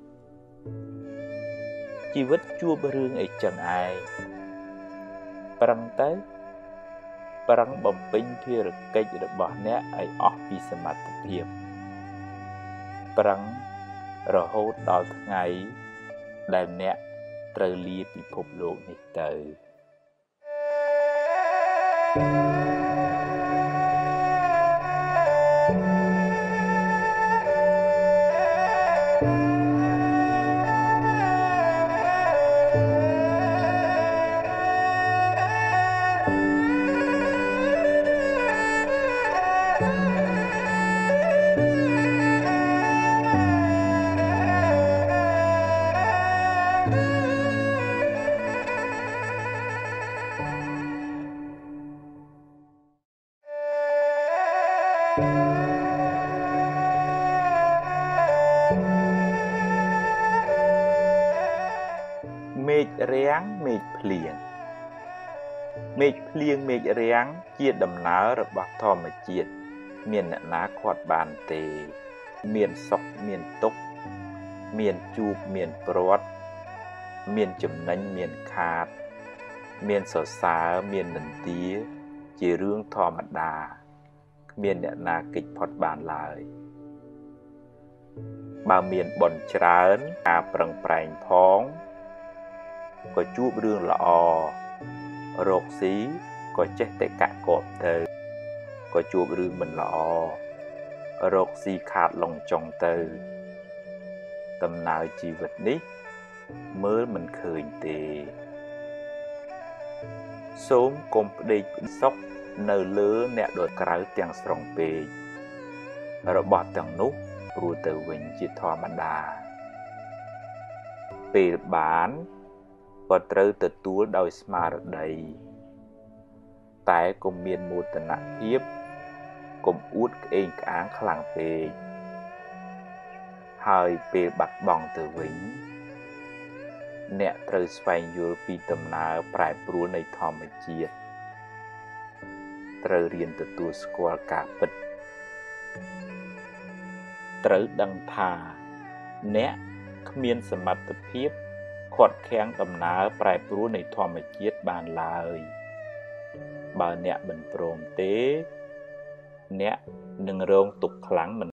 ជីវិតជួបរឿងអីចឹងឯងប្រឹងទៅប្រឹងបំពេញភារកិច្ចរបស់អ្នកឲ្យអស់ពីសមត្ថភាពប្រឹងរហូតដល់ថ្ងៃដែលអ្នកត្រូវលាពិភពលោកនេះទៅមេឃរាំងមេឃភ្លៀងមេឃភ្លៀងមេឃរាំងជាដំណើររបស់ធម្មជាតិមានអ្នកណាខាត់បានទេមានសុខមានទុក្ខមានជួបមានព្រាត់មានចំណេញមានខាតមានសរសើរមាននន្ទាជារឿងធម្មតាគ្មានអ្នកណាគេចផុតបានឡើយបើមានបុណ្យច្រើនការប្រឹងប្រែងផងក៏ជួបរឿងល្អរកស៊ីក៏ចេះតែកាក់កបទៅក៏ជួបរឿងមិនល្អរកស៊ីខាតឡុងចុងទៅដំណើរជីវិតនេះមើលមិនឃើញទេសូមកុំផ្ដេកសុខនៅលើអ្នកដទៃក្រៅទាំងស្រុងពេករបស់ទាំងនោះព្រោះទៅវិញជាធម្មតាពេលបានក៏ត្រូវទទួលដោយស្មារតីតែកុំមានមោទនភាពកុំអួតក្អេងក្អាងខ្លាំងពេកហើយពេលបាត់បង់ទៅវិញអ្នកត្រូវស្វែងយល់ពីដំណើរប្រែប្រួលនៃធម្មជាតិត្រូវរៀនទទួលស្គាល់ការពិតត្រូវដឹងថាអ្នកគ្មានសមត្ថភាពខាត់ខាំងដំណើរប្រែប្រួលនៃធម្មជាតិបានឡើយបើអ្នកមិនព្រមទេអ្នកនឹងរងទុក្ខខ្លាំងមិន